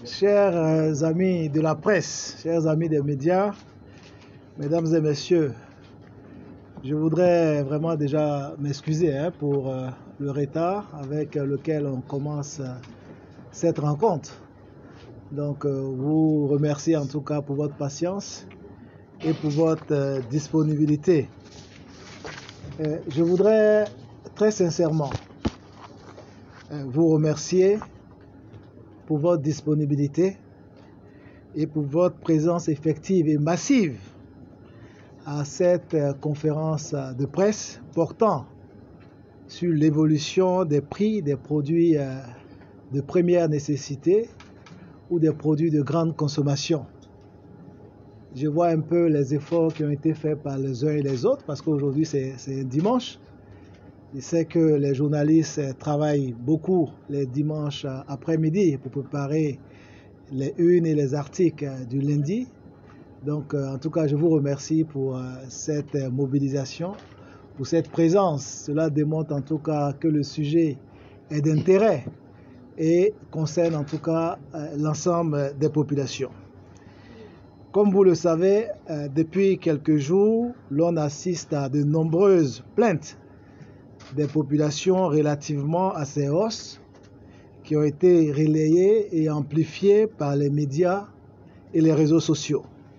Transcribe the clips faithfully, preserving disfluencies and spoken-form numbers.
Chers euh, amis de la presse, chers amis des médias, mesdames et messieurs, je voudrais vraiment déjà m'excuser hein, pour euh, le retard avec lequel on commence euh, cette rencontre. Donc, euh, vous remercie en tout cas pour votre patience et pour votre euh, disponibilité. Euh, je voudrais très sincèrement euh, vous remercier pour votre disponibilité et pour votre présence effective et massive à cette euh, conférence de presse portant sur l'évolution des prix des produits euh, de première nécessité ou des produits de grande consommation. Je vois un peu les efforts qui ont été faits par les uns et les autres parce qu'aujourd'hui c'est dimanche. Je sais que les journalistes travaillent beaucoup les dimanches après-midi pour préparer les unes et les articles du lundi. Donc, en tout cas, je vous remercie pour cette mobilisation, pour cette présence. Cela démontre en tout cas que le sujet est d'intérêt et concerne en tout cas l'ensemble des populations. Comme vous le savez, depuis quelques jours, l'on assiste à de nombreuses plaintes des populations relativement à ces hausses qui ont été relayées et amplifiées par les médias et les réseaux sociaux.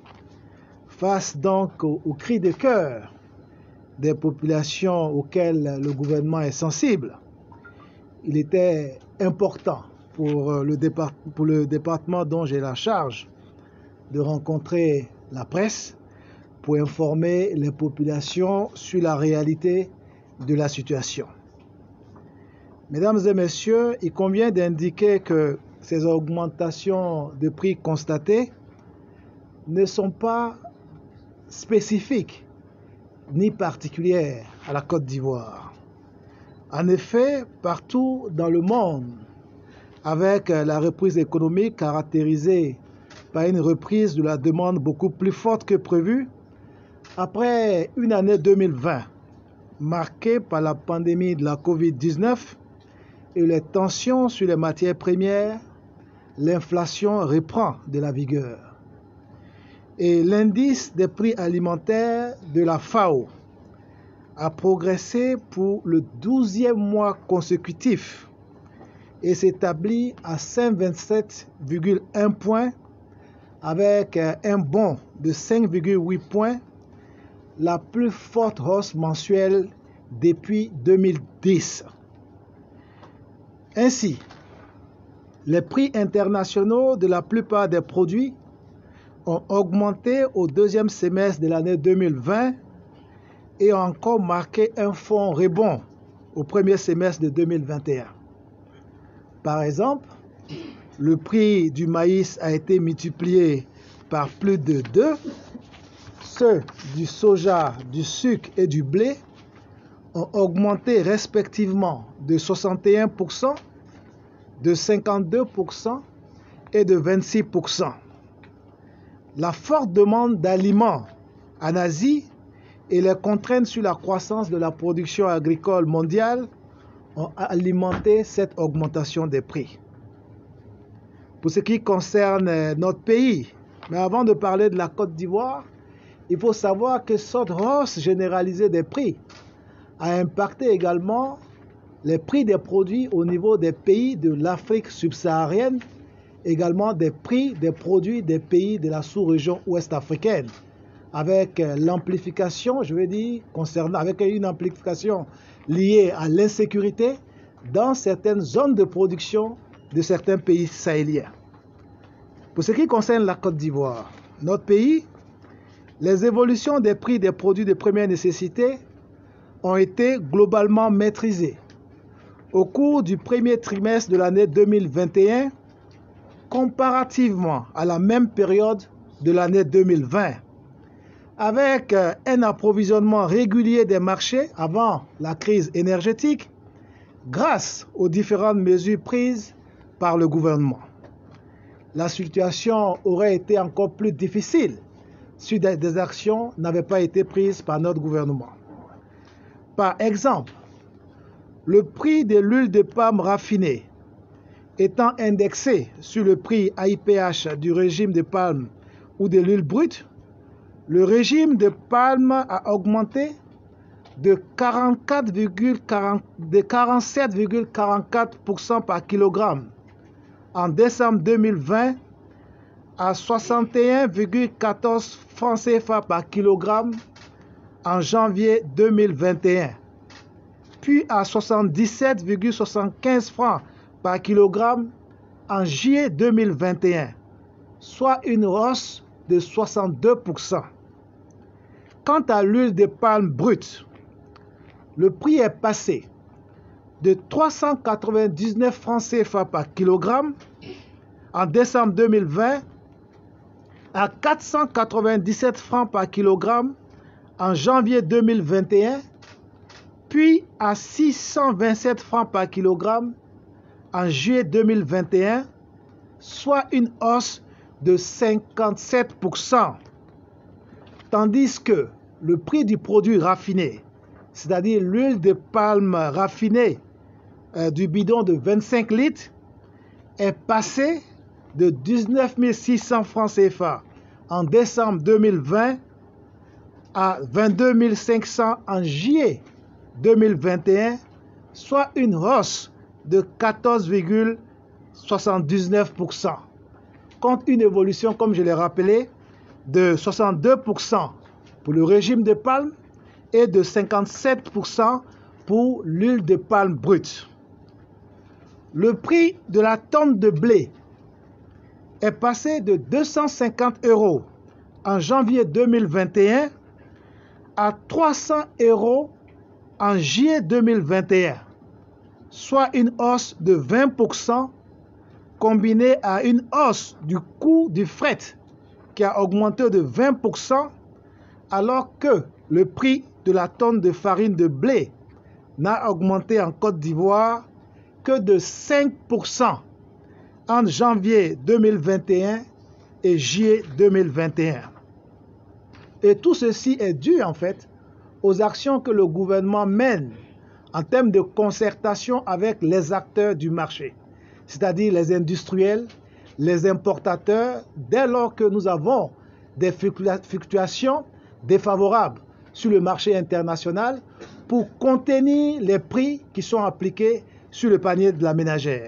Face donc aux, aux cris de cœur des populations auxquelles le gouvernement est sensible, il était important pour le, départ, pour le département dont j'ai la charge de rencontrer la presse pour informer les populations sur la réalité de la situation. Mesdames et messieurs, il convient d'indiquer que ces augmentations de prix constatées ne sont pas spécifiques ni particulières à la Côte d'Ivoire. En effet, partout dans le monde, avec la reprise économique caractérisée par une reprise de la demande beaucoup plus forte que prévu, après une année deux mille vingt marquée par la pandémie de la covid dix-neuf et les tensions sur les matières premières, l'inflation reprend de la vigueur. Et l'indice des prix alimentaires de la FAO a progressé pour le douzième mois consécutif et s'établit à cent vingt-sept virgule un points avec un bond de cinq virgule huit points, la plus forte hausse mensuelle depuis deux mille dix. Ainsi, les prix internationaux de la plupart des produits ont augmenté au deuxième semestre de l'année deux mille vingt et ont encore marqué un fort rebond au premier semestre de deux mille vingt et un. Par exemple, le prix du maïs a été multiplié par plus de deux. Ceux du soja, du sucre et du blé ont augmenté respectivement de soixante et un pour cent, de cinquante-deux pour cent et de vingt-six pour cent. La forte demande d'aliments en Asie et les contraintes sur la croissance de la production agricole mondiale ont alimenté cette augmentation des prix. Pour ce qui concerne notre pays, mais avant de parler de la Côte d'Ivoire, il faut savoir que cette hausse généralisée des prix a impacté également les prix des produits au niveau des pays de l'Afrique subsaharienne, également des prix des produits des pays de la sous-région ouest-africaine, avec l'amplification, je veux dire, concernant, avec une amplification liée à l'insécurité dans certaines zones de production de certains pays sahéliens. Pour ce qui concerne la Côte d'Ivoire, notre pays, les évolutions des prix des produits de première nécessité ont été globalement maîtrisées au cours du premier trimestre de l'année deux mille vingt et un, comparativement à la même période de l'année deux mille vingt, avec un approvisionnement régulier des marchés avant la crise énergétique, grâce aux différentes mesures prises par le gouvernement. La situation aurait été encore plus difficile si des actions n'avaient pas été prises par notre gouvernement. Par exemple, le prix de l'huile de palme raffinée étant indexé sur le prix A I P H du régime de palme ou de l'huile brute, le régime de palme a augmenté de quarante-quatre virgule quarante-sept virgule quarante-quatre pour cent par kilogramme en décembre deux mille vingt à soixante et un virgule quatorze francs C F A par kilogramme en janvier deux mille vingt et un, puis à soixante-dix-sept virgule soixante-quinze francs par kilogramme en juillet deux mille vingt et un, soit une hausse de soixante-deux pour cent. Quant à l'huile de palme brute, le prix est passé de trois cent quatre-vingt-dix-neuf francs C F A par kilogramme en décembre deux mille vingt à quatre cent quatre-vingt-dix-sept francs par kilogramme en janvier deux mille vingt et un, puis à six cent vingt-sept francs par kilogramme en juillet deux mille vingt et un, soit une hausse de cinquante-sept pour cent. Tandis que le prix du produit raffiné, c'est-à-dire l'huile de palme raffinée euh, du bidon de vingt-cinq litres, est passé de dix-neuf mille six cents francs C F A en décembre deux mille vingt à vingt-deux mille cinq cents en juillet deux mille vingt et un, soit une hausse de quatorze virgule soixante-dix-neuf pour cent, contre une évolution, comme je l'ai rappelé, de soixante-deux pour cent pour le régime de palme et de cinquante-sept pour cent pour l'huile de palme brute. Le prix de la tonne de blé est passé de deux cent cinquante euros en janvier deux mille vingt et un à trois cents euros en juillet deux mille vingt et un, soit une hausse de vingt pour cent combinée à une hausse du coût du fret qui a augmenté de vingt pour cent, alors que le prix de la tonne de farine de blé n'a augmenté en Côte d'Ivoire que de cinq pour cent entre janvier deux mille vingt et un et juillet deux mille vingt et un. Et tout ceci est dû en fait aux actions que le gouvernement mène en termes de concertation avec les acteurs du marché, c'est-à-dire les industriels, les importateurs, dès lors que nous avons des fluctuations défavorables sur le marché international pour contenir les prix qui sont appliqués sur le panier de la ménagère.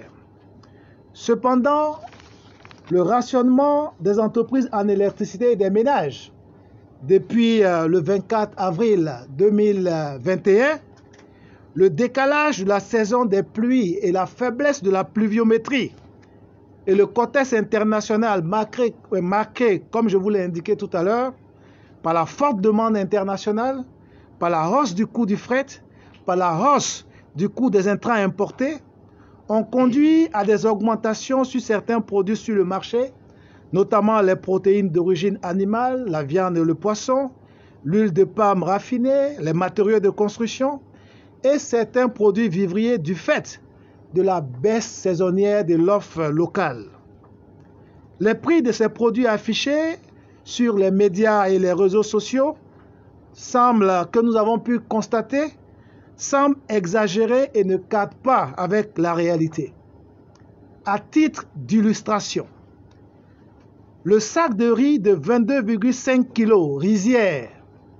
Cependant, le rationnement des entreprises en électricité et des ménages depuis euh, le vingt-quatre avril deux mille vingt et un, le décalage de la saison des pluies et la faiblesse de la pluviométrie et le contexte international marqué, marqué, comme je vous l'ai indiqué tout à l'heure, par la forte demande internationale, par la hausse du coût du fret, par la hausse du coût des intrants importés, ont conduit à des augmentations sur certains produits sur le marché, notamment les protéines d'origine animale, la viande et le poisson, l'huile de palme raffinée, les matériaux de construction et certains produits vivriers du fait de la baisse saisonnière de l'offre locale. Les prix de ces produits affichés sur les médias et les réseaux sociaux semblent, que nous avons pu constater, semblent exagérés et ne cadrent pas avec la réalité. À titre d'illustration, le sac de riz de vingt-deux virgule cinq kilos rizière,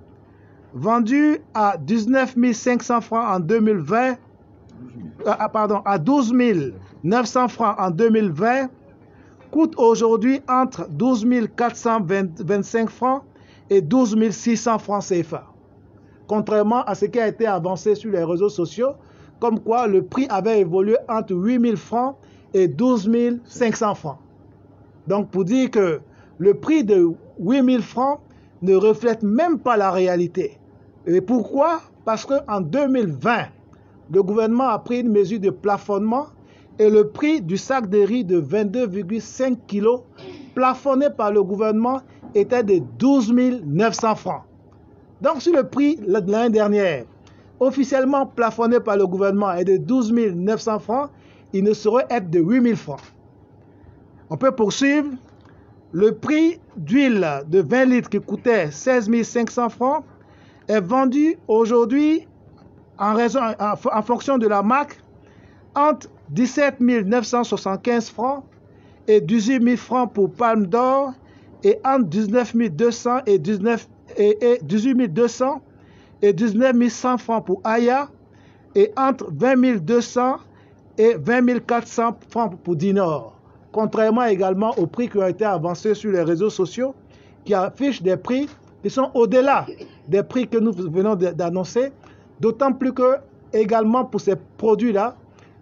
vendu à dix-neuf mille cinq cents francs en deux mille vingt, euh, pardon, à douze mille neuf cents francs en deux mille vingt, coûte aujourd'hui entre douze mille quatre cent vingt-cinq francs et douze mille six cents francs C F A. Contrairement à ce qui a été avancé sur les réseaux sociaux, comme quoi le prix avait évolué entre huit mille francs et douze mille cinq cents francs. Donc pour dire que le prix de huit mille francs ne reflète même pas la réalité. Et pourquoi? Parce qu'en deux mille vingt, le gouvernement a pris une mesure de plafonnement et le prix du sac de riz de vingt-deux virgule cinq kilos plafonné par le gouvernement était de douze mille neuf cents francs. Donc si le prix de l'année dernière, officiellement plafonné par le gouvernement, est de douze mille neuf cents francs, il ne saurait être de huit mille francs. On peut poursuivre. Le prix d'huile de vingt litres qui coûtait seize mille cinq cents francs est vendu aujourd'hui en, raison, en, en fonction de la marque entre dix-sept mille neuf cent soixante-quinze francs et dix-huit mille francs pour Palme d'Or, et entre dix-neuf mille deux cents et, dix-neuf, et, et dix-huit mille deux cents et dix-neuf mille cent francs pour Aya, et entre vingt mille deux cents et vingt mille quatre cents francs pour Dinor. Contrairement également aux prix qui ont été avancés sur les réseaux sociaux, qui affichent des prix qui sont au-delà des prix que nous venons d'annoncer, d'autant plus que également pour ces produits-là,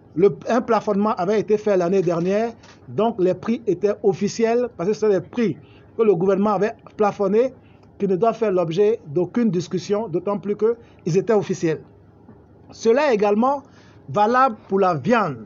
un plafonnement avait été fait l'année dernière, donc les prix étaient officiels, parce que ce sont des prix que le gouvernement avait plafonnés, qui ne doivent faire l'objet d'aucune discussion, d'autant plus qu'ils étaient officiels. Cela est également valable pour la viande.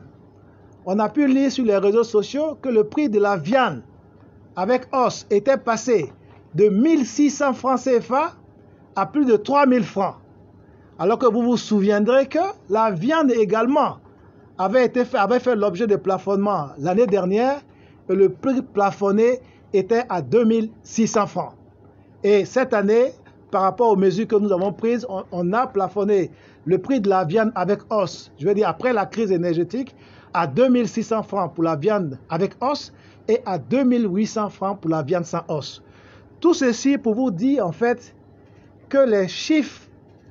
On a pu lire sur les réseaux sociaux que le prix de la viande avec os était passé de mille six cents francs C F A à plus de trois mille francs. Alors que vous vous souviendrez que la viande également avait, été fait, avait fait l'objet de plafonnement l'année dernière et le prix plafonné était à deux mille six cents francs. Et cette année, par rapport aux mesures que nous avons prises, on, on a plafonné le prix de la viande avec os, je veux dire après la crise énergétique, à deux mille six cents francs pour la viande avec os et à deux mille huit cents francs pour la viande sans os. Tout ceci pour vous dire en fait que les chiffres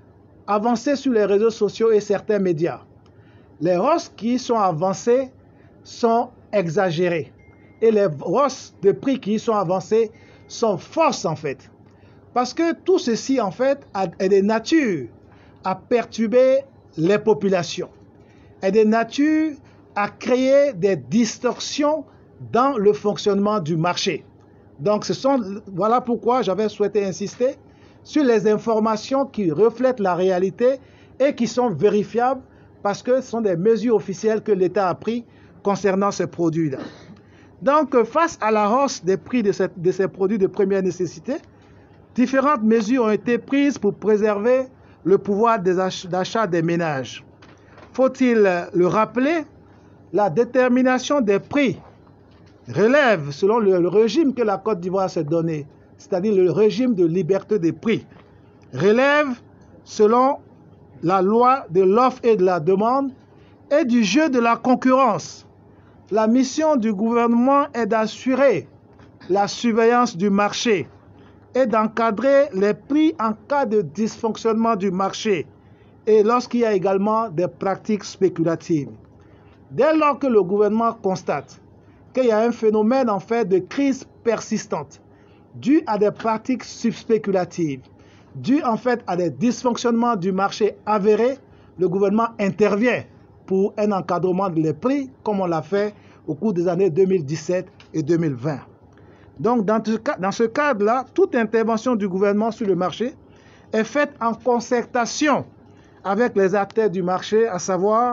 avancés sur les réseaux sociaux et certains médias, les hausses qui sont avancées sont exagérées. Et les hausses de prix qui sont avancées sont fausses en fait. Parce que tout ceci en fait est de nature à perturber les populations, est de nature à créer des distorsions dans le fonctionnement du marché. Donc ce sont, voilà pourquoi j'avais souhaité insister sur les informations qui reflètent la réalité et qui sont vérifiables parce que ce sont des mesures officielles que l'État a prises concernant ces produits-là. Donc, face à la hausse des prix de, cette, de ces produits de première nécessité, différentes mesures ont été prises pour préserver le pouvoir d'achat des ménages. Faut-il le rappeler? La détermination des prix relève selon le, le régime que la Côte d'Ivoire s'est donné, c'est-à-dire le régime de liberté des prix, relève selon la loi de l'offre et de la demande et du jeu de la concurrence. La mission du gouvernement est d'assurer la surveillance du marché et d'encadrer les prix en cas de dysfonctionnement du marché et lorsqu'il y a également des pratiques spéculatives. Dès lors que le gouvernement constate qu'il y a un phénomène en fait de crise persistante dû à des pratiques spéculatives, dû en fait à des dysfonctionnements du marché avérés, le gouvernement intervient pour un encadrement des prix, comme on l'a fait au cours des années deux mille dix-sept et deux mille vingt. Donc, dans ce cadre-là, toute intervention du gouvernement sur le marché est faite en concertation avec les acteurs du marché, à savoir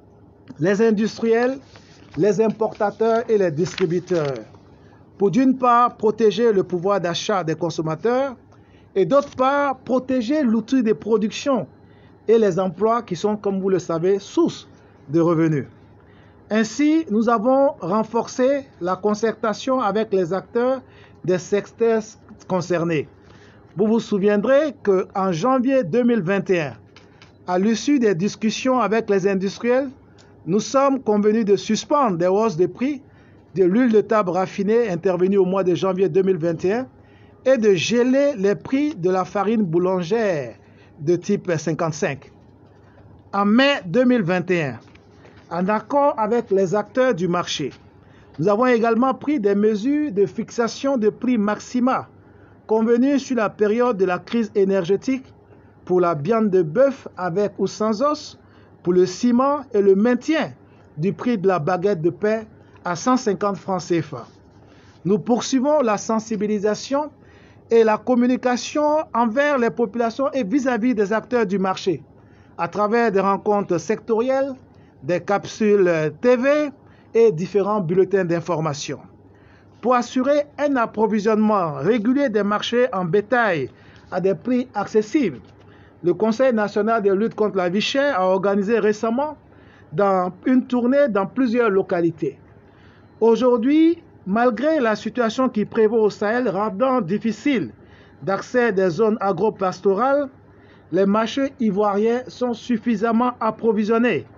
les industriels, les importateurs et les distributeurs, pour d'une part protéger le pouvoir d'achat des consommateurs et d'autre part protéger l'outil de production et les emplois qui sont, comme vous le savez, source de revenus. Ainsi, nous avons renforcé la concertation avec les acteurs des secteurs concernés. Vous vous souviendrez qu'en janvier deux mille vingt et un, à l'issue des discussions avec les industriels, nous sommes convenus de suspendre des hausses de prix de l'huile de table raffinée intervenue au mois de janvier deux mille vingt et un et de geler les prix de la farine boulangère de type cinquante-cinq. En mai deux mille vingt et un, en accord avec les acteurs du marché, nous avons également pris des mesures de fixation de prix maxima convenues sur la période de la crise énergétique pour la viande de bœuf avec ou sans os, pour le ciment et le maintien du prix de la baguette de pain à cent cinquante francs C F A. Nous poursuivons la sensibilisation et la communication envers les populations et vis-à-vis des acteurs du marché à travers des rencontres sectorielles, des capsules T V et différents bulletins d'information. Pour assurer un approvisionnement régulier des marchés en bétail à des prix accessibles, le Conseil national de lutte contre la vie chère a organisé récemment dans une tournée dans plusieurs localités. Aujourd'hui, malgré la situation qui prévaut au Sahel rendant difficile d'accès des zones agro-pastorales, les marchés ivoiriens sont suffisamment approvisionnés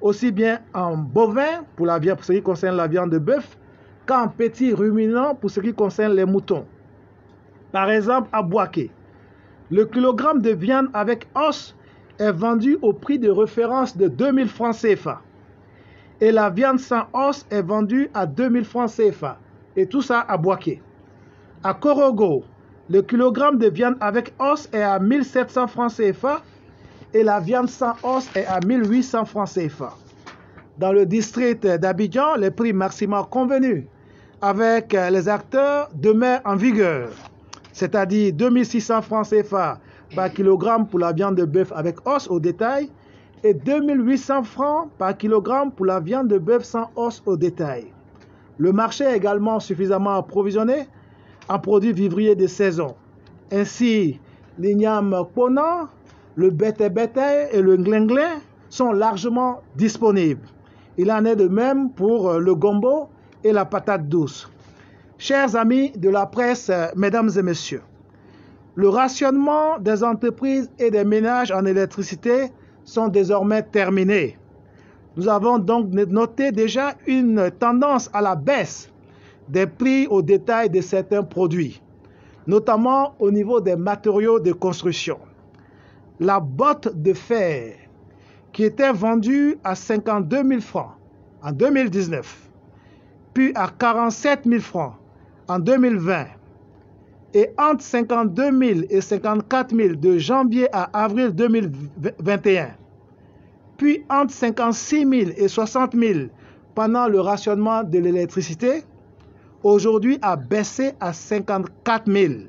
aussi bien en bovin, pour, la viande, pour ce qui concerne la viande de bœuf, qu'en petits ruminants, pour ce qui concerne les moutons. Par exemple, à Bouaké, le kilogramme de viande avec os est vendu au prix de référence de deux mille francs C F A. Et la viande sans os est vendue à deux mille francs C F A. Et tout ça à Bouaké. À Korogo, le kilogramme de viande avec os est à mille sept cents francs C F A et la viande sans os est à mille huit cents francs C F A. Dans le district d'Abidjan, les prix maximaux convenus avec les acteurs demeurent en vigueur, c'est-à-dire deux mille six cents francs C F A par kilogramme pour la viande de bœuf avec os au détail et deux mille huit cents francs par kilogramme pour la viande de bœuf sans os au détail. Le marché est également suffisamment approvisionné en produits vivriers de saison. Ainsi, l'igname kpona, le bete-bete et le nglenglin sont largement disponibles. Il en est de même pour le gombo et la patate douce. Chers amis de la presse, mesdames et messieurs, le rationnement des entreprises et des ménages en électricité sont désormais terminés. Nous avons donc noté déjà une tendance à la baisse des prix au détail de certains produits, notamment au niveau des matériaux de construction. La botte de fer, qui était vendue à cinquante-deux mille francs en deux mille dix-neuf, puis à quarante-sept mille francs en deux mille vingt, et entre cinquante-deux mille et cinquante-quatre mille de janvier à avril deux mille vingt et un, puis entre cinquante-six mille et soixante mille pendant le rationnement de l'électricité, aujourd'hui a baissé à cinquante-quatre mille.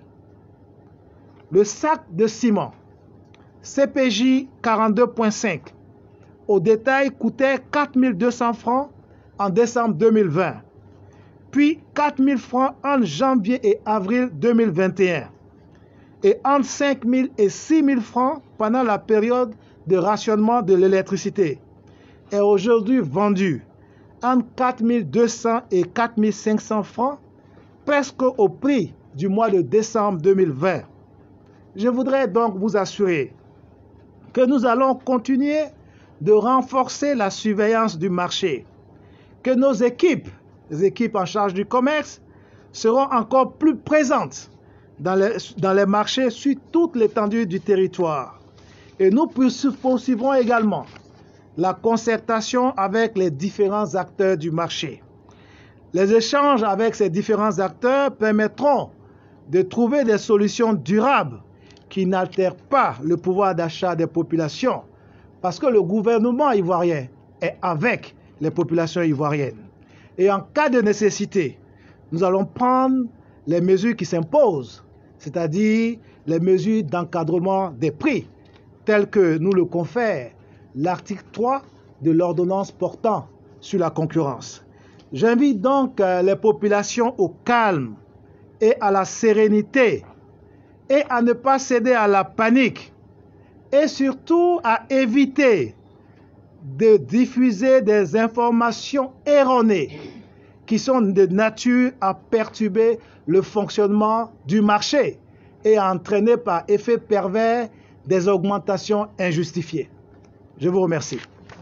Le sac de ciment C P J quarante-deux virgule cinq au détail coûtait quatre mille deux cents francs en décembre deux mille vingt, puis quatre mille francs en janvier et avril deux mille vingt et un, et entre cinq mille et six mille francs pendant la période de rationnement de l'électricité, est aujourd'hui vendu entre quatre mille deux cents et quatre mille cinq cents francs, presque au prix du mois de décembre deux mille vingt. Je voudrais donc vous assurer que nous allons continuer de renforcer la surveillance du marché, que nos équipes, les équipes en charge du commerce, seront encore plus présentes dans les, dans les marchés sur toute l'étendue du territoire. Et nous poursuivrons également la concertation avec les différents acteurs du marché. Les échanges avec ces différents acteurs permettront de trouver des solutions durables qui n'altèrent pas le pouvoir d'achat des populations, parce que le gouvernement ivoirien est avec les populations ivoiriennes. Et en cas de nécessité, nous allons prendre les mesures qui s'imposent, c'est-à-dire les mesures d'encadrement des prix, telles que nous le confère l'article trois de l'ordonnance portant sur la concurrence. J'invite donc les populations au calme et à la sérénité et à ne pas céder à la panique et surtout à éviter de diffuser des informations erronées qui sont de nature à perturber le fonctionnement du marché et à entraîner par effet pervers des augmentations injustifiées. Je vous remercie.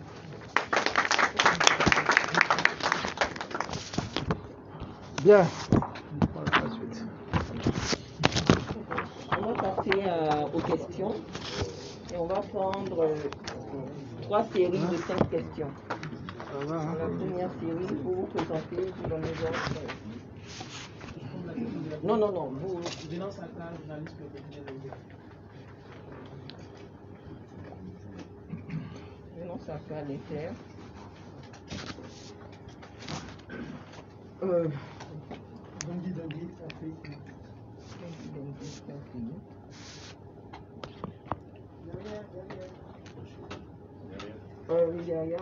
Bien. On va passer euh, aux questions et on va prendre euh, trois séries de cinq questions. Ça va, hein? La première série, pour vous présenter, vous donnez donc... Non, non, non, vous... Non, ça fait les terres. Euh... Dongui, Dongui, ça fait... Euh, oui, derrière.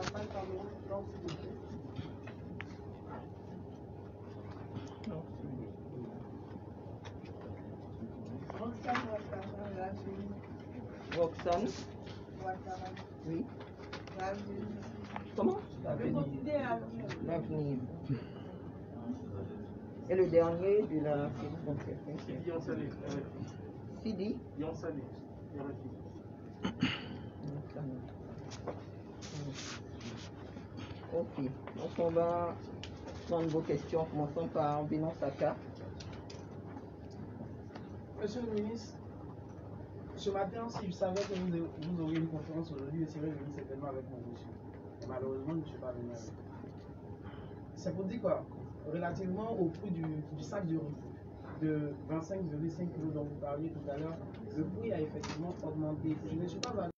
Roxane. Oui. Comment? L'avenir. Et le dernier de la série. Sidi. Ok, donc on va prendre vos questions. Commençons par Bénon Saka. Monsieur le ministre, ce matin, si je savais que vous, vous auriez une conférence aujourd'hui, je serais venu certainement avec mon monsieur. Et malheureusement, je ne suis pas venu avec. C'est pour dire quoi? Relativement au prix du, du sac de riz de vingt-cinq virgule cinq kilos dont vous parliez tout à l'heure, le prix a effectivement augmenté. Je ne suis pas allé.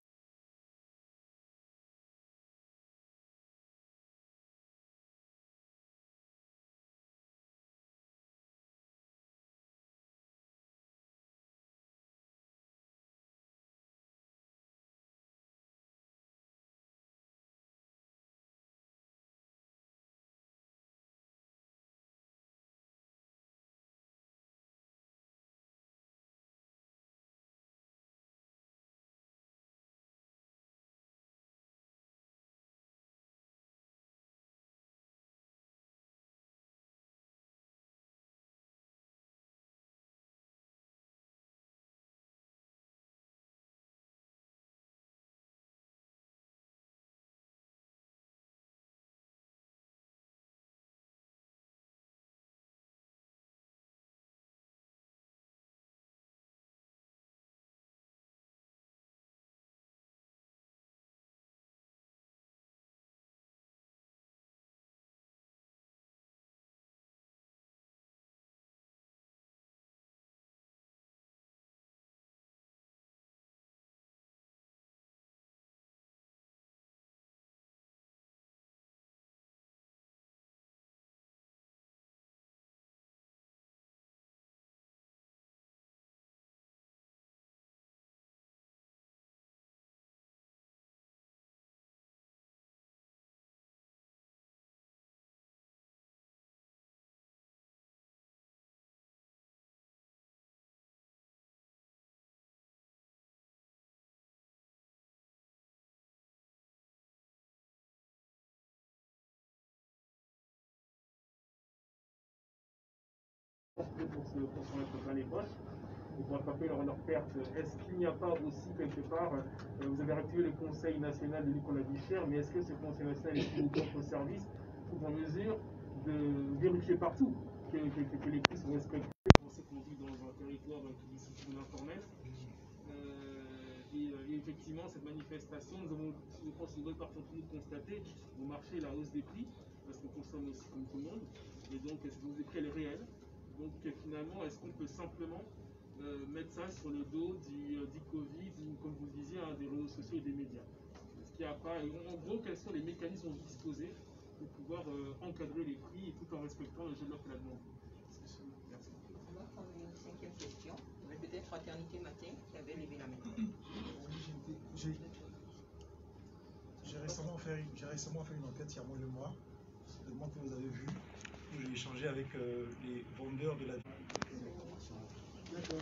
Pour se pour s'en mettre plein les poches et pour attraper leur, leur perte. Est-ce qu'il n'y a pas aussi quelque part, euh, vous avez activé le Conseil national de lutte contre la vie chère, mais est-ce que ce Conseil national et tous d'autres services sont en mesure de vérifier partout que, que, que, que les prix sont respectés? On sait qu'on vit dans un territoire qui est difficilement informel. Euh, et, et effectivement, cette manifestation, nous avons, je pense, une bonne partie d'entre nous constaté au marché la hausse des prix, parce qu'on consomme aussi comme tout le monde, et donc cette hausse des prix elle est réelle. Donc finalement, est-ce qu'on peut simplement euh, mettre ça sur le dos du, euh, du Covid ou, comme vous le disiez, hein, des réseaux sociaux et des médias? Est-ce qu'il n'y a pas, en gros, quels sont les mécanismes dont vous disposez pour pouvoir euh, encadrer les prix et tout en respectant le jeu de l'offre et la demande? Merci. On va prendre une cinquième question. Mais peut-être Fraternité Matin qui avait levé la main. J'ai récemment, récemment fait une enquête il y a moins de mois, le mois que vous avez vu, où j'ai échangé avec euh, les vendeurs de la ville. D'accord.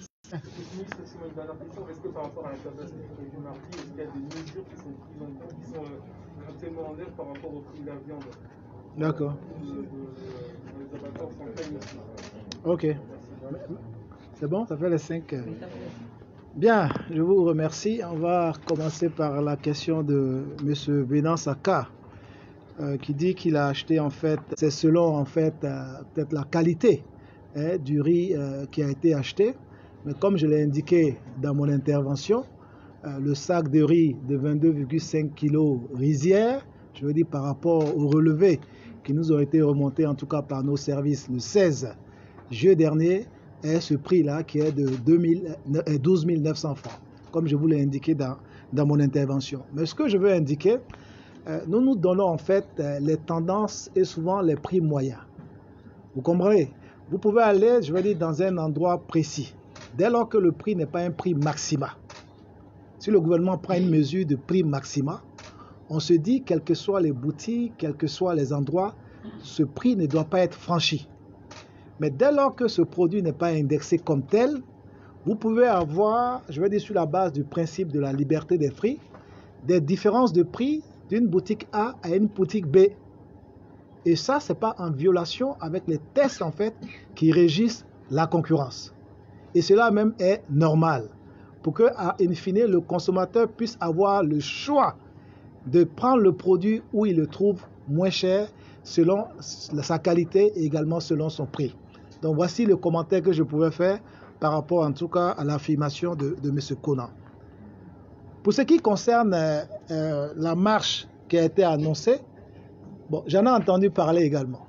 Est-ce que par rapport à la capacité du marché, est-ce qu'il y a des mesures qui sont prises en compte, qui sont euh, actuellement en œuvre par rapport au prix de la viande? D'accord. Les abattoirs s'en plaignent aussi. Ok. C'est bon, ça fait les cinq. Bien, je vous remercie. On va commencer par la question de M. Bénon Saka, euh, qui dit qu'il a acheté, en fait, c'est selon, en fait, euh, peut-être la qualité hein, du riz euh, qui a été acheté. Mais comme je l'ai indiqué dans mon intervention, euh, le sac de riz de vingt-deux virgule cinq kilos rizière, je veux dire par rapport au relevé qui nous ont été remontés, en tout cas par nos services, le seize juillet dernier, est ce prix-là qui est de douze mille neuf cents francs, comme je vous l'ai indiqué dans, dans mon intervention. Mais ce que je veux indiquer, euh, nous nous donnons en fait euh, les tendances et souvent les prix moyens. Vous comprenez? Vous pouvez aller, je veux dire, dans un endroit précis, dès lors que le prix n'est pas un prix maxima. Si le gouvernement prend une mesure de prix maxima, on se dit, quelles que soient les boutiques, quels que soient les endroits, ce prix ne doit pas être franchi. Mais dès lors que ce produit n'est pas indexé comme tel, vous pouvez avoir, je vais dire sur la base du principe de la liberté des prix, des différences de prix d'une boutique A à une boutique B. Et ça, ce n'est pas en violation avec les tests en fait qui régissent la concurrence. Et cela même est normal pour que, à in fine, le consommateur puisse avoir le choix de prendre le produit où il le trouve moins cher selon sa qualité et également selon son prix. Donc voici le commentaire que je pouvais faire par rapport en tout cas à l'affirmation de, de M. Konan. Pour ce qui concerne euh, euh, la marche qui a été annoncée, bon, j'en ai entendu parler également.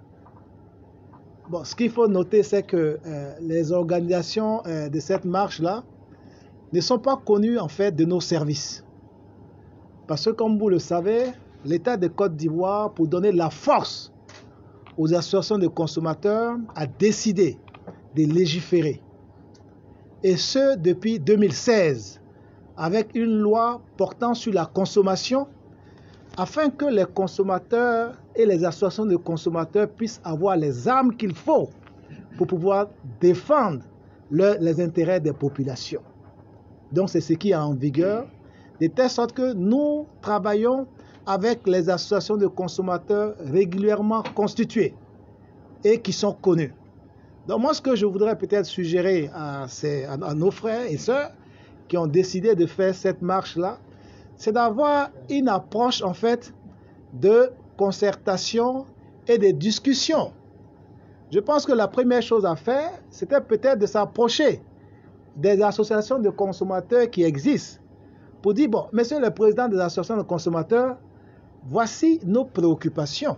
Bon, ce qu'il faut noter, c'est que euh, les organisations euh, de cette marche-là ne sont pas connues en fait de nos services. Parce que comme vous le savez, l'État de Côte d'Ivoire, pour donner la force aux associations de consommateurs, a décidé de légiférer. Et ce, depuis deux mille seize, avec une loi portant sur la consommation, afin que les consommateurs et les associations de consommateurs puissent avoir les armes qu'il faut pour pouvoir défendre le, les intérêts des populations. Donc c'est ce qui est en vigueur, de telle sorte que nous travaillons avec les associations de consommateurs régulièrement constituées et qui sont connues. Donc moi, ce que je voudrais peut-être suggérer à, ces, à, à nos frères et sœurs qui ont décidé de faire cette marche-là, c'est d'avoir une approche en fait de concertation et de discussion. Je pense que la première chose à faire, c'était peut-être de s'approcher des associations de consommateurs qui existent pour dire, bon, monsieur le président des associations de consommateurs, voici nos préoccupations.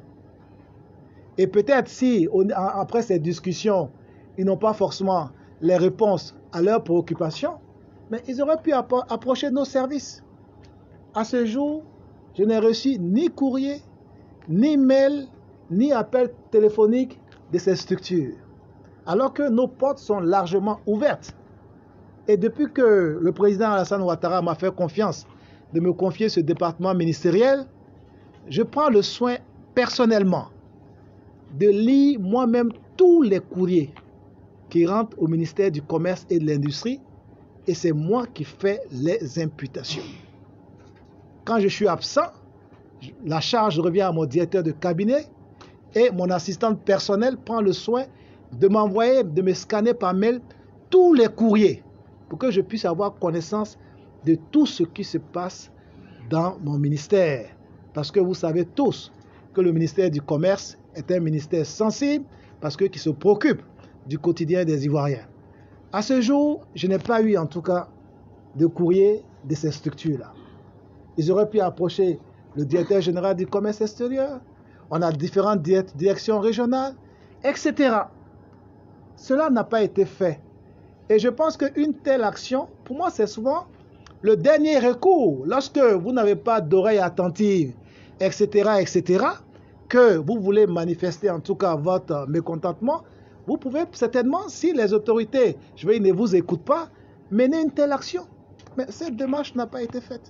Et peut-être si, après ces discussions, ils n'ont pas forcément les réponses à leurs préoccupations, mais ils auraient pu approcher nos services. À ce jour, je n'ai reçu ni courrier, ni mail, ni appel téléphonique de ces structures. Alors que nos portes sont largement ouvertes. Et depuis que le président Alassane Ouattara m'a fait confiance de me confier ce département ministériel, je prends le soin personnellement de lire moi-même tous les courriers qui rentrent au ministère du Commerce et de l'Industrie, et c'est moi qui fais les imputations. Quand je suis absent, la charge revient à mon directeur de cabinet et mon assistante personnelle prend le soin de m'envoyer, de me scanner par mail tous les courriers pour que je puisse avoir connaissance de tout ce qui se passe dans mon ministère. Parce que vous savez tous que le ministère du Commerce est un ministère sensible parce que qui se préoccupe du quotidien des Ivoiriens. À ce jour, je n'ai pas eu en tout cas de courrier de ces structures-là. Ils auraient pu approcher le directeur général du commerce extérieur, on a différentes directions régionales, et cetera. Cela n'a pas été fait. Et je pense qu'une telle action, pour moi, c'est souvent le dernier recours. Lorsque vous n'avez pas d'oreille attentive, et cetera, et cetera, que vous voulez manifester en tout cas votre mécontentement, vous pouvez certainement, si les autorités, je vais, ne vous écoutent pas, mener une telle action. Mais cette démarche n'a pas été faite.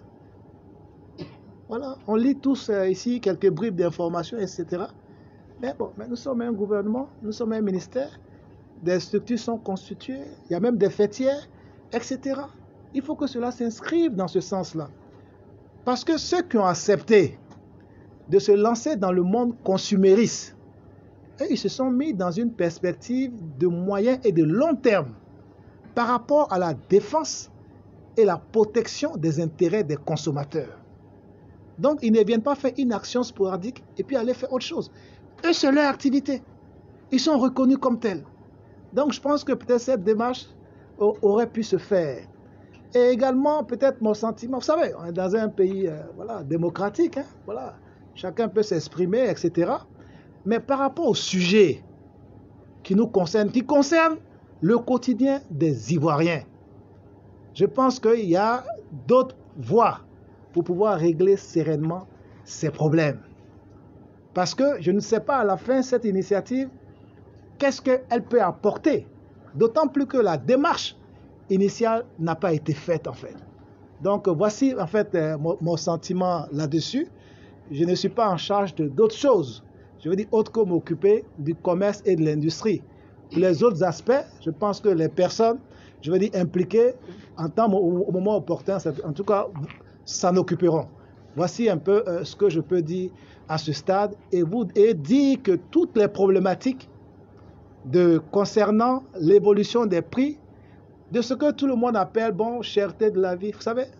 Voilà, on lit tous euh, ici quelques bribes d'informations, et cetera. Mais bon, mais nous sommes un gouvernement, nous sommes un ministère, des structures sont constituées, il y a même des fêtières, et cetera. Il faut que cela s'inscrive dans ce sens-là. Parce que ceux qui ont accepté de se lancer dans le monde consumériste, et ils se sont mis dans une perspective de moyen et de long terme par rapport à la défense et la protection des intérêts des consommateurs. Donc, ils ne viennent pas faire une action sporadique et puis aller faire autre chose. Eux, c'est leur activité. Ils sont reconnus comme tels. Donc, je pense que peut-être cette démarche aurait pu se faire. Et également, peut-être mon sentiment, vous savez, on est dans un pays euh, voilà, démocratique, hein, voilà, chacun peut s'exprimer, et cetera. Mais par rapport au sujet qui nous concerne, qui concerne le quotidien des Ivoiriens, je pense qu'il y a d'autres voies pour pouvoir régler sereinement ces problèmes. Parce que je ne sais pas à la fin, cette initiative, qu'est-ce qu'elle peut apporter? D'autant plus que la démarche initiale n'a pas été faite en fait. Donc voici en fait euh, mon, mon sentiment là-dessus. Je ne suis pas en charge de d'autres choses. Je veux dire autre que m'occuper du commerce et de l'industrie. Pour les autres aspects, je pense que les personnes, je veux dire impliquées, en temps, au, au moment opportun, en tout cas, s'en occuperont. Voici un peu euh, ce que je peux dire à ce stade et, vous, et dire que toutes les problématiques de, concernant l'évolution des prix, de ce que tout le monde appelle, bon, cherté de la vie, vous savez,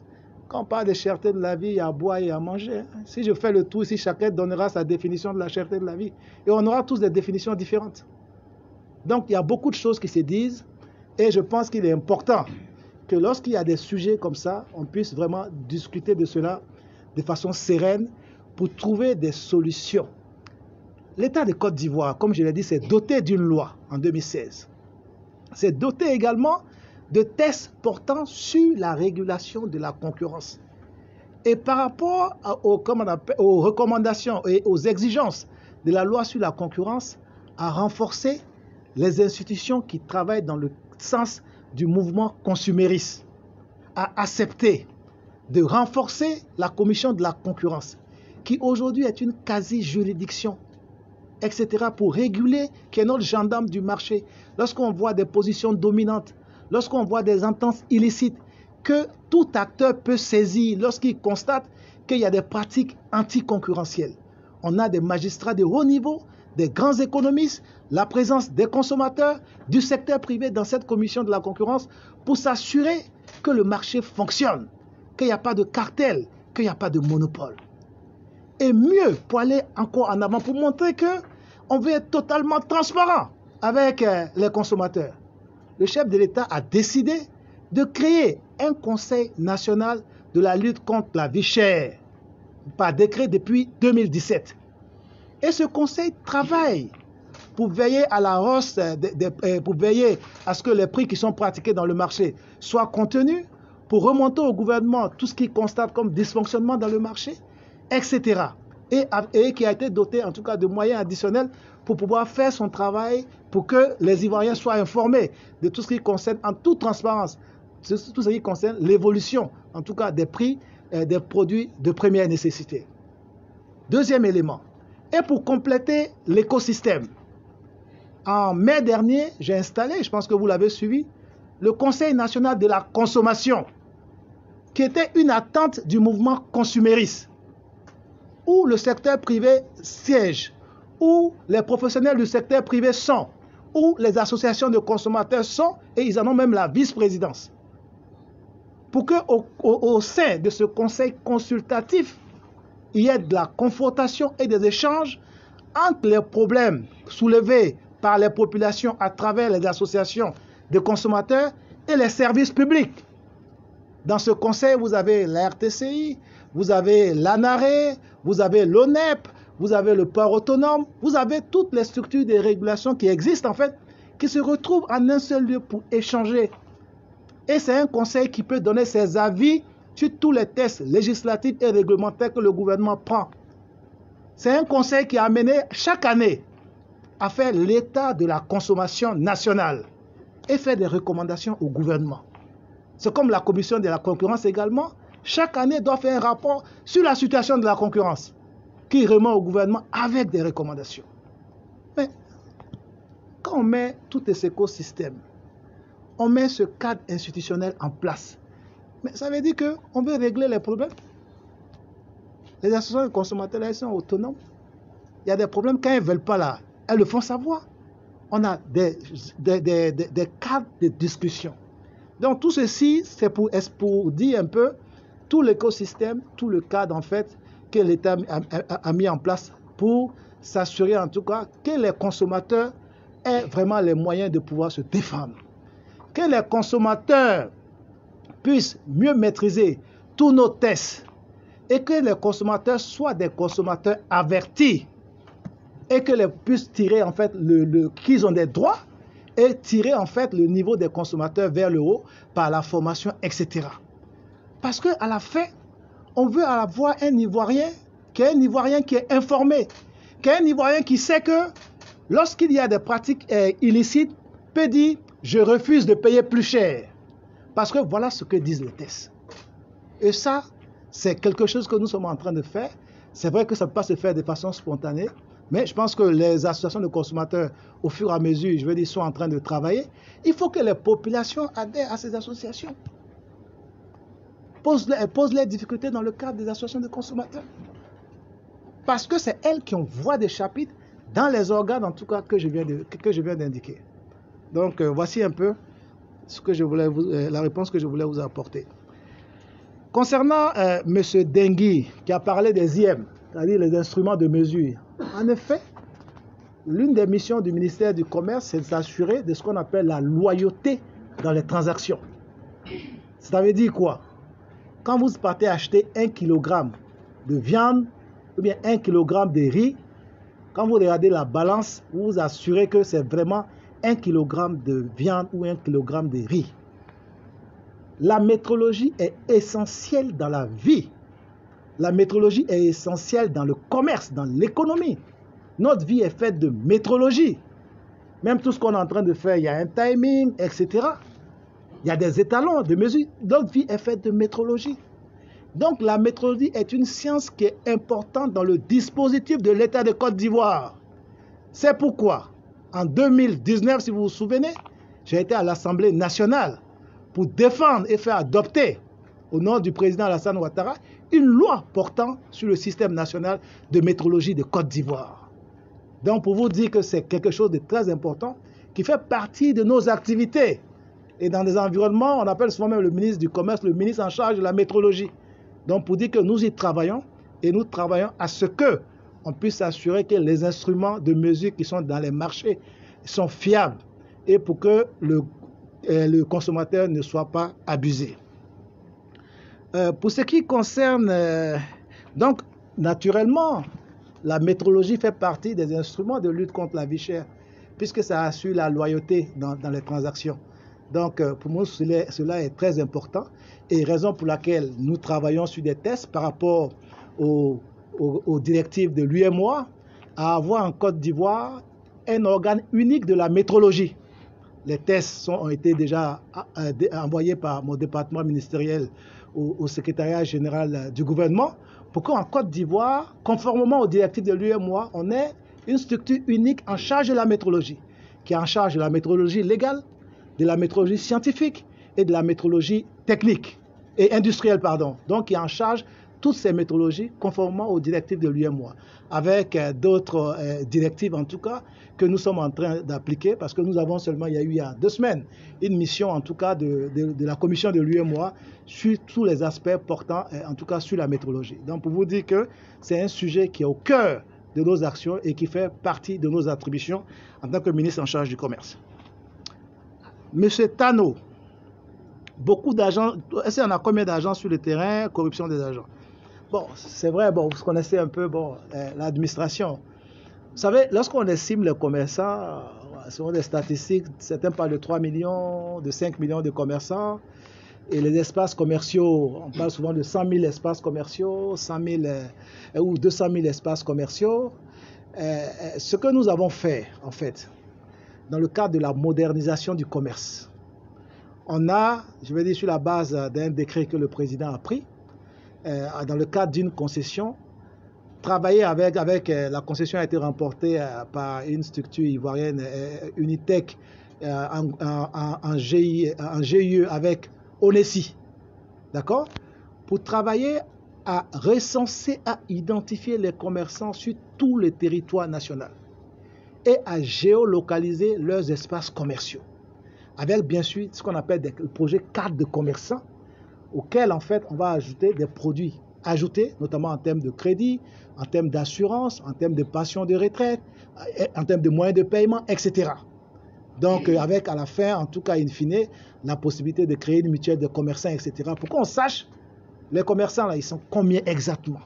Quand on parle de cherté de la vie, il y a à boire et à manger. Hein. Si je fais le tour ici, chacun donnera sa définition de la cherté de la vie. Et on aura tous des définitions différentes. Donc, il y a beaucoup de choses qui se disent. Et je pense qu'il est important que lorsqu'il y a des sujets comme ça, on puisse vraiment discuter de cela de façon sereine pour trouver des solutions. L'État de Côte d'Ivoire, comme je l'ai dit, s'est doté d'une loi en deux mille seize. C'est doté également de tests portant sur la régulation de la concurrence. Et par rapport aux, comme on appelle, aux recommandations et aux exigences de la loi sur la concurrence, à renforcer les institutions qui travaillent dans le sens du mouvement consumériste, à accepter de renforcer la commission de la concurrence, qui aujourd'hui est une quasi-juridiction, et cetera, pour réguler, qui est notre gendarme du marché. Lorsqu'on voit des positions dominantes, lorsqu'on voit des ententes illicites, que tout acteur peut saisir lorsqu'il constate qu'il y a des pratiques anticoncurrentielles. On a des magistrats de haut niveau, des grands économistes, la présence des consommateurs, du secteur privé dans cette commission de la concurrence pour s'assurer que le marché fonctionne, qu'il n'y a pas de cartel, qu'il n'y a pas de monopole. Et mieux, pour aller encore en avant, pour montrer qu'on veut être totalement transparent avec les consommateurs. Le chef de l'État a décidé de créer un conseil national de la lutte contre la vie chère, par décret depuis deux mille dix-sept. Et ce conseil travaille pour veiller à la hausse, de, de, pour veiller à ce que les prix qui sont pratiqués dans le marché soient contenus, pour remonter au gouvernement tout ce qu'il constate comme dysfonctionnement dans le marché, et cetera. Et, et qui a été doté en tout cas de moyens additionnels pour pouvoir faire son travail, pour que les Ivoiriens soient informés de tout ce qui concerne en toute transparence, tout ce qui concerne l'évolution en tout cas des prix euh, des produits de première nécessité. Deuxième élément, et pour compléter l'écosystème, en mai dernier, j'ai installé, je pense que vous l'avez suivi, le Conseil national de la consommation, qui était une attente du mouvement consumériste, où le secteur privé siège, où les professionnels du secteur privé sont, où les associations de consommateurs sont, et ils en ont même la vice-présidence. Pour qu'au au, au sein de ce conseil consultatif, il y ait de la confrontation et des échanges entre les problèmes soulevés par les populations à travers les associations de consommateurs et les services publics. Dans ce conseil, vous avez la R T C I, vous avez l'ANARE, vous avez l'ONEP, vous avez le port autonome, vous avez toutes les structures de régulation qui existent en fait, qui se retrouvent en un seul lieu pour échanger. Et c'est un conseil qui peut donner ses avis sur tous les tests législatifs et réglementaires que le gouvernement prend. C'est un conseil qui a amené chaque année à faire l'état de la consommation nationale et faire des recommandations au gouvernement. C'est comme la commission de la concurrence également. Chaque année doit faire un rapport sur la situation de la concurrence qui remet au gouvernement avec des recommandations. Mais quand on met tout cet écosystème, on met ce cadre institutionnel en place, mais ça veut dire qu'on veut régler les problèmes. Les associations de consommateurs, elles sont autonomes. Il y a des problèmes, quand elles ne veulent pas là, elles le font savoir. On a des, des, des, des, des cadres de discussion. Donc tout ceci, c'est pour, pour dire un peu tout l'écosystème, tout le cadre en fait que l'État a, a, a mis en place pour s'assurer en tout cas que les consommateurs aient vraiment les moyens de pouvoir se défendre. Que les consommateurs puissent mieux maîtriser tous nos tests et que les consommateurs soient des consommateurs avertis et que les puissent tirer en fait le, le, qu'ils ont des droits et tirer en fait le niveau des consommateurs vers le haut par la formation, et cetera. Parce qu'à la fin, on veut avoir un Ivoirien qui est un Ivoirien qui est informé, qui est un Ivoirien qui sait que lorsqu'il y a des pratiques euh, illicites, peut dire je refuse de payer plus cher. Parce que voilà ce que disent les tests. Et ça, c'est quelque chose que nous sommes en train de faire. C'est vrai que ça ne peut pas se faire de façon spontanée, mais je pense que les associations de consommateurs, au fur et à mesure, je veux dire, sont en train de travailler. Il faut que les populations adhèrent à ces associations. Posent les, posent les difficultés dans le cadre des associations de consommateurs. Parce que c'est elles qui ont voix des chapitres dans les organes, en tout cas, que je viens de, que je viens d'indiquer. Donc, euh, voici un peu ce que je voulais vous, euh, la réponse que je voulais vous apporter. Concernant euh, M. Dengui, qui a parlé des I M, c'est-à-dire les instruments de mesure, en effet, l'une des missions du ministère du Commerce, c'est de s'assurer de ce qu'on appelle la loyauté dans les transactions. Ça veut dire quoi? Quand vous partez acheter un kilogramme de viande ou bien un kilogramme de riz, quand vous regardez la balance, vous vous assurez que c'est vraiment un kilogramme de viande ou un kilogramme de riz. La métrologie est essentielle dans la vie. La métrologie est essentielle dans le commerce, dans l'économie. Notre vie est faite de métrologie. Même tout ce qu'on est en train de faire, il y a un timing, et cetera. Il y a des étalons de mesure. Notre vie est faite de métrologie. Donc la métrologie est une science qui est importante dans le dispositif de l'État de Côte d'Ivoire. C'est pourquoi, en deux mille dix-neuf, si vous vous souvenez, j'ai été à l'Assemblée nationale pour défendre et faire adopter, au nom du président Alassane Ouattara, une loi portant sur le système national de métrologie de Côte d'Ivoire. Donc pour vous dire que c'est quelque chose de très important qui fait partie de nos activités. Et dans des environnements, on appelle souvent même le ministre du Commerce, le ministre en charge de la métrologie. Donc pour dire que nous y travaillons et nous travaillons à ce que on puisse assurer que les instruments de mesure qui sont dans les marchés sont fiables et pour que le, euh, le consommateur ne soit pas abusé. Euh, pour ce qui concerne, euh, donc naturellement, la métrologie fait partie des instruments de lutte contre la vie chère puisque ça assure la loyauté dans, dans les transactions. Donc euh, pour moi, cela, cela est très important et raison pour laquelle nous travaillons sur des tests par rapport aux, aux, aux directives de l'U M O A à avoir en Côte d'Ivoire un organe unique de la métrologie. Les tests sont, ont été déjà euh, envoyés par mon département ministériel au, au secrétariat général du gouvernement pour qu'en Côte d'Ivoire, conformément aux directives de l'U M O A, on ait une structure unique en charge de la métrologie, qui est en charge de la métrologie légale, de la métrologie scientifique et de la métrologie technique et industrielle, pardon. Donc, qui est en charge de toutes ces métrologies conformément aux directives de l'U M O A, avec euh, d'autres euh, directives en tout cas que nous sommes en train d'appliquer parce que nous avons seulement, il y a eu il y a deux semaines, une mission en tout cas de, de, de la commission de l'U M O A sur tous les aspects portant euh, en tout cas sur la métrologie. Donc, pour vous dire que c'est un sujet qui est au cœur de nos actions et qui fait partie de nos attributions en tant que ministre en charge du commerce. Monsieur Tano, beaucoup d'agents, est-ce qu'il y en a combien d'agents sur le terrain, corruption des agents? Bon, c'est vrai, bon, vous connaissez un peu bon, euh, l'administration. Vous savez, lorsqu'on estime les commerçants, selon des statistiques, certains parlent de trois millions, de cinq millions de commerçants, et les espaces commerciaux, on parle souvent de cent mille espaces commerciaux, cent mille euh, ou deux cent mille espaces commerciaux. Euh, ce que nous avons fait, en fait, dans le cadre de la modernisation du commerce. On a, je vais dire sur la base d'un décret que le président a pris, euh, dans le cadre d'une concession, travaillé avec, avec euh, la concession a été remportée euh, par une structure ivoirienne, euh, Unitech, euh, en, en, en, G I, en G I E avec Onessi, d'accord, pour travailler à recenser, à identifier les commerçants sur tout le territoire national et à géolocaliser leurs espaces commerciaux, avec bien sûr ce qu'on appelle des projets cadres de commerçants, auxquels en fait on va ajouter des produits ajoutés, notamment en termes de crédit, en termes d'assurance, en termes de pension de retraite, en termes de moyens de paiement, et cetera. Donc euh, avec à la fin, en tout cas in fine, la possibilité de créer une mutuelle de commerçants, et cetera. Pour qu'on sache, les commerçants là, ils sont combien exactement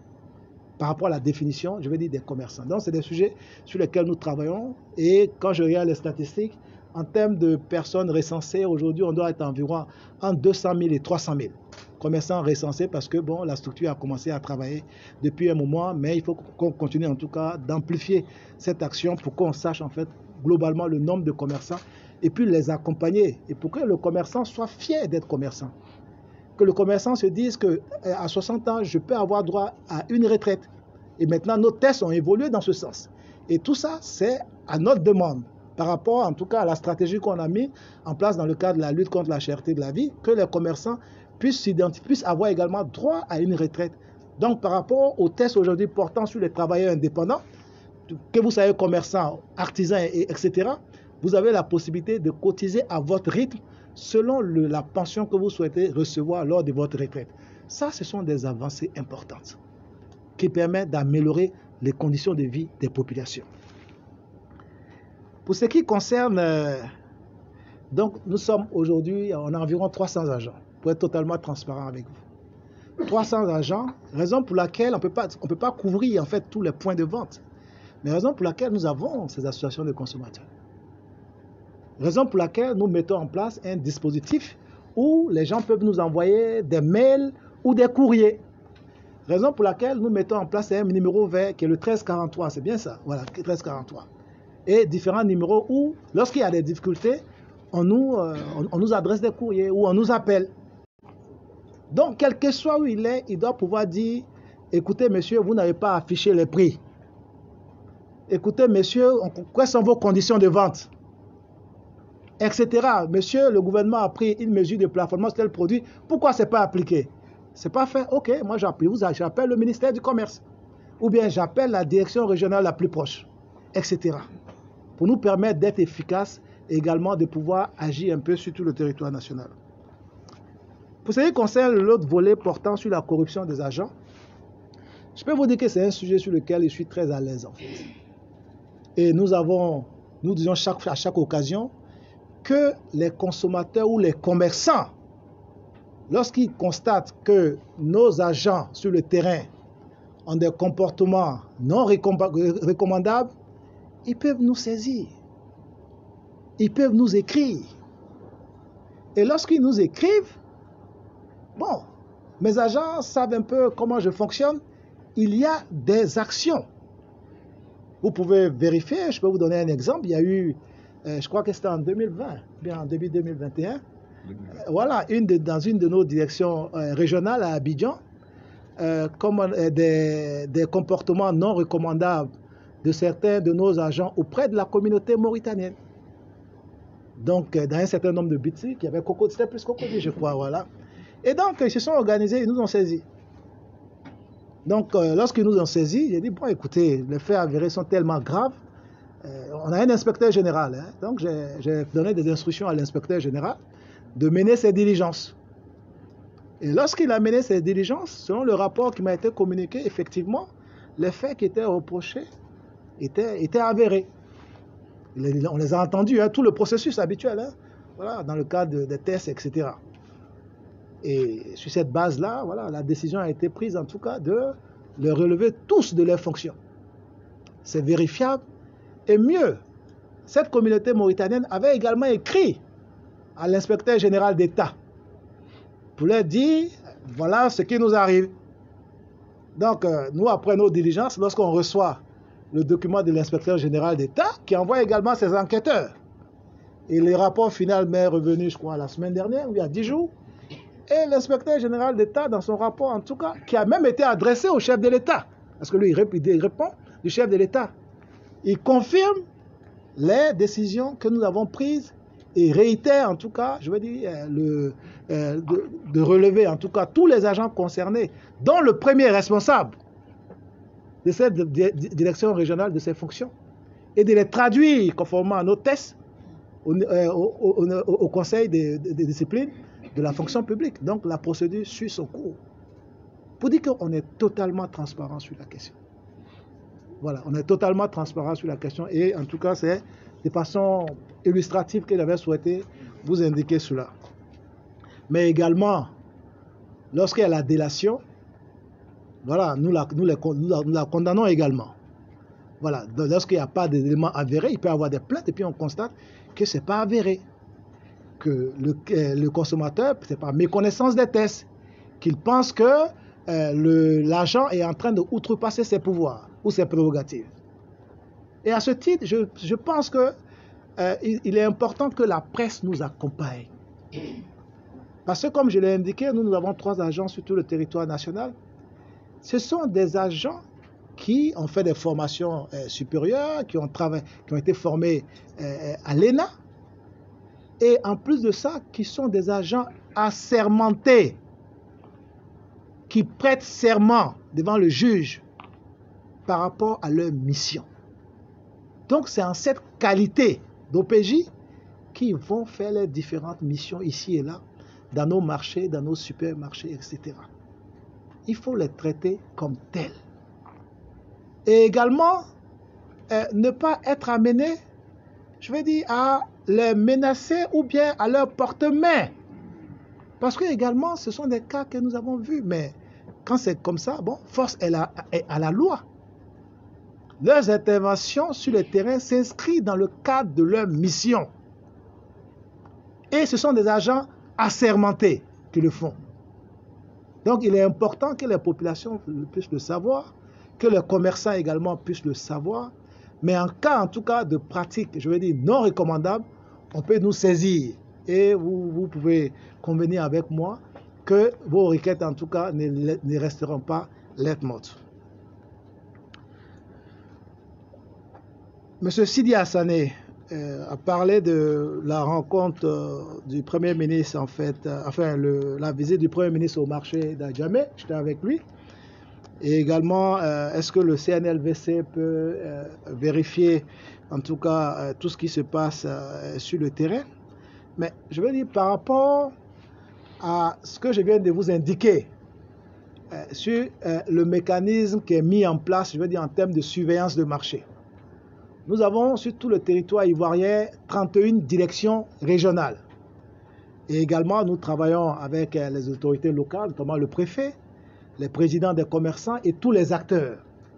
par rapport à la définition, je veux dire, des commerçants. Donc, c'est des sujets sur lesquels nous travaillons. Et quand je regarde les statistiques, en termes de personnes recensées, aujourd'hui, on doit être environ entre deux cent mille et trois cent mille commerçants recensés parce que, bon, la structure a commencé à travailler depuis un moment, mais il faut qu'on continue en tout cas d'amplifier cette action pour qu'on sache, en fait, globalement le nombre de commerçants et puis les accompagner et pour que le commerçant soit fier d'être commerçant. Que le commerçant se dise qu'à soixante ans, je peux avoir droit à une retraite. Et maintenant, nos tests ont évolué dans ce sens. Et tout ça, c'est à notre demande, par rapport en tout cas à la stratégie qu'on a mis en place dans le cadre de la lutte contre la cherté de la vie, que les commerçants puissent s'identifier, puissent avoir également droit à une retraite. Donc, par rapport aux tests aujourd'hui portant sur les travailleurs indépendants, que vous soyez commerçant, artisan, et, etc., vous avez la possibilité de cotiser à votre rythme selon le, la pension que vous souhaitez recevoir lors de votre retraite. Ça, ce sont des avancées importantes qui permettent d'améliorer les conditions de vie des populations. Pour ce qui concerne, euh, donc nous sommes aujourd'hui, on a environ trois cents agents, pour être totalement transparent avec vous. trois cents agents, raison pour laquelle on peut pas, on peut pas couvrir en fait tous les points de vente, mais raison pour laquelle nous avons ces associations de consommateurs. Raison pour laquelle nous mettons en place un dispositif où les gens peuvent nous envoyer des mails ou des courriers. Raison pour laquelle nous mettons en place un numéro vert qui est le treize quarante-trois, c'est bien ça, voilà, treize quarante-trois. Et différents numéros où, lorsqu'il y a des difficultés, on nous, euh, on, on nous adresse des courriers ou on nous appelle. Donc, quel que soit où il est, il doit pouvoir dire, écoutez, monsieur, vous n'avez pas affiché les prix. Écoutez, monsieur, quelles sont vos conditions de vente, et cetera. Monsieur, le gouvernement a pris une mesure de plafonnement sur tel produit. Pourquoi ce n'est pas appliqué? Ce n'est pas fait. Ok, moi j'appelle, j'appelle le ministère du Commerce. Ou bien j'appelle la direction régionale la plus proche, et cetera. Pour nous permettre d'être efficaces et également de pouvoir agir un peu sur tout le territoire national. Pour ce qui concerne l'autre volet portant sur la corruption des agents, je peux vous dire que c'est un sujet sur lequel je suis très à l'aise en fait. Et nous avons, nous disons chaque, à chaque occasion que les consommateurs ou les commerçants, lorsqu'ils constatent que nos agents sur le terrain ont des comportements non recommandables, ils peuvent nous saisir. Ils peuvent nous écrire. Et lorsqu'ils nous écrivent, bon, mes agents savent un peu comment je fonctionne, il y a des actions. Vous pouvez vérifier, je peux vous donner un exemple. Il y a eu, euh, je crois que c'était en deux mille vingt, bien en début deux mille vingt et un, euh, voilà, une de, dans une de nos directions euh, régionales à Abidjan, euh, comme, euh, des, des comportements non recommandables de certains de nos agents auprès de la communauté mauritanienne. Donc, euh, dans un certain nombre de boutiques, il y avait Coco, c'était plus Cocody, je crois, voilà. Et donc, ils se sont organisés, ils nous ont saisis. Donc, euh, lorsqu'ils nous ont saisis, j'ai dit, bon, écoutez, les faits avérés sont tellement graves. Euh, on a un inspecteur général. Hein, donc, j'ai donné des instructions à l'inspecteur général de mener ses diligences. Et lorsqu'il a mené ses diligences, selon le rapport qui m'a été communiqué, effectivement, les faits qui étaient reprochés étaient, étaient avérés. On les a entendus, hein, tout le processus habituel, hein, voilà, dans le cadre des tests, et cetera. Et sur cette base-là, voilà, la décision a été prise, en tout cas, de les relever tous de leurs fonctions. C'est vérifiable. Et mieux, cette communauté mauritanienne avait également écrit à l'inspecteur général d'État pour leur dire, voilà ce qui nous arrive. Donc, euh, nous, après nos diligences, lorsqu'on reçoit le document de l'inspecteur général d'État, qui envoie également ses enquêteurs, et le rapport final m'est revenu, je crois, la semaine dernière, ou il y a dix jours, et l'inspecteur général d'État, dans son rapport, en tout cas, qui a même été adressé au chef de l'État, parce que lui, il répond du chef de l'État, il confirme les décisions que nous avons prises et réitère, en tout cas, je veux dire, le, euh, de, de relever, en tout cas, tous les agents concernés, dont le premier responsable de cette direction régionale de ses fonctions, et de les traduire conformément à nos tests au, euh, au, au, au, au Conseil de, de, de discipline de la fonction publique. Donc la procédure suit son cours. Pour dire qu'on est totalement transparent sur la question. Voilà, on est totalement transparent sur la question et en tout cas c'est de façon illustrative que j'avais souhaité vous indiquer cela. Mais également, lorsqu'il y a la délation, voilà, nous la, nous, les, nous, la, nous la condamnons également. Voilà, lorsqu'il n'y a pas d'éléments avérés, il peut y avoir des plaintes et puis on constate que ce n'est pas avéré. Que le, le consommateur, c'est par méconnaissance des tests, qu'il pense que euh, l'agent est en train de outrepasser ses pouvoirs ou ses prérogatives. Et à ce titre, je, je pense qu'il euh, il est important que la presse nous accompagne. Parce que comme je l'ai indiqué, nous, nous avons trois agents sur tout le territoire national. Ce sont des agents qui ont fait des formations euh, supérieures, qui ont, travaillé, qui ont été formés euh, à l'E N A, et en plus de ça, qui sont des agents assermentés, qui prêtent serment devant le juge par rapport à leur mission. Donc c'est en cette qualité d'O P J qu'ils vont faire les différentes missions ici et là, dans nos marchés, dans nos supermarchés, et cetera. il faut les traiter comme tels. Et également, euh, ne pas être amené, je veux dire, à les menacer ou bien à leur porte-main. Parce que également, ce sont des cas que nous avons vus. Mais quand c'est comme ça, bon, force est à, est à la loi. Leurs interventions sur le terrain s'inscrivent dans le cadre de leur mission. Et ce sont des agents assermentés qui le font. Donc, il est important que les populations puissent le savoir, que les commerçants également puissent le savoir. Mais en cas, en tout cas, de pratique, je veux dire, non recommandable, on peut nous saisir. Et vous, vous pouvez convenir avec moi que vos requêtes, en tout cas, ne, ne resteront pas lettres mortes. Monsieur Sidi Hassané euh, a parlé de la rencontre euh, du Premier ministre, en fait, euh, enfin, le, la visite du Premier ministre au marché d'Adjamé. J'étais avec lui. Et également, euh, est-ce que le C N L V C peut euh, vérifier, en tout cas, euh, tout ce qui se passe euh, sur le terrain? Mais je veux dire, par rapport à ce que je viens de vous indiquer, euh, sur euh, le mécanisme qui est mis en place, je veux dire, en termes de surveillance de marché. Nous avons sur tout le territoire ivoirien trente et une directions régionales. Et également, nous travaillons avec euh, les autorités locales, notamment le préfet, les présidents des commerçants et tous les acteurs.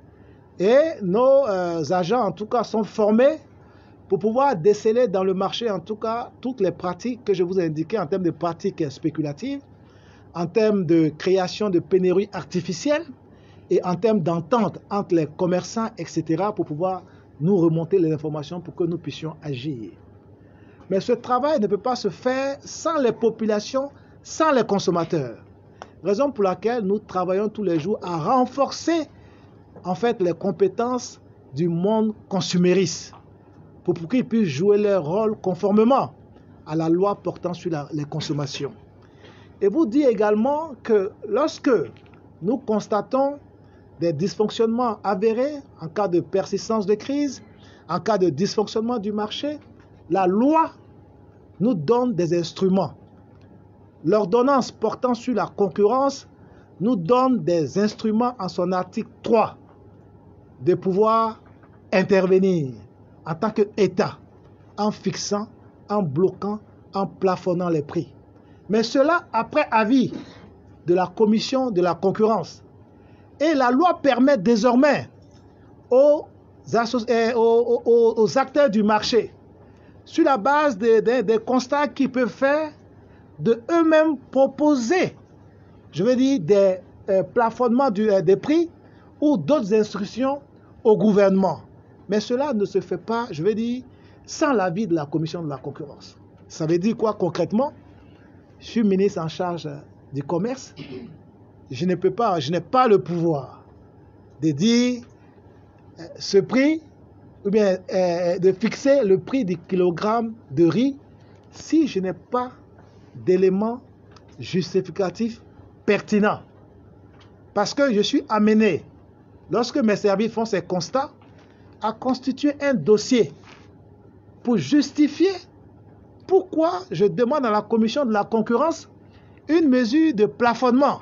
Et nos euh, agents, en tout cas, sont formés pour pouvoir déceler dans le marché, en tout cas, toutes les pratiques que je vous ai indiquées en termes de pratiques spéculatives, en termes de création de pénuries artificielles et en termes d'entente entre les commerçants, et cetera, pour pouvoir nous remonter les informations pour que nous puissions agir. Mais ce travail ne peut pas se faire sans les populations, sans les consommateurs. Raison pour laquelle nous travaillons tous les jours à renforcer en fait les compétences du monde consumériste pour, pour qu'ils puissent jouer leur rôle conformément à la loi portant sur la, les consommations. Et vous dit également que lorsque nous constatons des dysfonctionnements avérés en cas de persistance de crise, en cas de dysfonctionnement du marché, la loi nous donne des instruments. L'ordonnance portant sur la concurrence nous donne des instruments en son article trois de pouvoir intervenir en tant qu'État en fixant, en bloquant, en plafonnant les prix. Mais cela après avis de la commission de la concurrence. Et la loi permet désormais aux, aux, aux, aux acteurs du marché, sur la base des, des, des constats qu'ils peuvent faire, de eux-mêmes proposer, je veux dire, des euh, plafonnements du, euh, des prix ou d'autres instructions au gouvernement. Mais cela ne se fait pas, je veux dire, sans l'avis de la commission de la concurrence. Ça veut dire quoi concrètement? Je suis ministre en charge du commerce. Je ne peux pas, je n'ai pas le pouvoir de dire euh, ce prix ou bien euh, de fixer le prix du kilogramme de riz si je n'ai pas d'éléments justificatifs pertinents. Parce que je suis amené, lorsque mes services font ces constats, à constituer un dossier pour justifier pourquoi je demande à la commission de la concurrence une mesure de plafonnement.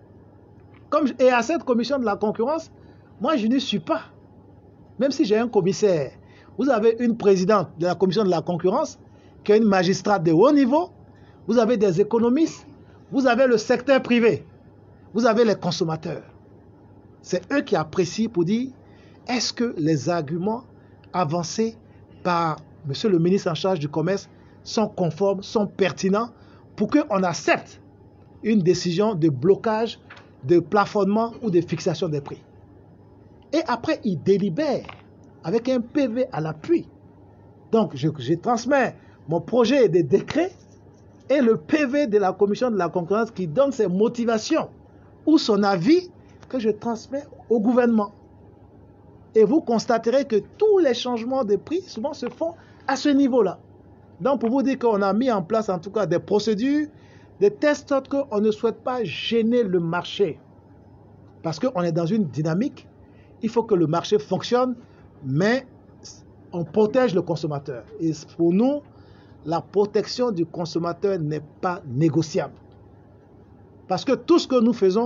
Comme, et à cette commission de la concurrence, moi je n'y suis pas. Même si j'ai un commissaire, vous avez une présidente de la commission de la concurrence, qui est une magistrate de haut niveau, vous avez des économistes, vous avez le secteur privé, vous avez les consommateurs. C'est eux qui apprécient pour dire, est-ce que les arguments avancés par monsieur le ministre en charge du commerce sont conformes, sont pertinents pour qu'on accepte une décision de blocage, de plafonnement ou de fixation des prix. Et après, ils délibèrent avec un P V à l'appui. Donc, je, je transmets mon projet de décret et le P V de la commission de la concurrence qui donne ses motivations ou son avis que je transmets au gouvernement. Et vous constaterez que tous les changements de prix souvent se font à ce niveau-là. Donc, pour vous dire qu'on a mis en place en tout cas des procédures, des tests qu'on ne souhaite pas gêner le marché. Parce qu'on est dans une dynamique, il faut que le marché fonctionne, mais on protège le consommateur. Et pour nous, la protection du consommateur n'est pas négociable. Parce que tout ce que nous faisons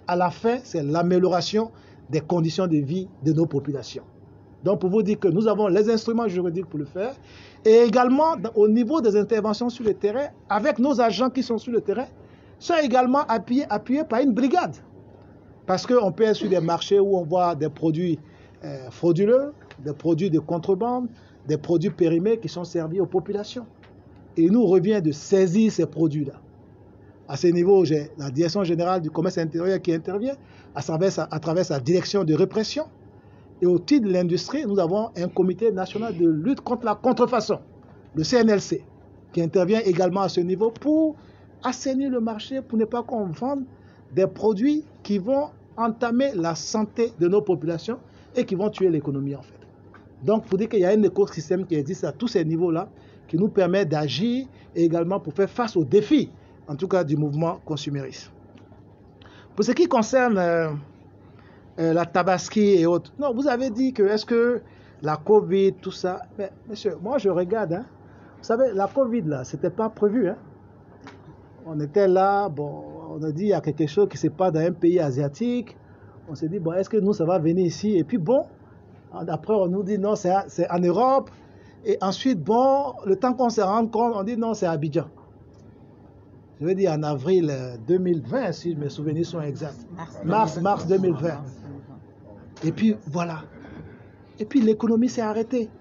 à la fin, c'est l'amélioration des conditions de vie de nos populations. Donc, pour vous dire que nous avons les instruments juridiques pour le faire, et également au niveau des interventions sur le terrain, avec nos agents qui sont sur le terrain, sont également appuyés, appuyés par une brigade. Parce qu'on peut être sur des marchés où on voit des produits euh, frauduleux, des produits de contrebande, des produits périmés qui sont servis aux populations. Et il nous revient de saisir ces produits-là. À ce niveau, j'ai la Direction générale du commerce intérieur qui intervient à travers, sa, à travers sa direction de répression. Et au titre de l'industrie, nous avons un comité national de lutte contre la contrefaçon, le C N L C, qui intervient également à ce niveau pour assainir le marché, pour ne pas qu'on vende des produits qui vont entamer la santé de nos populations et qui vont tuer l'économie en fait. Donc, pour dire qu'il y a un écosystème qui existe à tous ces niveaux-là, qui nous permet d'agir et également pour faire face aux défis, en tout cas du mouvement consumériste. Pour ce qui concerne euh, euh, la Tabaski et autres, non, vous avez dit que est-ce que la Covid, tout ça, mais monsieur, moi je regarde, hein, vous savez, la Covid là, c'était pas prévu, hein. On était là, bon, on a dit il y a quelque chose qui ne se passe dans un pays asiatique, on s'est dit, bon, est-ce que nous ça va venir ici? Et puis bon, après on nous dit non, c'est en Europe, et ensuite, bon, le temps qu'on se rend compte, on dit non, c'est Abidjan. Je veux dire en avril deux mille vingt, si mes souvenirs sont exacts. Mars, mars deux mille vingt. Et puis, voilà. Et puis, l'économie s'est arrêtée.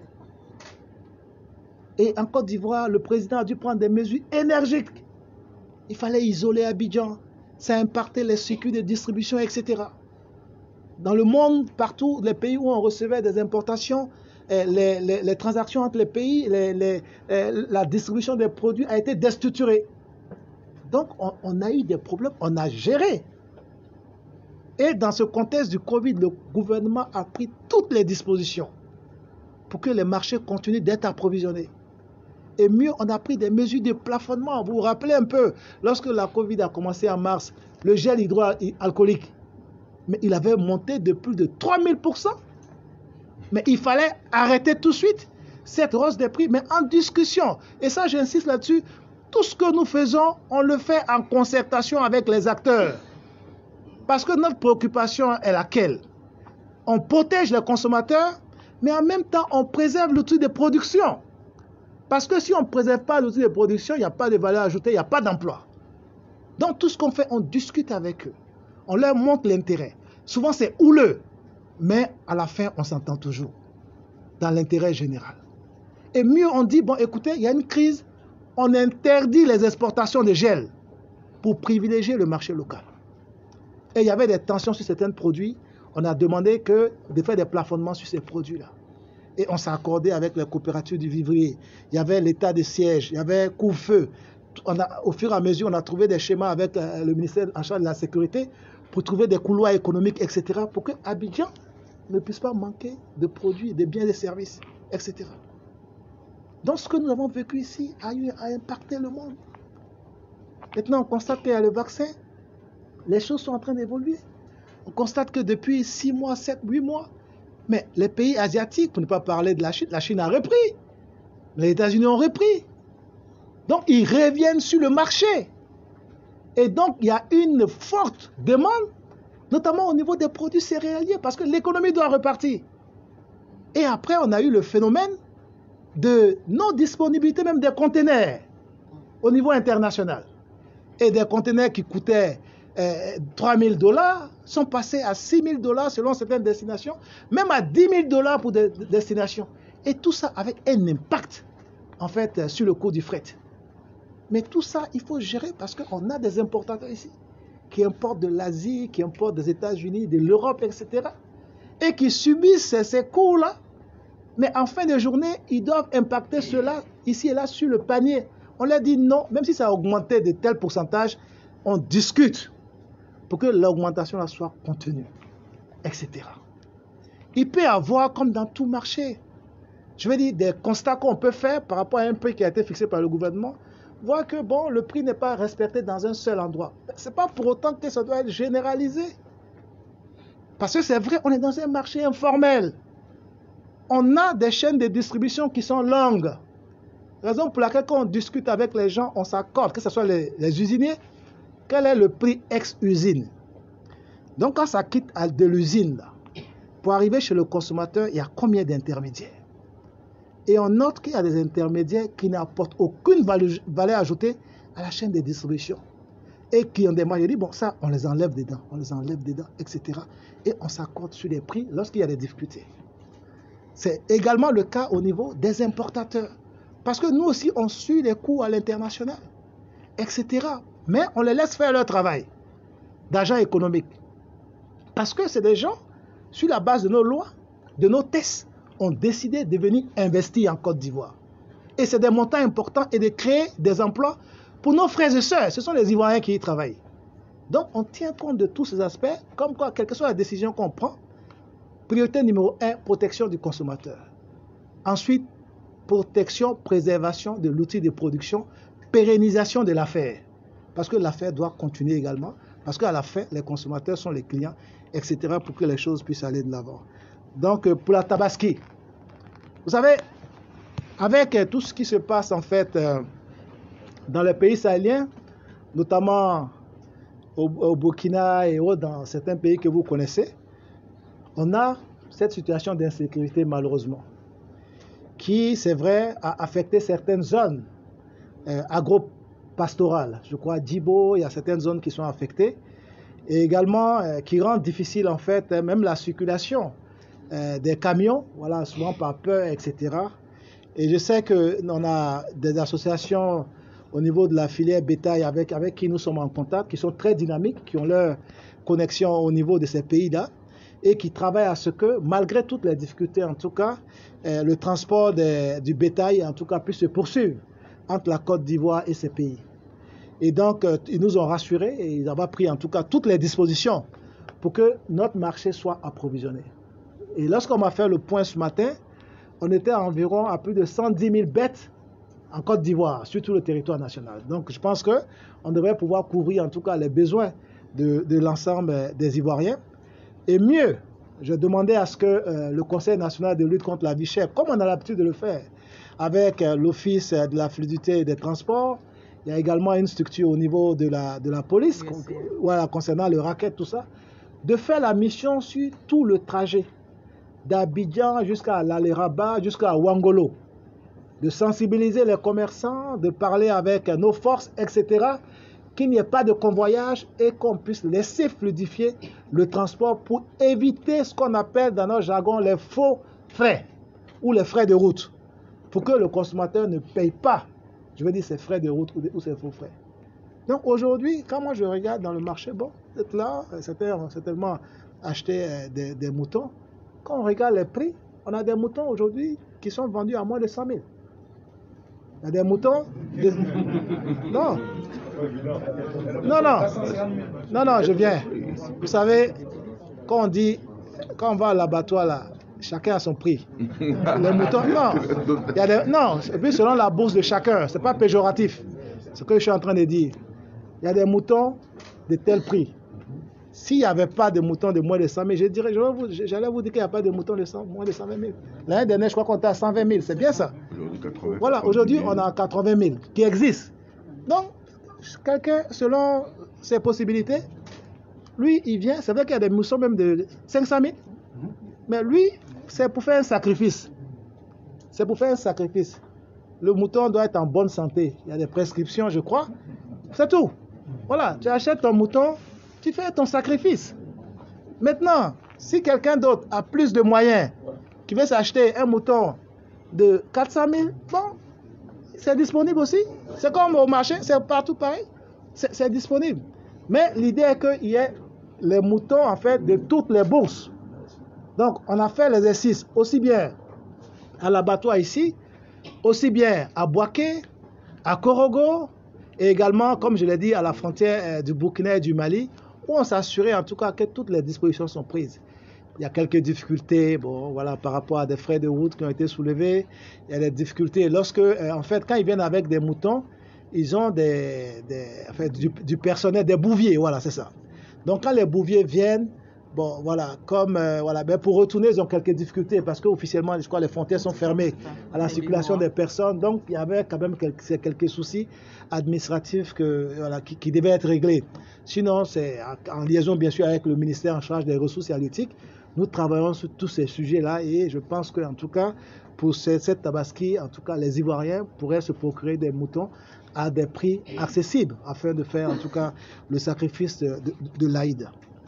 Et en Côte d'Ivoire, le président a dû prendre des mesures énergiques. Il fallait isoler Abidjan. Ça a impacté les circuits de distribution, et cetera. Dans le monde, partout, les pays où on recevait des importations, Les, les, les transactions entre les pays, les, les, la distribution des produits a été déstructurée. Donc, on, on a eu des problèmes, on a géré. Et dans ce contexte du Covid, le gouvernement a pris toutes les dispositions pour que les marchés continuent d'être approvisionnés. Et mieux, on a pris des mesures de plafonnement. Vous vous rappelez un peu, lorsque la Covid a commencé en mars, le gel hydroalcoolique, mais il avait monté de plus de trois mille pour cent. Mais il fallait arrêter tout de suite cette hausse des prix, mais en discussion. Et ça, j'insiste là-dessus, tout ce que nous faisons, on le fait en concertation avec les acteurs. Parce que notre préoccupation est laquelle? On protège les consommateurs, mais en même temps, on préserve l'outil de production. Parce que si on ne préserve pas l'outil de production, il n'y a pas de valeur ajoutée, il n'y a pas d'emploi. Donc, tout ce qu'on fait, on discute avec eux. On leur montre l'intérêt. Souvent, c'est houleux. Mais à la fin, on s'entend toujours dans l'intérêt général. Et mieux, on dit, bon, écoutez, il y a une crise, on interdit les exportations de gel pour privilégier le marché local. Et il y avait des tensions sur certains produits. On a demandé que, de faire des plafonnements sur ces produits-là. Et on s'est accordé avec les coopératives du vivrier. Il y avait l'état de siège, il y avait couvre-feu. On a, au fur et à mesure, on a trouvé des schémas avec euh, le ministère en charge de la sécurité pour trouver des couloirs économiques, et cetera, pour que Abidjan ne puisse pas manquer de produits, de biens et de services, et cetera. Donc ce que nous avons vécu ici a, eu, a impacté le monde. Maintenant, on constate qu'il y a le vaccin, les choses sont en train d'évoluer. On constate que depuis six mois, sept, huit mois, mais les pays asiatiques, pour ne pas parler de la Chine, la Chine a repris. Les États-Unis ont repris. Donc ils reviennent sur le marché. Et donc il y a une forte demande, notamment au niveau des produits céréaliers, parce que l'économie doit repartir. Et après, on a eu le phénomène de non-disponibilité même des conteneurs au niveau international. Et des conteneurs qui coûtaient euh, trois mille dollars sont passés à six mille dollars selon certaines destinations, même à dix mille dollars pour des destinations. Et tout ça avec un impact, en fait, sur le coût du fret. Mais tout ça, il faut gérer parce qu'on a des importateurs ici qui importent de l'Asie, qui importent des États-Unis, de l'Europe, et cetera. Et qui subissent ces coûts-là. Mais en fin de journée, ils doivent impacter cela ici et là sur le panier. On leur dit non, même si ça a augmenté de tel pourcentage, on discute pour que l'augmentation soit contenue, et cetera. Il peut y avoir, comme dans tout marché, je veux dire, des constats qu'on peut faire par rapport à un prix qui a été fixé par le gouvernement, voir que bon, le prix n'est pas respecté dans un seul endroit. Ce n'est pas pour autant que ça doit être généralisé. Parce que c'est vrai, on est dans un marché informel. On a des chaînes de distribution qui sont longues. Raison pour laquelle quand on discute avec les gens, on s'accorde, que ce soit les, les usiniers, quel est le prix ex-usine. Donc quand ça quitte de l'usine, là, pour arriver chez le consommateur, il y a combien d'intermédiaires? Et on note qu'il y a des intermédiaires qui n'apportent aucune valeur ajoutée à la chaîne de distribution. Et qui ont des marges. Je dis, bon, ça, on les enlève dedans, on les enlève dedans, et cetera. Et on s'accorde sur les prix lorsqu'il y a des difficultés. C'est également le cas au niveau des importateurs. Parce que nous aussi, on suit les coûts à l'international, et cetera. Mais on les laisse faire leur travail d'agent économique. Parce que c'est des gens, sur la base de nos lois, de nos tests, ont décidé de venir investir en Côte d'Ivoire. Et c'est des montants importants et de créer des emplois pour nos frères et sœurs. Ce sont les Ivoiriens qui y travaillent. Donc on tient compte de tous ces aspects, comme quoi, quelle que soit la décision qu'on prend, priorité numéro un, protection du consommateur. Ensuite, protection, préservation de l'outil de production, pérennisation de l'affaire. Parce que l'affaire doit continuer également, parce qu'à la fin, les consommateurs sont les clients, et cetera, pour que les choses puissent aller de l'avant. Donc, pour la Tabaski, vous savez, avec tout ce qui se passe en fait euh, dans les pays sahéliens, notamment au, au Burkina et autres, dans certains pays que vous connaissez, on a cette situation d'insécurité malheureusement, qui, c'est vrai, a affecté certaines zones euh, agro-pastorales. Je crois Djibo, il y a certaines zones qui sont affectées, et également euh, qui rendent difficile en fait euh, même la circulation euh, des camions, voilà, souvent par peur, et cetera. Et je sais qu'on a des associations au niveau de la filière bétail avec, avec qui nous sommes en contact, qui sont très dynamiques, qui ont leur connexion au niveau de ces pays-là, et qui travaillent à ce que, malgré toutes les difficultés, en tout cas, euh, le transport des, du bétail, en tout cas, puisse se poursuivre entre la Côte d'Ivoire et ces pays. Et donc, euh, ils nous ont rassurés et ils ont pris, en tout cas, toutes les dispositions pour que notre marché soit approvisionné. Et lorsqu'on m'a fait le point ce matin, on était à environ à plus de cent dix mille bêtes en Côte d'Ivoire, sur tout le territoire national. Donc, je pense qu'on devrait pouvoir couvrir, en tout cas, les besoins de, de l'ensemble des Ivoiriens. Et mieux, je demandais à ce que euh, le Conseil national de lutte contre la vie chère, comme on a l'habitude de le faire, avec euh, l'Office de la fluidité et des transports, il y a également une structure au niveau de la, de la police, con, voilà, concernant le racket, tout ça, de faire la mission sur tout le trajet, d'Abidjan jusqu'à l'Alé-Rabat, jusqu'à Ouangolo, de sensibiliser les commerçants, de parler avec nos forces, et cetera, qu'il n'y ait pas de convoyage et qu'on puisse laisser fluidifier le transport pour éviter ce qu'on appelle dans notre jargon les faux frais ou les frais de route, pour que le consommateur ne paye pas, je veux dire, ces frais de route ou, de, ou ces faux frais. Donc aujourd'hui, quand moi je regarde dans le marché, bon, c'est là, certains ont certainement acheté euh, des, des moutons. Quand on regarde les prix, on a des moutons aujourd'hui qui sont vendus à moins de cent mille. Il y a des moutons... De... Non. Non, non. Non, non, je viens. Vous savez, quand on dit, quand on va à l'abattoir, là, chacun a son prix. Les moutons, non. Il y a des... Non, et puis selon la bourse de chacun, ce n'est pas péjoratif. Ce que je suis en train de dire. Il y a des moutons de tel prix. S'il n'y avait pas de moutons de moins de cent mille, je dirais, j'allais vous dire qu'il n'y a pas de moutons de moins de cent vingt mille. L'année dernière, je crois qu'on était à cent vingt mille, c'est bien ça. Voilà, aujourd'hui, on a quatre-vingt mille qui existent. Donc, quelqu'un, selon ses possibilités, lui, il vient, c'est vrai qu'il y a des moutons même de cinq cent mille, mais lui, c'est pour faire un sacrifice. C'est pour faire un sacrifice. Le mouton doit être en bonne santé. Il y a des prescriptions, je crois. C'est tout. Voilà, tu achètes ton mouton, tu fais ton sacrifice. Maintenant, si quelqu'un d'autre a plus de moyens, qui veut s'acheter un mouton de quatre cent mille, bon, c'est disponible aussi. C'est comme au marché, c'est partout pareil. C'est disponible. Mais l'idée est qu'il y ait les moutons, en fait, de toutes les bourses. Donc, on a fait l'exercice aussi bien à l'abattoir ici, aussi bien à Bouaké, à Korogo, et également, comme je l'ai dit, à la frontière du Burkina et du Mali, où on s'assurait en tout cas que toutes les dispositions sont prises. Il y a quelques difficultés, bon, voilà, par rapport à des frais de route qui ont été soulevés. Il y a des difficultés lorsque, euh, en fait, quand ils viennent avec des moutons, ils ont des, des, en fait, du, du personnel, des bouviers, voilà, c'est ça. Donc, quand les bouviers viennent, Bon, voilà, comme, euh, voilà, ben pour retourner, ils ont quelques difficultés parce qu'officiellement, je crois, les frontières sont fermées à la circulation des personnes. Donc, il y avait quand même quelques, quelques soucis administratifs que, voilà, qui, qui devaient être réglés. Sinon, c'est en liaison, bien sûr, avec le ministère en charge des ressources halieutiques. Nous travaillons sur tous ces sujets-là et je pense qu'en tout cas, pour cette, cette tabaski, en tout cas, les Ivoiriens pourraient se procurer des moutons à des prix accessibles afin de faire, en tout cas, le sacrifice de, de, de l'Aïd.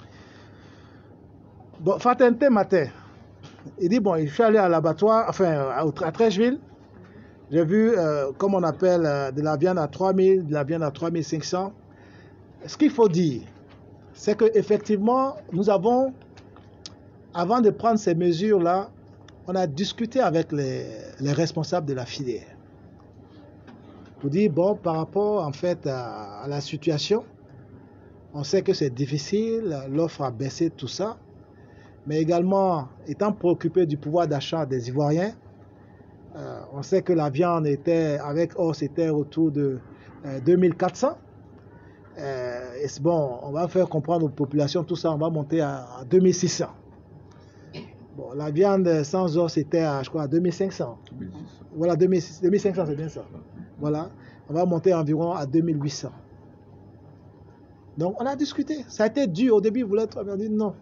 Bon, Fatente matin, il dit, bon, je suis allé à l'abattoir, enfin, à, à Trècheville, j'ai vu, euh, comme on appelle, euh, de la viande à trois mille, de la viande à trois mille cinq cents. Ce qu'il faut dire, c'est qu'effectivement, nous avons, avant de prendre ces mesures-là, on a discuté avec les, les responsables de la filière. Pour dire, bon, par rapport, en fait, à, à la situation, on sait que c'est difficile, l'offre a baissé, tout ça. Mais également, étant préoccupé du pouvoir d'achat des Ivoiriens, euh, on sait que la viande était, avec hausse, était autour de euh, deux mille quatre cents. Euh, et c'est bon, on va faire comprendre aux populations tout ça, on va monter à, à deux mille six cents. Bon, la viande sans os était à, je crois, à deux mille cinq cents. Voilà, deux mille cinq cents, c'est bien ça. Voilà, on va monter environ à deux mille huit cents. Donc, on a discuté. Ça a été dur. Au début, ils voulaient être, on a dit non.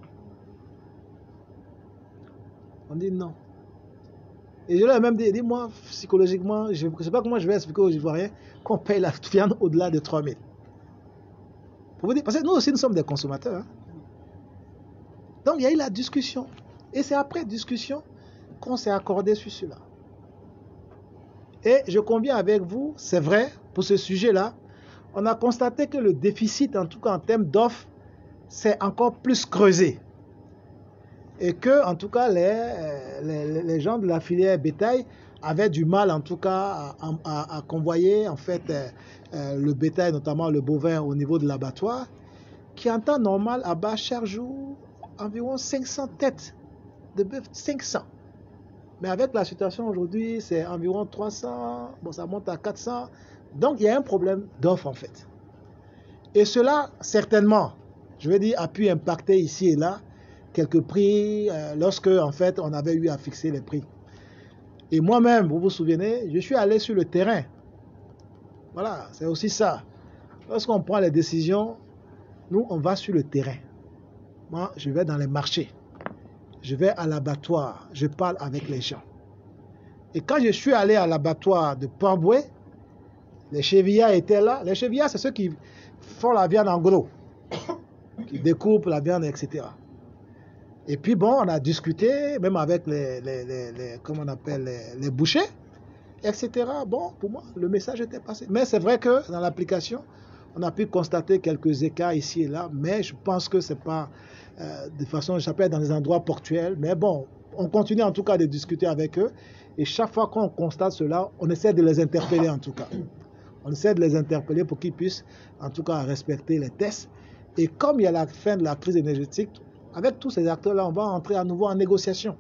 On dit non. Et je leur ai même dit, dit moi, psychologiquement, je ne sais pas comment je vais expliquer aux Ivoiriens qu'on paye la viande au-delà de trois mille. Pour vous dire, parce que nous aussi, nous sommes des consommateurs. Hein. Donc, il y a eu la discussion. Et c'est après discussion qu'on s'est accordé sur cela. Et je conviens avec vous, c'est vrai, pour ce sujet-là, on a constaté que le déficit, en tout cas en termes d'offres, s'est encore plus creusé. Et que, en tout cas, les, les, les gens de la filière bétail avaient du mal, en tout cas, à, à, à convoyer, en fait, euh, le bétail, notamment le bovin, au niveau de l'abattoir, qui en temps normal abat chaque jour environ cinq cents têtes de bœuf, cinq cents. Mais avec la situation aujourd'hui, c'est environ trois cents, bon, ça monte à quatre cents. Donc, il y a un problème d'offre, en fait. Et cela, certainement, je veux dire, a pu impacter ici et là quelques prix euh, lorsque, en fait, on avait eu à fixer les prix. Et moi-même, vous vous souvenez, je suis allé sur le terrain. Voilà, c'est aussi ça. Lorsqu'on prend les décisions, nous, on va sur le terrain. Moi, je vais dans les marchés. Je vais à l'abattoir. Je parle avec les gens. Et quand je suis allé à l'abattoir de Port-Boué, les chevillards étaient là. Les chevillards, c'est ceux qui font la viande en gros, qui découpent la viande, et cetera. Et puis bon, on a discuté, même avec les, les, les, les comment on appelle, les, les bouchers, et cetera. Bon, pour moi, le message était passé. Mais c'est vrai que dans l'application, on a pu constater quelques écarts ici et là, mais je pense que c'est pas euh, de façon, ça peut être dans des endroits portuels. Mais bon, on continue en tout cas de discuter avec eux. Et chaque fois qu'on constate cela, on essaie de les interpeller en tout cas. On essaie de les interpeller pour qu'ils puissent en tout cas respecter les tests. Et comme il y a la fin de la crise énergétique, avec tous ces acteurs-là, on va entrer à nouveau en négociation.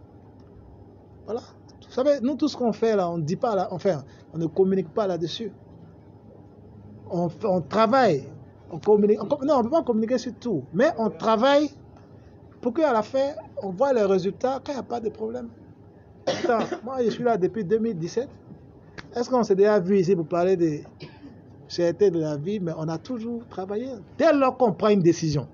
Voilà. Vous savez, nous, tout ce qu'on fait là, on ne dit pas là, enfin, on ne communique pas là-dessus. On, on travaille. On communique, on, non, on ne peut pas communiquer sur tout, mais on travaille pour qu'à la fin, on voit les résultats quand il n'y a pas de problème. Attends, moi, je suis là depuis deux mille dix-sept. Est-ce qu'on s'est déjà vu ici pour parler de cherté de la vie, mais on a toujours travaillé. Dès lors qu'on prend une décision,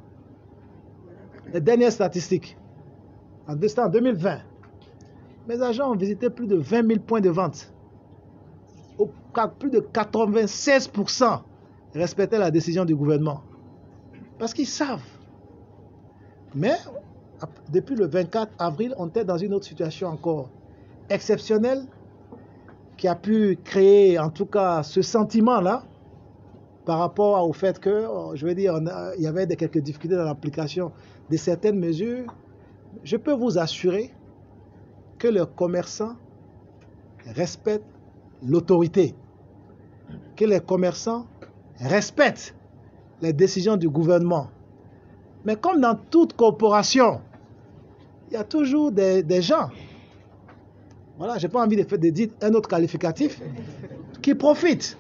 les dernières statistiques, en deux mille vingt, mes agents ont visité plus de vingt mille points de vente. Au, plus de quatre-vingt-seize pour cent respectaient la décision du gouvernement. Parce qu'ils savent. Mais depuis le vingt-quatre avril, on était dans une autre situation encore exceptionnelle qui a pu créer en tout cas ce sentiment-là par rapport au fait que, je veux dire, on a, il y avait des, quelques difficultés dans l'application de certaines mesures. Je peux vous assurer que les commerçants respectent l'autorité, que les commerçants respectent les décisions du gouvernement. Mais comme dans toute corporation, il y a toujours des, des gens, voilà, je n'ai pas envie de, faire, de dire un autre qualificatif, qui profitent.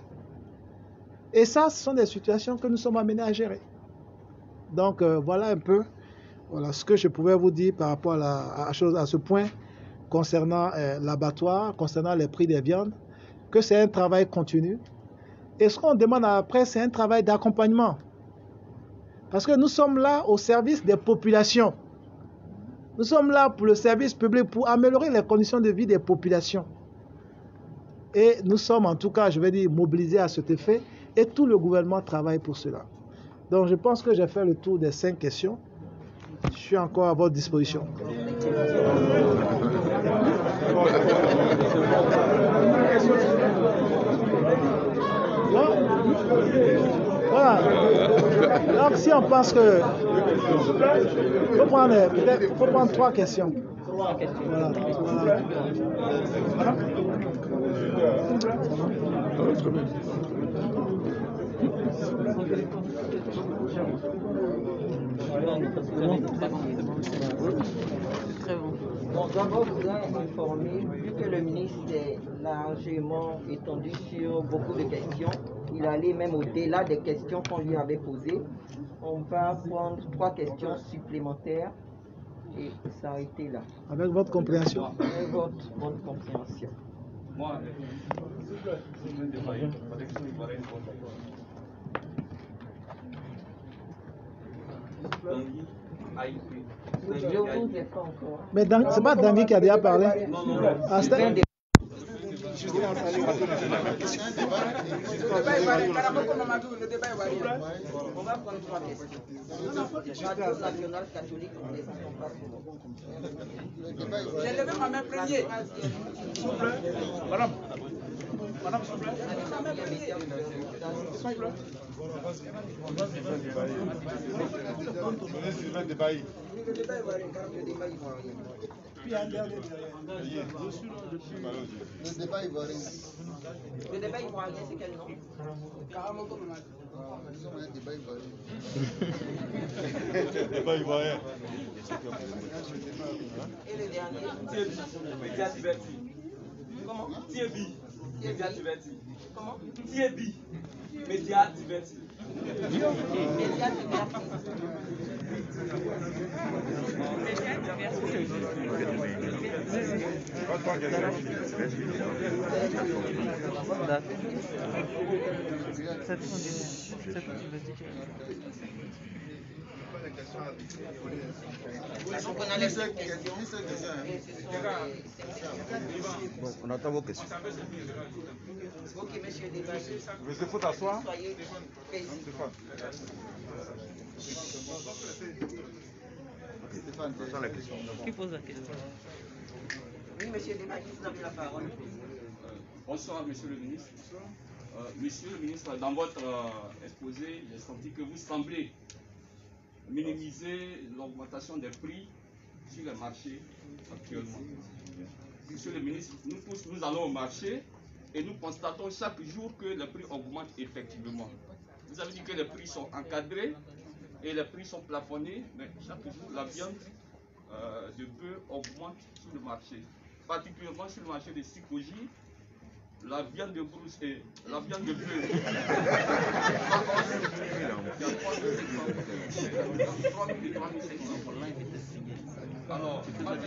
Et ça, ce sont des situations que nous sommes amenés à gérer. Donc, euh, voilà un peu Voilà ce que je pouvais vous dire par rapport à, la, à, chose, à ce point concernant euh, l'abattoir, concernant les prix des viandes, que c'est un travail continu. Et ce qu'on demande après, c'est un travail d'accompagnement. Parce que nous sommes là au service des populations. Nous sommes là pour le service public, pour améliorer les conditions de vie des populations. Et nous sommes en tout cas, je vais dire, mobilisés à cet effet. Et tout le gouvernement travaille pour cela. Donc je pense que j'ai fait le tour des cinq questions. Je suis encore à votre disposition. Non? Voilà. Donc si on pense que... Il faut prendre, peut-être, faut prendre trois questions. Trois questions. Voilà. Voilà. Très bon. Bon, d'abord, je voudrais informer, vu que le ministre est largement étendu sur beaucoup de questions, il allait même au-delà des questions qu'on lui avait posées. On va prendre trois questions supplémentaires et s'arrêter là. Avec votre compréhension. Avec votre bonne compréhension. Moi, Je vous ai pas encore. Mais c'est pas Dangui qui a déjà parlé. Non, non, non. Ah, c'était... On va prendre trois questions. Radio nationale catholique, on les attend pas souvent. J'ai levé ma main premier. Madame. Madame, s'il vous plaît. S'il vous plaît. Sylvain Debailly. Le débat ivoirien. Puis un dernier derrière. Le débat ivoirien. Le débat ivoirien, c'est quel nom? Disons un débat ivoirien. Débat ivoirien. Et le dernier? Média diverti. Comment? Thierry. Média diverti. Comment? Thierry. Média diverti. Média diverti. Donc on a les cinq questions. Bon, on attend vos questions. Ok, monsieur Debailly. Monsieur, faut t'asseoir. Soyez précis. Stéphane, j'attends la question. Qui pose la question? Oui, monsieur Debailly, vous avez la parole. Bonsoir, monsieur le ministre. Euh, monsieur le ministre, dans votre euh, exposé, j'ai senti que vous semblez minimiser l'augmentation des prix sur le marché actuellement. Monsieur le ministre, nous tous, nous allons au marché et nous constatons chaque jour que les prix augmentent effectivement. Vous avez dit que les prix sont encadrés et les prix sont plafonnés, mais chaque jour, la viande euh, de bœuf augmente sur le marché, particulièrement sur le marché de Sikoji. La viande de brousse et la viande de bœuf. Alors,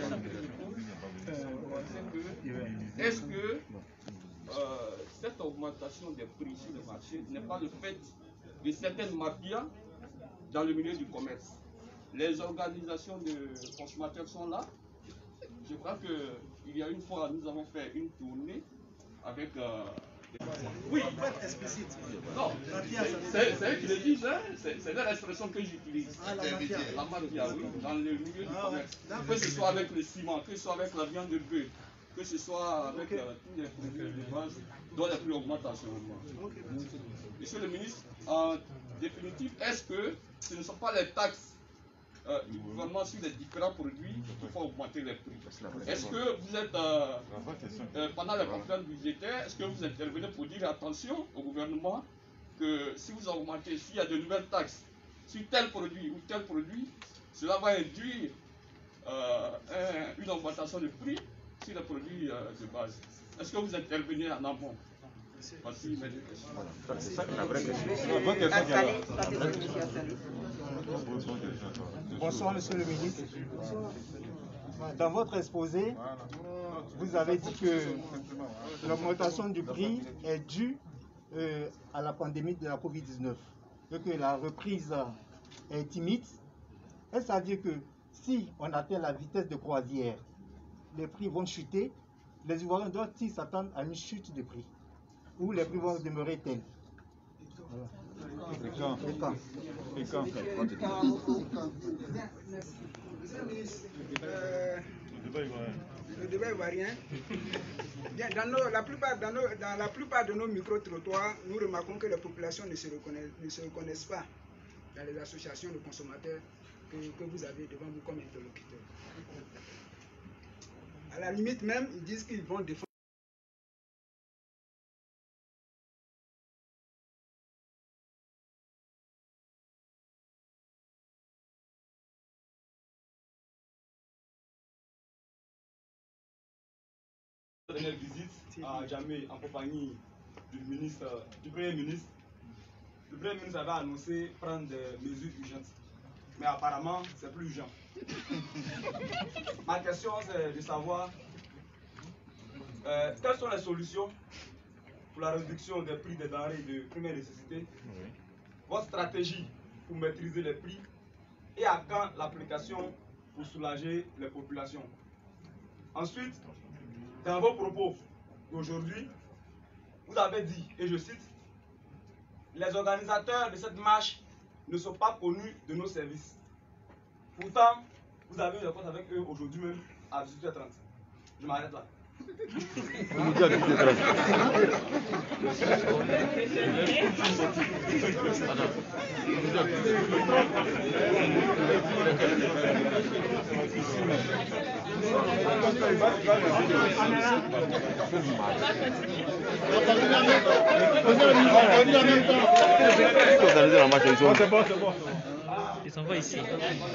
est-ce que euh, cette augmentation des prix sur le marché n'est pas le fait de certaines mafias dans le milieu du commerce? Les organisations de consommateurs sont là. Je crois qu'il y a une fois, nous avons fait une tournée avec... Euh, oui, explicite. non, c'est eux qui le disent, hein? C'est leur expression que j'utilise. Ah, la mafia. La mafia, oui, dans le milieu du commerce. Que ce soit avec le ciment, que ce soit avec la viande de bœuf, que ce soit avec okay. euh, tous les produits de base, dont les prix augmentent en ce moment. Okay. Monsieur le ministre, en définitive, est-ce que ce ne sont pas les taxes Euh, vraiment sur les différents produits qui font augmenter les prix? Est-ce que vous êtes, euh, euh, pendant les conférences budgétaires, est-ce que vous intervenez pour dire attention au gouvernement que si vous augmentez, s'il y a de nouvelles taxes sur tel produit ou tel produit, cela va induire euh, un, une augmentation de prix sur les produits euh, de base? Est-ce que vous intervenez en amont? Voici mes deux questions. C'est ça la vraie question. Monsieur Assalé, Bonsoir, monsieur le ministre. Dans votre exposé, vous avez dit que l'augmentation du prix est due euh, à la pandémie de la covid dix-neuf et que la reprise est timide. Est-ce à dire que si on atteint la vitesse de croisière, les prix vont chuter? Les Ivoiriens doivent-ils s'attendre à une chute de prix? Ou les prix vont demeurer tels? Et quand Et quand Et quand Euh, le débat ivoirien. Bien, dans, nos, la plupart, dans, nos, dans la plupart de nos micro-trottoirs, nous remarquons que les populations ne se reconnaissent, ne se reconnaissent pas dans les associations de consommateurs que, que vous avez devant vous comme interlocuteurs. À la limite même, ils disent qu'ils vont défendre. Dernière visite à Djamé en compagnie du ministre, du Premier ministre. Le Premier ministre avait annoncé prendre des mesures urgentes. Mais apparemment, c'est plus urgent. Ma question, c'est de savoir euh, quelles sont les solutions pour la réduction des prix des denrées de première nécessité, votre stratégie pour maîtriser les prix et à quand l'application pour soulager les populations. Ensuite, dans vos propos d'aujourd'hui, vous avez dit, et je cite, les organisateurs de cette marche ne sont pas connus de nos services. Pourtant, vous avez eu une rencontre avec eux aujourd'hui même à dix-huit heures trente. Je m'arrête là. Ils s'en vont ici.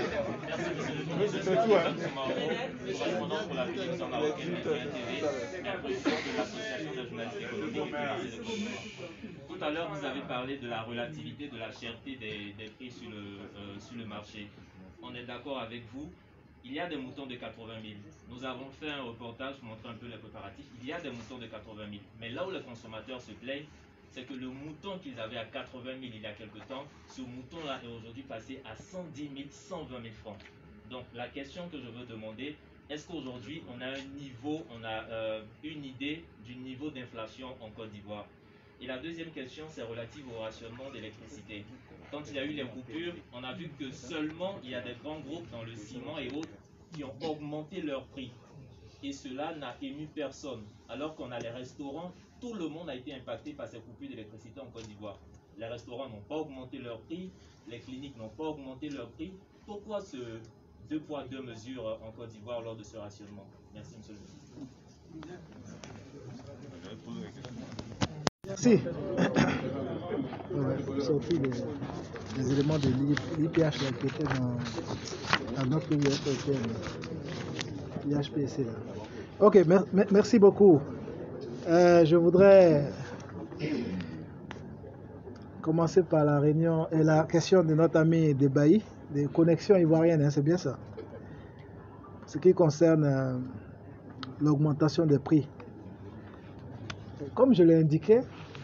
Tout à l'heure, vous avez parlé de la relativité, de la cherté des, des prix sur le, euh, sur le marché. On est d'accord avec vous. Il y a des moutons de quatre-vingt mille. Nous avons fait un reportage pour montrer un peu les préparatifs. Il y a des moutons de quatre-vingt mille. Mais là où les consommateurs se plaignent, c'est que le mouton qu'ils avaient à quatre-vingt mille il y a quelque temps, ce mouton-là est aujourd'hui passé à cent dix mille, cent vingt mille francs. Donc la question que je veux demander, est-ce qu'aujourd'hui on a un niveau, on a euh, une idée du niveau d'inflation en Côte d'Ivoire? Et la deuxième question, c'est relative au rationnement d'électricité. Quand il y a eu les coupures, on a vu que seulement il y a des grands groupes dans le ciment et autres qui ont augmenté leur prix. Et cela n'a ému personne. Alors qu'on a les restaurants, tout le monde a été impacté par ces coupures d'électricité en Côte d'Ivoire. Les restaurants n'ont pas augmenté leur prix, les cliniques n'ont pas augmenté leur prix. Pourquoi ce deux poids, deux mesures en Côte d'Ivoire lors de ce rationnement? Merci, monsieur le ministre. Merci. Ouais, sorti des, des éléments de l'I P H qui étaient dans, dans notre I H P C. Là. Ok, mer merci beaucoup. Euh, je voudrais commencer par la réunion et la question de notre ami Debaï, des connexions ivoiriennes, hein, c'est bien ça. Ce qui concerne euh, l'augmentation des prix. Comme je l'ai indiqué,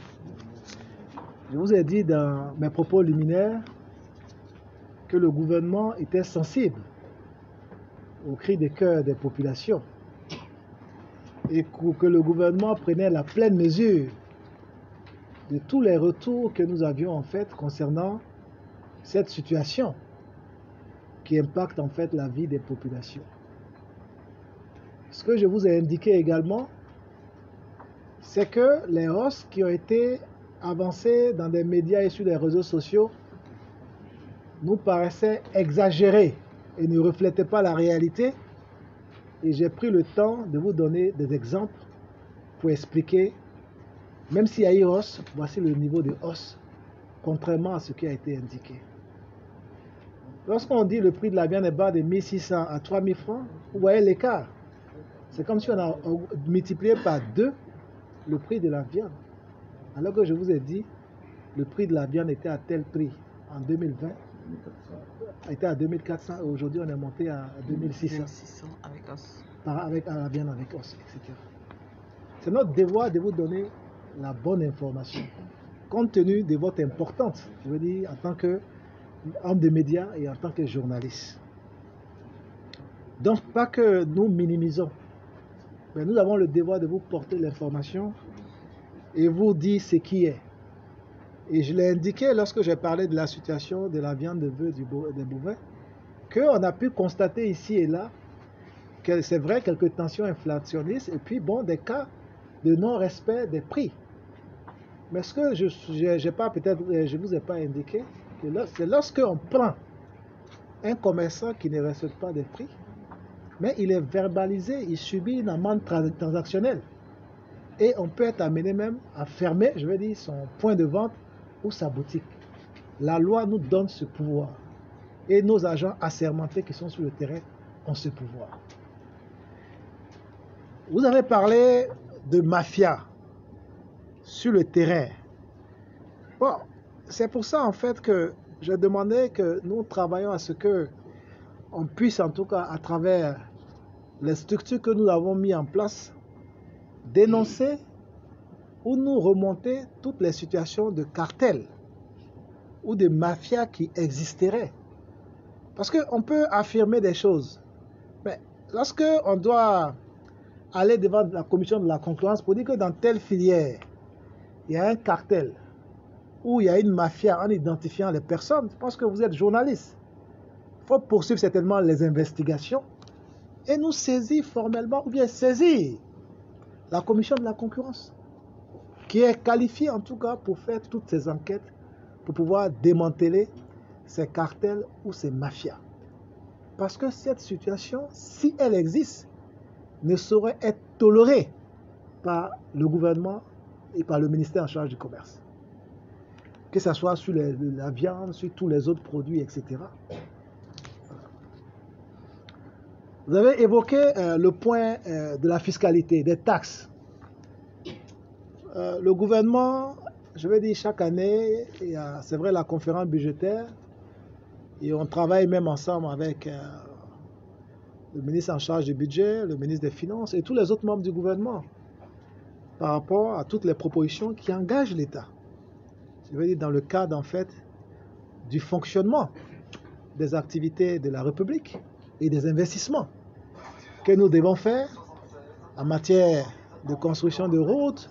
je vous ai dit dans mes propos liminaires que le gouvernement était sensible au cri de cœur des populations et que le gouvernement prenait la pleine mesure de tous les retours que nous avions en fait concernant cette situation qui impacte en fait la vie des populations. Ce que je vous ai indiqué également, c'est que les hausses qui ont été avancées dans des médias et sur les réseaux sociaux nous paraissaient exagérées et ne reflétaient pas la réalité. Et j'ai pris le temps de vous donner des exemples pour expliquer, même s'il y a eu hausse, voici le niveau de hausse, contrairement à ce qui a été indiqué. Lorsqu'on dit le prix de la viande est bas de mille six cents à trois mille francs, vous voyez l'écart. C'est comme si on a multiplié par deux le prix de la viande. Alors que je vous ai dit, le prix de la viande était à tel prix en deux mille vingt a été à deux mille quatre cents et aujourd'hui on est monté à deux mille six cents. Avec os. Par, avec à la viande avec os, et cetera. C'est notre devoir de vous donner la bonne information, compte tenu de votre importance, je veux dire, en tant qu'homme de médias et en tant que journaliste. Donc, pas que nous minimisons, mais nous avons le devoir de vous porter l'information et vous dire ce qui est. Et je l'ai indiqué lorsque j'ai parlé de la situation de la viande de bœuf des bovins, qu'on a pu constater ici et là que c'est vrai, quelques tensions inflationnistes et puis bon, des cas de non-respect des prix. Mais ce que je j'ai pas peut-être, je vous ai pas indiqué, c'est lorsqu'on prend un commerçant qui ne respecte pas des prix, mais il est verbalisé, il subit une amende transactionnelle. Et on peut être amené même à fermer, je veux dire, son point de vente ou sa boutique. La loi nous donne ce pouvoir. Et nos agents assermentés qui sont sur le terrain ont ce pouvoir. Vous avez parlé de mafia sur le terrain. Bon, c'est pour ça en fait que je demandais que nous travaillions à ce que on puisse en tout cas à travers les structures que nous avons mis en place dénoncer ou nous remonter toutes les situations de cartel ou de mafia qui existeraient. Parce qu'on peut affirmer des choses, mais lorsque on doit aller devant la commission de la concurrence pour dire que dans telle filière, il y a un cartel ou il y a une mafia en identifiant les personnes, je pense que vous êtes journaliste. Il faut poursuivre certainement les investigations et nous saisir formellement ou bien saisir la commission de la concurrence qui est qualifiée en tout cas pour faire toutes ces enquêtes pour pouvoir démanteler ces cartels ou ces mafias. Parce que cette situation, si elle existe, ne saurait être tolérée par le gouvernement et par le ministère en charge du commerce. Que ce soit sur les, la viande, sur tous les autres produits, et cetera. Vous avez évoqué euh, le point euh, de la fiscalité, des taxes. Euh, le gouvernement, je vais dire chaque année, c'est vrai la conférence budgétaire, et on travaille même ensemble avec euh, le ministre en charge du budget, le ministre des Finances et tous les autres membres du gouvernement par rapport à toutes les propositions qui engagent l'État. Je veux dire dans le cadre en fait du fonctionnement des activités de la République et des investissements que nous devons faire en matière de construction de routes,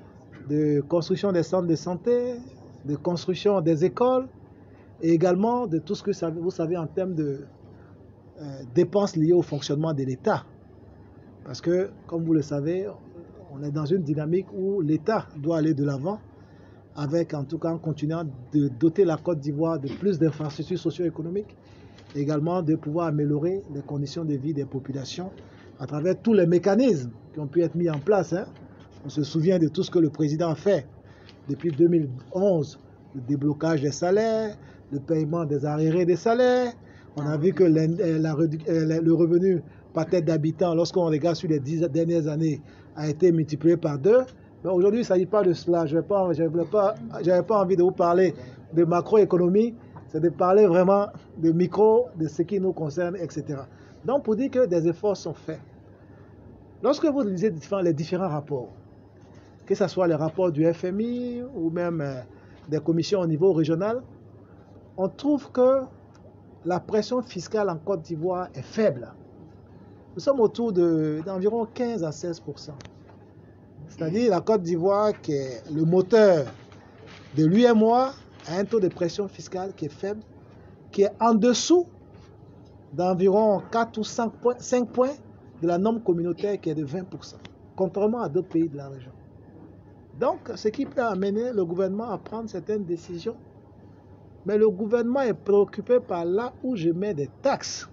de construction des centres de santé, de construction des écoles et également de tout ce que vous savez en termes de euh, dépenses liées au fonctionnement de l'État. Parce que, comme vous le savez, on est dans une dynamique où l'État doit aller de l'avant avec, en tout cas, en continuant de doter la Côte d'Ivoire de plus d'infrastructures socio-économiques, également de pouvoir améliorer les conditions de vie des populations à travers tous les mécanismes qui ont pu être mis en place. Hein. On se souvient de tout ce que le président a fait depuis deux mille onze, le déblocage des salaires, le paiement des arriérés des salaires. On a vu que la, la, la, le revenu par tête d'habitant, lorsqu'on regarde sur les dix dernières années, a été multiplié par deux. Mais aujourd'hui, il ne s'agit pas de cela. Je n'avais pas, pas, pas envie de vous parler de macroéconomie, c'est de parler vraiment de micro, de ce qui nous concerne, et cetera. Donc, pour dire que des efforts sont faits. Lorsque vous lisez les différents rapports, que ce soit les rapports du F M I ou même euh, des commissions au niveau régional, on trouve que la pression fiscale en Côte d'Ivoire est faible. Nous sommes autour d'environ quinze à seize pour cent. C'est-à-dire la Côte d'Ivoire, qui est le moteur de l'U M O A, a un taux de pression fiscale qui est faible, qui est en dessous d'environ quatre ou cinq points, cinq points de la norme communautaire qui est de vingt pour cent, contrairement à d'autres pays de la région. Donc, ce qui peut amener le gouvernement à prendre certaines décisions. Mais le gouvernement est préoccupé par là où je mets des taxes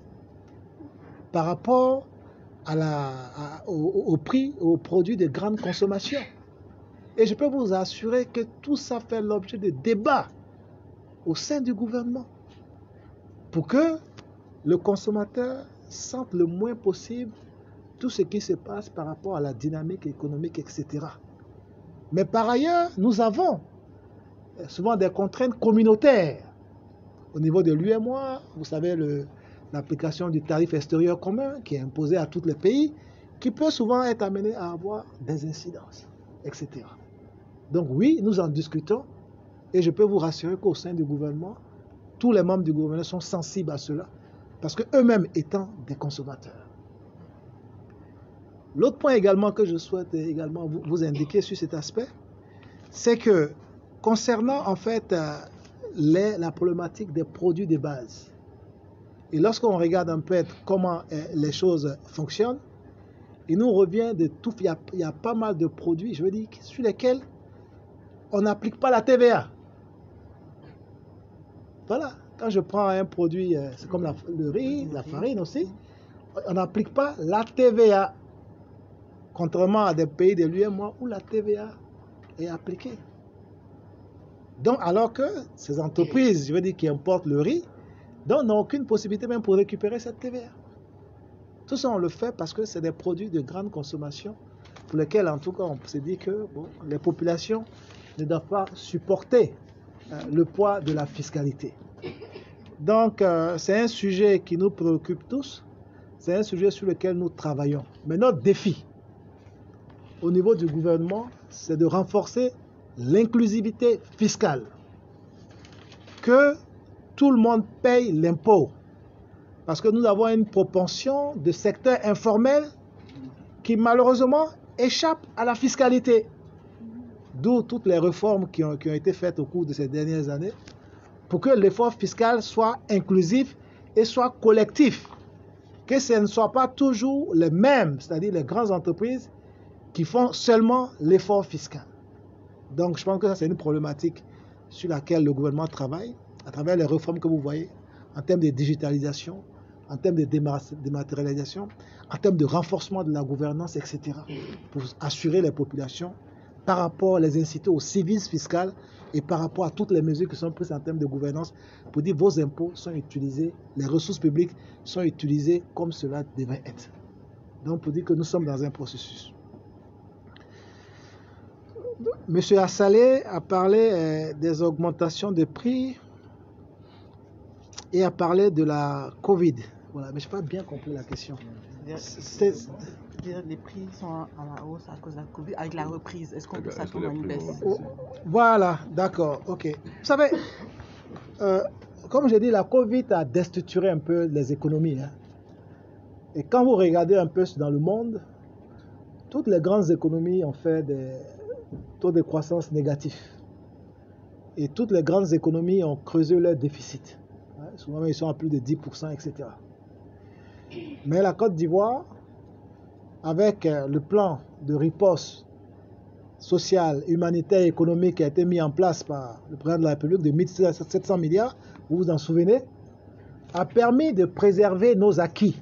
par rapport à la, à, au, au prix, aux produits de grande consommation. Et je peux vous assurer que tout ça fait l'objet de débats au sein du gouvernement pour que le consommateur sente le moins possible tout ce qui se passe par rapport à la dynamique économique, et cetera. Mais par ailleurs, nous avons souvent des contraintes communautaires Au niveau de l'U E M O A, vous savez, l'application du tarif extérieur commun qui est imposé à tous les pays, qui peut souvent être amené à avoir des incidences, et cetera. Donc oui, nous en discutons et je peux vous rassurer qu'au sein du gouvernement, tous les membres du gouvernement sont sensibles à cela parce qu'eux-mêmes étant des consommateurs. L'autre point également que je souhaite également vous, vous indiquer sur cet aspect, c'est que concernant en fait euh, les, la problématique des produits de base, et lorsqu'on regarde un peu comment euh, les choses fonctionnent, il nous revient de tout, il y, a, il y a pas mal de produits, je veux dire, sur lesquels on n'applique pas la T V A. Voilà, quand je prends un produit, euh, c'est comme la, le riz, la farine aussi, on n'applique pas la T V A. Contrairement à des pays de l'U E M O A où la T V A est appliquée. Donc, alors que ces entreprises, je veux dire, qui importent le riz, n'ont aucune possibilité même pour récupérer cette T V A. Tout ça, on le fait parce que c'est des produits de grande consommation pour lesquels, en tout cas, on s'est dit que bon, les populations ne doivent pas supporter euh, le poids de la fiscalité. Donc, euh, c'est un sujet qui nous préoccupe tous. C'est un sujet sur lequel nous travaillons. Mais notre défi, au niveau du gouvernement, c'est de renforcer l'inclusivité fiscale. Que tout le monde paye l'impôt. Parce que nous avons une propension de secteur informel qui malheureusement échappe à la fiscalité. D'où toutes les réformes qui ont, qui ont été faites au cours de ces dernières années pour que l'effort fiscal soit inclusif et soit collectif. Que ce ne soit pas toujours les mêmes, c'est-à-dire les grandes entreprises, qui font seulement l'effort fiscal. Donc je pense que ça c'est une problématique sur laquelle le gouvernement travaille à travers les réformes que vous voyez en termes de digitalisation, en termes de dématérialisation, en termes de renforcement de la gouvernance, et cetera pour assurer les populations par rapport à les inciter au civisme fiscal et par rapport à toutes les mesures qui sont prises en termes de gouvernance pour dire vos impôts sont utilisés, les ressources publiques sont utilisées comme cela devrait être. Donc pour dire que nous sommes dans un processus. Monsieur Assalé a parlé euh, des augmentations de prix et a parlé de la Covid. Voilà, mais je n'ai pas bien compris la question. C'est... Les prix sont à la hausse à cause de la Covid. Avec la reprise, est-ce qu'on peut s'attendre à une baisse? Voilà, d'accord, ok. Vous savez, euh, comme je dis, la Covid a déstructuré un peu les économies. Hein. Et quand vous regardez un peu dans le monde, toutes les grandes économies ont fait des taux de croissance négatifs. Et toutes les grandes économies ont creusé leur déficit. Hein, souvent, ils sont à plus de dix pour cent, et cetera. Mais la Côte d'Ivoire, avec le plan de riposte sociale, humanitaire et économique qui a été mis en place par le président de la République de mille sept cents milliards, vous vous en souvenez, a permis de préserver nos acquis.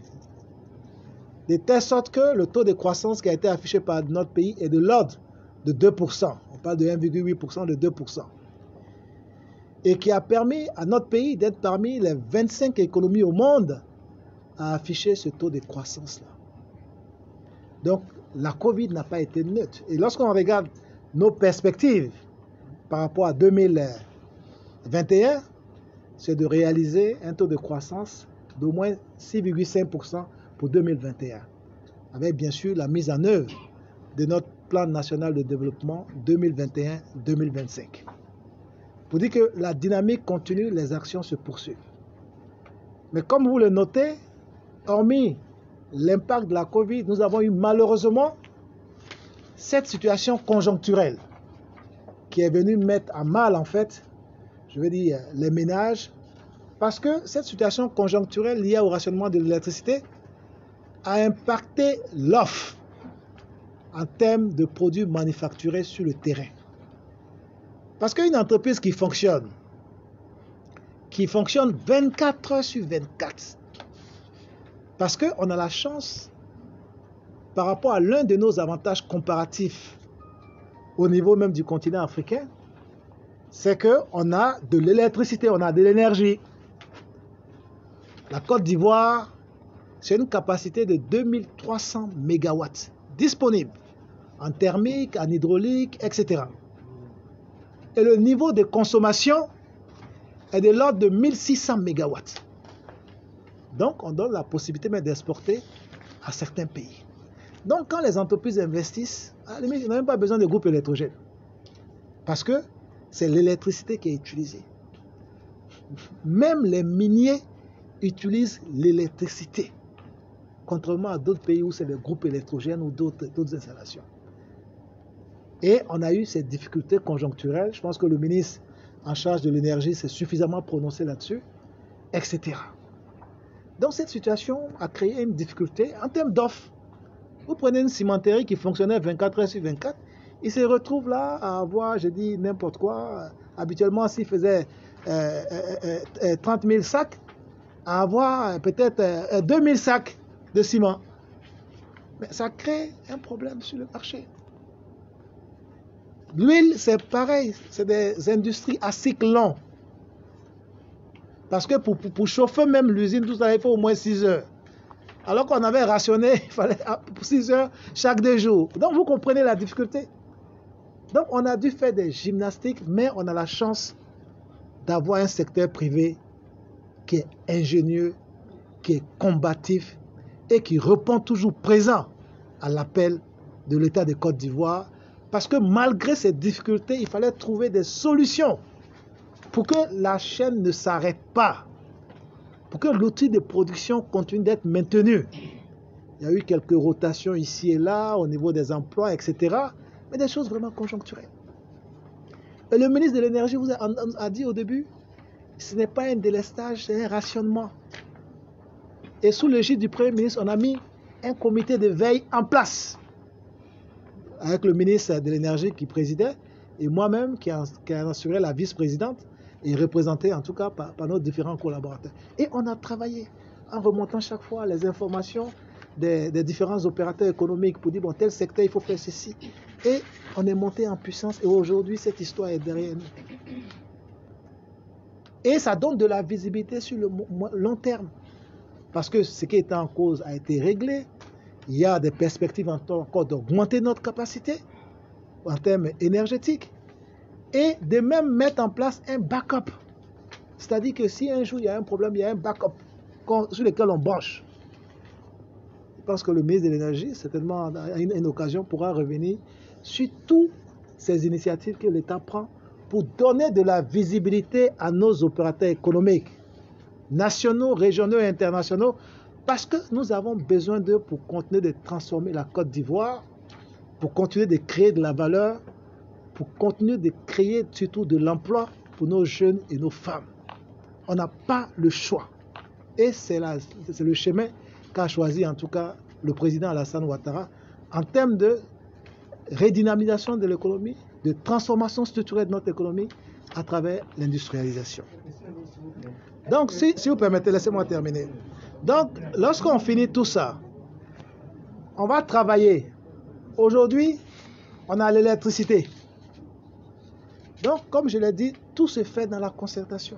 De telle sorte que le taux de croissance qui a été affiché par notre pays est de l'ordre de deux pour cent. On parle de un virgule huit pour cent, de deux pour cent. Et qui a permis à notre pays d'être parmi les vingt-cinq économies au monde à afficher ce taux de croissance-là. Donc, la Covid n'a pas été neutre. Et lorsqu'on regarde nos perspectives par rapport à deux mille vingt et un, c'est de réaliser un taux de croissance d'au moins six virgule cinq pour cent pour deux mille vingt et un, avec bien sûr la mise en œuvre de notre plan national de développement deux mille vingt et un à deux mille vingt-cinq. Pour dire que la dynamique continue, les actions se poursuivent. Mais comme vous le notez, hormis l'impact de la Covid, nous avons eu malheureusement cette situation conjoncturelle qui est venue mettre à mal, en fait, je veux dire, les ménages, parce que cette situation conjoncturelle liée au rationnement de l'électricité a impacté l'offre en termes de produits manufacturés sur le terrain. Parce qu'une entreprise qui fonctionne, qui fonctionne vingt-quatre heures sur vingt-quatre, parce qu'on a la chance, par rapport à l'un de nos avantages comparatifs au niveau même du continent africain, c'est qu'on a de l'électricité, on a de l'énergie. La Côte d'Ivoire, c'est une capacité de deux mille trois cents mégawatts disponibles en thermique, en hydraulique, et cetera. Et le niveau de consommation est de l'ordre de mille six cents mégawatts. Donc, on donne la possibilité même d'exporter à certains pays. Donc, quand les entreprises investissent, à la limite, ils n'ont même pas besoin de groupes électrogènes. Parce que c'est l'électricité qui est utilisée. Même les miniers utilisent l'électricité. Contrairement à d'autres pays où c'est des groupes électrogènes ou d'autres installations. Et on a eu ces difficultés conjoncturelles. Je pense que le ministre en charge de l'énergie s'est suffisamment prononcé là-dessus, et cetera. Donc cette situation a créé une difficulté en termes d'offres. Vous prenez une cimenterie qui fonctionnait vingt-quatre heures sur vingt-quatre, il se retrouve là à avoir, je dis n'importe quoi, habituellement s'il faisait euh, euh, euh, trente mille sacs, à avoir peut-être euh, deux mille sacs de ciment. Mais ça crée un problème sur le marché. L'huile, c'est pareil, c'est des industries à cycle long. Parce que pour, pour, pour chauffer même l'usine, tout ça, il faut au moins six heures. Alors qu'on avait rationné, il fallait six heures chaque deux jours. Donc vous comprenez la difficulté. Donc on a dû faire des gymnastiques, mais on a la chance d'avoir un secteur privé qui est ingénieux, qui est combatif et qui répond toujours présent à l'appel de l'État de Côte d'Ivoire. Parce que malgré ces difficultés, il fallait trouver des solutions pour que la chaîne ne s'arrête pas, pour que l'outil de production continue d'être maintenu. Il y a eu quelques rotations ici et là au niveau des emplois, et cetera, mais des choses vraiment conjoncturelles. Et le ministre de l'Énergie vous a, a dit au début, ce n'est pas un délestage, c'est un rationnement. Et sous l'égide du Premier ministre, on a mis un comité de veille en place, avec le ministre de l'Énergie qui présidait, et moi-même qui a, qui a assuré la vice-présidente, et représenté en tout cas par, par nos différents collaborateurs. Et on a travaillé en remontant chaque fois les informations des, des différents opérateurs économiques pour dire, bon, tel secteur, il faut faire ceci. Et on est monté en puissance, et aujourd'hui, cette histoire est derrière nous. Et ça donne de la visibilité sur le long terme, parce que ce qui était en cause a été réglé. Il y a des perspectives encore d'augmenter notre capacité en termes énergétiques et de même mettre en place un backup. C'est-à-dire que si un jour il y a un problème, il y a un backup sur lequel on branche. Je pense que le ministre de l'Énergie, certainement à une, une occasion, pourra revenir sur toutes ces initiatives que l'État prend pour donner de la visibilité à nos opérateurs économiques, nationaux, régionaux et internationaux, parce que nous avons besoin d'eux pour continuer de transformer la Côte d'Ivoire, pour continuer de créer de la valeur, pour continuer de créer surtout de l'emploi pour nos jeunes et nos femmes. On n'a pas le choix. Et c'est le chemin qu'a choisi en tout cas le président Alassane Ouattara en termes de redynamisation de l'économie, de transformation structurelle de notre économie à travers l'industrialisation. Donc, si, si vous permettez, laissez-moi terminer. Donc, lorsqu'on finit tout ça, on va travailler. Aujourd'hui, on a l'électricité. Donc, comme je l'ai dit, tout se fait dans la concertation.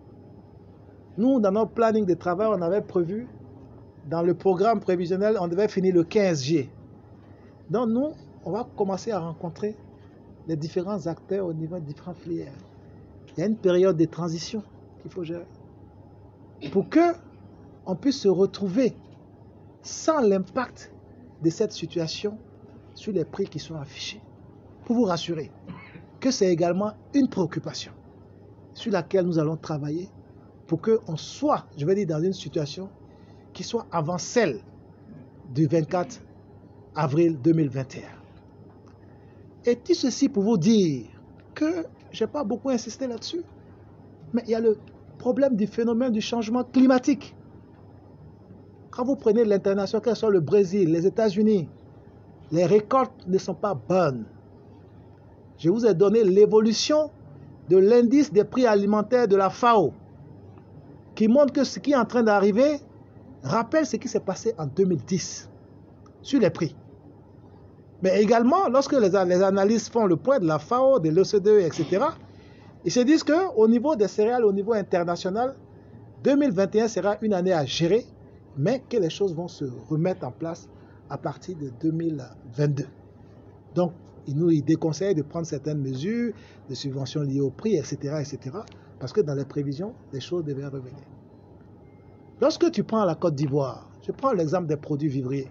Nous, dans notre planning de travail, on avait prévu, dans le programme prévisionnel, on devait finir le quinze juillet. Donc, nous, on va commencer à rencontrer les différents acteurs au niveau de différentes filières. Il y a une période de transition qu'il faut gérer. Pour que on puisse se retrouver sans l'impact de cette situation sur les prix qui sont affichés. Pour vous rassurer que c'est également une préoccupation sur laquelle nous allons travailler pour qu'on soit, je vais dire, dans une situation qui soit avant celle du vingt-quatre avril deux mille vingt et un. Et tout ceci pour vous dire que je n'ai pas beaucoup insisté là-dessus, mais il y a le problème du phénomène du changement climatique. Quand vous prenez l'international, que ce soit le Brésil, les États-Unis, les récoltes ne sont pas bonnes. Je vous ai donné l'évolution de l'indice des prix alimentaires de la F A O, qui montre que ce qui est en train d'arriver rappelle ce qui s'est passé en deux mille dix sur les prix. Mais également, lorsque les, les analystes font le point de la F A O, de l'O C D E, et cetera, ils se disent qu'au niveau des céréales, au niveau international, deux mille vingt et un sera une année à gérer, mais que les choses vont se remettre en place à partir de deux mille vingt-deux. Donc, il nous il déconseille de prendre certaines mesures, de subventions liées au prix, et cetera, et cetera. Parce que dans les prévisions, les choses devaient revenir. Lorsque tu prends la Côte d'Ivoire, je prends l'exemple des produits vivriers.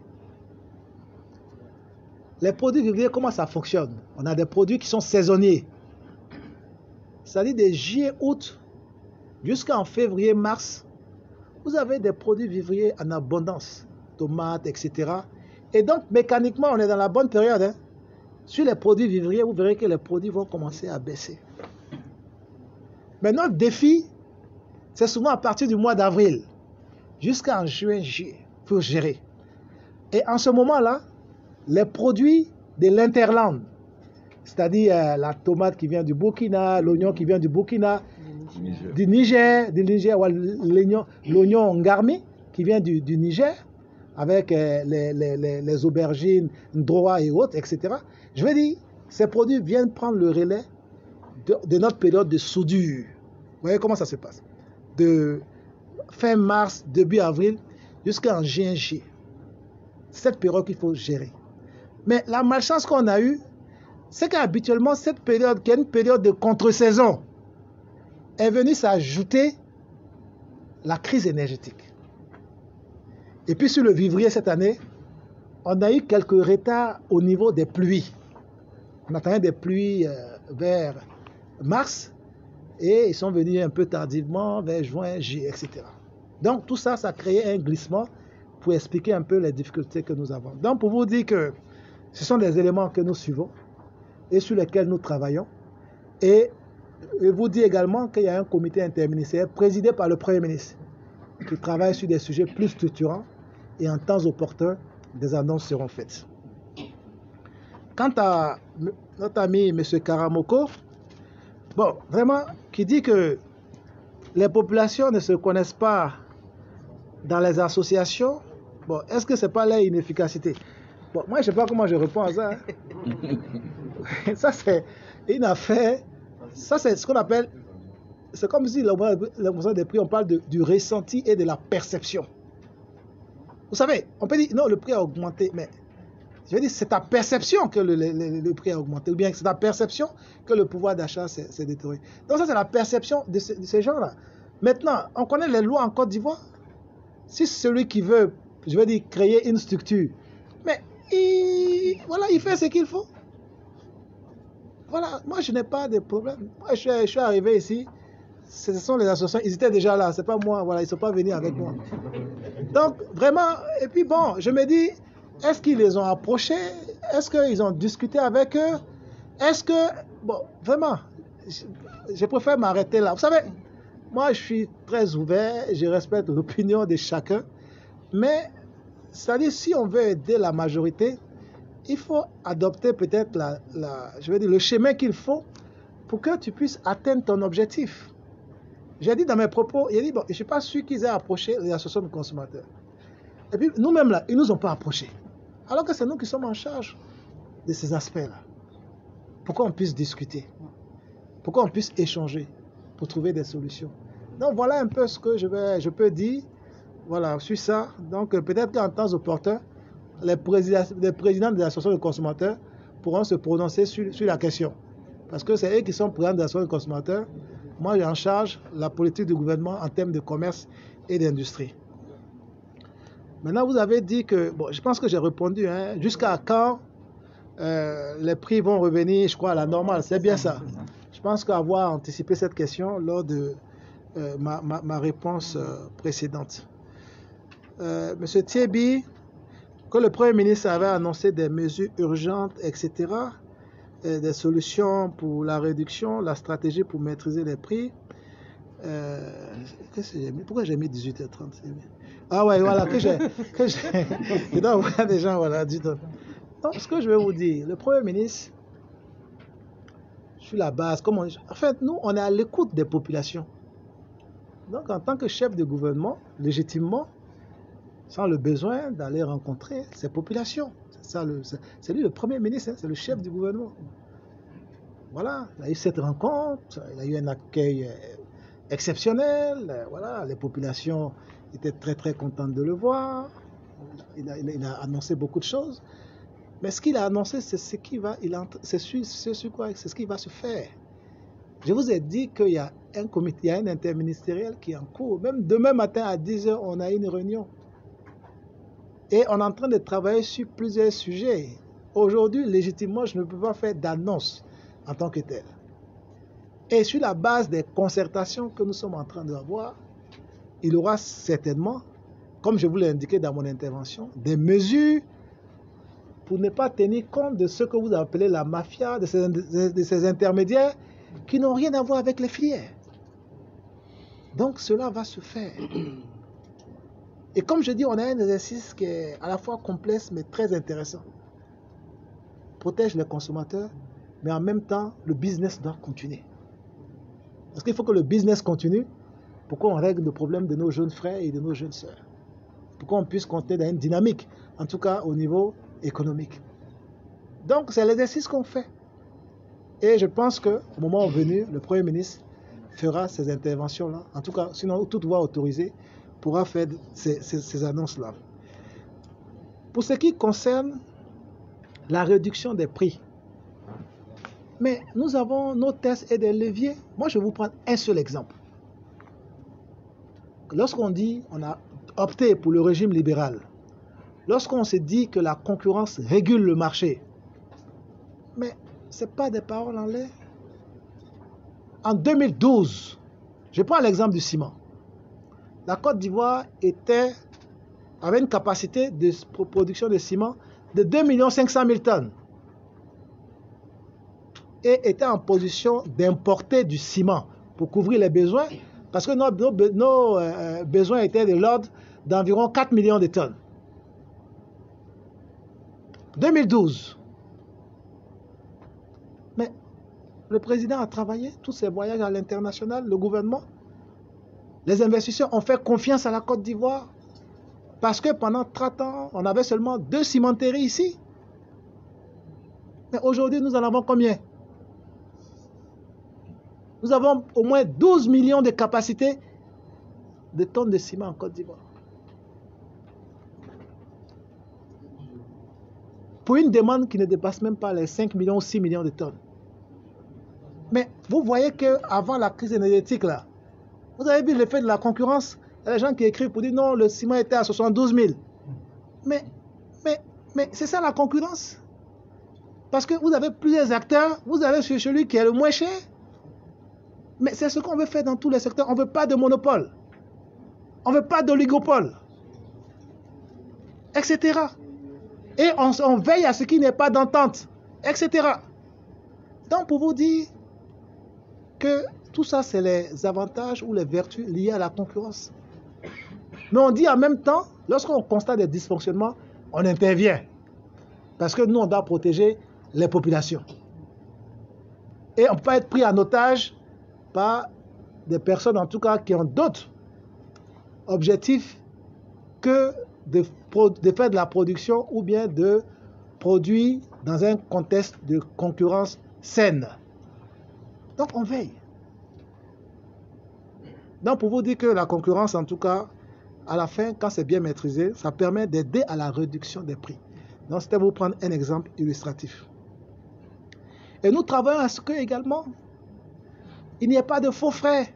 Les produits vivriers, comment ça fonctionne? On a des produits qui sont saisonniers. C'est-à-dire de juillet, août, jusqu'en février, mars, vous avez des produits vivriers en abondance, tomates, et cetera. Et donc, mécaniquement, on est dans la bonne période. Hein. Sur les produits vivriers, vous verrez que les produits vont commencer à baisser. Maintenant, le défi, c'est souvent à partir du mois d'avril, jusqu'en juin, juillet, il faut gérer. Et en ce moment-là, les produits de l'interland, c'est-à-dire euh, la tomate qui vient du Burkina, l'oignon qui vient du Burkina, Niger. du Niger, du Niger ouais, l'oignon ngarmi qui vient du, du Niger, avec euh, les, les, les, les aubergines, ndroa et autres, et cetera. Je veux dire, ces produits viennent prendre le relais de, de notre période de soudure. Vous voyez comment ça se passe? De fin mars, début avril, jusqu'en juin, juillet. C'est cette période qu'il faut gérer. Mais la malchance qu'on a eue, c'est qu'habituellement, cette période, qui est une période de contre-saison, est venue s'ajouter la crise énergétique. Et puis sur le vivrier cette année, on a eu quelques retards au niveau des pluies. On attendait des pluies euh, vers mars, et ils sont venus un peu tardivement, vers juin, juillet, et cetera. Donc tout ça, ça a créé un glissement pour expliquer un peu les difficultés que nous avons. Donc pour vous dire que ce sont des éléments que nous suivons et sur lesquels nous travaillons. Et je vous dis également qu'il y a un comité interministériel présidé par le Premier ministre qui travaille sur des sujets plus structurants et en temps opportun, des annonces seront faites. Quant à notre ami M. Karamoko, bon, vraiment, qui dit que les populations ne se connaissent pas dans les associations, bon, est-ce que ce n'est pas leur inefficacité? Bon, moi, je ne sais pas comment je réponds à ça. Hein. Ça, c'est une affaire. Ça, c'est ce qu'on appelle. C'est comme si l'augmentation des prix, on parle de, du ressenti et de la perception. Vous savez, on peut dire, non, le prix a augmenté, mais je veux dire, c'est ta perception que le, le, le, le prix a augmenté, ou bien c'est ta perception que le pouvoir d'achat s'est détérioré. Donc, ça, c'est la perception de, ce, de ces gens-là. Maintenant, on connaît les lois en Côte d'Ivoire. Si celui qui veut, je veux dire, créer une structure, mais il, voilà, il fait ce qu'il faut. Voilà, moi je n'ai pas de problème. Moi je suis, je suis arrivé ici, ce sont les associations, ils étaient déjà là, c'est pas moi, voilà, ils ne sont pas venus avec moi. Donc vraiment, et puis bon, je me dis, est-ce qu'ils les ont approchés? Est-ce qu'ils ont discuté avec eux? Est-ce que, bon, vraiment, je, je préfère m'arrêter là. Vous savez, moi je suis très ouvert, je respecte l'opinion de chacun, mais c'est-à-dire si on veut aider la majorité, il faut adopter peut-être la, la, je veux dire, le chemin qu'il faut pour que tu puisses atteindre ton objectif. J'ai dit dans mes propos, il a dit, bon, je ne suis pas sûr qu'ils aient approché les associations de consommateurs. Et puis nous-mêmes là, ils ne nous ont pas approchés. Alors que c'est nous qui sommes en charge de ces aspects-là. Pour qu'on puisse discuter, pour qu'on puisse échanger, pour trouver des solutions. Donc voilà un peu ce que je, vais, je peux dire. Voilà, sur ça. Donc peut-être qu'en temps opportun, les présidents, les présidents des associations de consommateurs pourront se prononcer sur, sur la question. Parce que c'est eux qui sont présidents des associations de consommateurs. Moi, j'ai en charge la politique du gouvernement en termes de commerce et d'industrie. Maintenant, vous avez dit que, bon, je pense que j'ai répondu, hein, jusqu'à quand euh, les prix vont revenir, je crois, à la normale. C'est bien ça. Je pense qu'avoir anticipé cette question lors de euh, ma, ma, ma réponse euh, précédente. Euh, Monsieur Thiebi, que le Premier ministre avait annoncé des mesures urgentes, et cetera, et des solutions pour la réduction, la stratégie pour maîtriser les prix. Euh, qu'est-ce que j'ai mis? Pourquoi j'ai mis dix-huit heures trente? Ah ouais, voilà, que j'ai... que j'ai je dois voir des gens, voilà, dix-huit heures. Donc, ce que je vais vous dire, le Premier ministre, sur la base, comme on, en fait, nous, on est à l'écoute des populations. Donc, en tant que chef de gouvernement, légitimement, sans le besoin d'aller rencontrer ces populations. C'est ça, le, c'est lui le Premier ministre, hein, c'est le chef du gouvernement. Voilà, il a eu cette rencontre, il a eu un accueil exceptionnel, voilà, les populations étaient très très contentes de le voir, il a, il a, il a annoncé beaucoup de choses. Mais ce qu'il a annoncé, c'est ce qui va, il c'est sur, sur quoi, c'est ce qui va se faire. Je vous ai dit qu'il y a un comité, il y a un interministériel qui est en cours. Même demain matin à dix heures, on a une réunion. Et on est en train de travailler sur plusieurs sujets. Aujourd'hui, légitimement, je ne peux pas faire d'annonce en tant que tel. Et sur la base des concertations que nous sommes en train d'avoir, il y aura certainement, comme je vous l'ai indiqué dans mon intervention, des mesures pour ne pas tenir compte de ce que vous appelez la mafia, de ces, de ces intermédiaires qui n'ont rien à voir avec les filières. Donc cela va se faire. Et comme je dis, on a un exercice qui est à la fois complexe mais très intéressant. Protège les consommateurs, mais en même temps, le business doit continuer. Parce qu'il faut que le business continue pour qu'on règle le problème de nos jeunes frères et de nos jeunes sœurs. Pour qu'on puisse compter dans une dynamique, en tout cas au niveau économique. Donc c'est l'exercice qu'on fait. Et je pense qu'au moment venu, le Premier ministre fera ces interventions-là. En tout cas, sinon toute voie autorisée pourra faire ces, ces, ces annonces-là. Pour ce qui concerne la réduction des prix, mais nous avons nos tests et des leviers. Moi, je vais vous prendre un seul exemple. Lorsqu'on dit on a opté pour le régime libéral, lorsqu'on se dit que la concurrence régule le marché, mais ce n'est pas des paroles en l'air. En deux mille douze, je prends l'exemple du ciment. La Côte d'Ivoire était, avait une capacité de production de ciment de deux millions cinq cent mille tonnes et était en position d'importer du ciment pour couvrir les besoins parce que nos, nos, nos euh, besoins étaient de l'ordre d'environ quatre millions de tonnes. deux mille douze. Mais le président a travaillé, tous ses voyages à l'international, le gouvernement, les investisseurs ont fait confiance à la Côte d'Ivoire parce que pendant trente ans, on avait seulement deux cimenteries ici. Mais aujourd'hui, nous en avons combien? Nous avons au moins douze millions de capacités de tonnes de ciment en Côte d'Ivoire. Pour une demande qui ne dépasse même pas les cinq millions ou six millions de tonnes. Mais vous voyez qu'avant la crise énergétique, là, vous avez vu l'effet de la concurrence. Il y a des gens qui écrivent pour dire non, le ciment était à soixante-douze mille. Mais, mais, mais c'est ça la concurrence. Parce que vous avez plusieurs acteurs, vous avez celui qui est le moins cher. Mais c'est ce qu'on veut faire dans tous les secteurs. On ne veut pas de monopole. On ne veut pas d'oligopole. et cetera. Et on, on veille à ce qu'il n'y ait pas d'entente, et cetera. Donc pour vous dire que tout ça, c'est les avantages ou les vertus liées à la concurrence. Mais on dit en même temps, lorsqu'on constate des dysfonctionnements, on intervient. Parce que nous, on doit protéger les populations. Et on ne peut pas être pris en otage par des personnes, en tout cas, qui ont d'autres objectifs que de, de faire de la production ou bien de produire dans un contexte de concurrence saine. Donc, on veille. Donc, pour vous dire que la concurrence, en tout cas, à la fin, quand c'est bien maîtrisé, ça permet d'aider à la réduction des prix. Donc, c'était vous prendre un exemple illustratif. Et nous travaillons à ce que, également, il n'y ait pas de faux frais.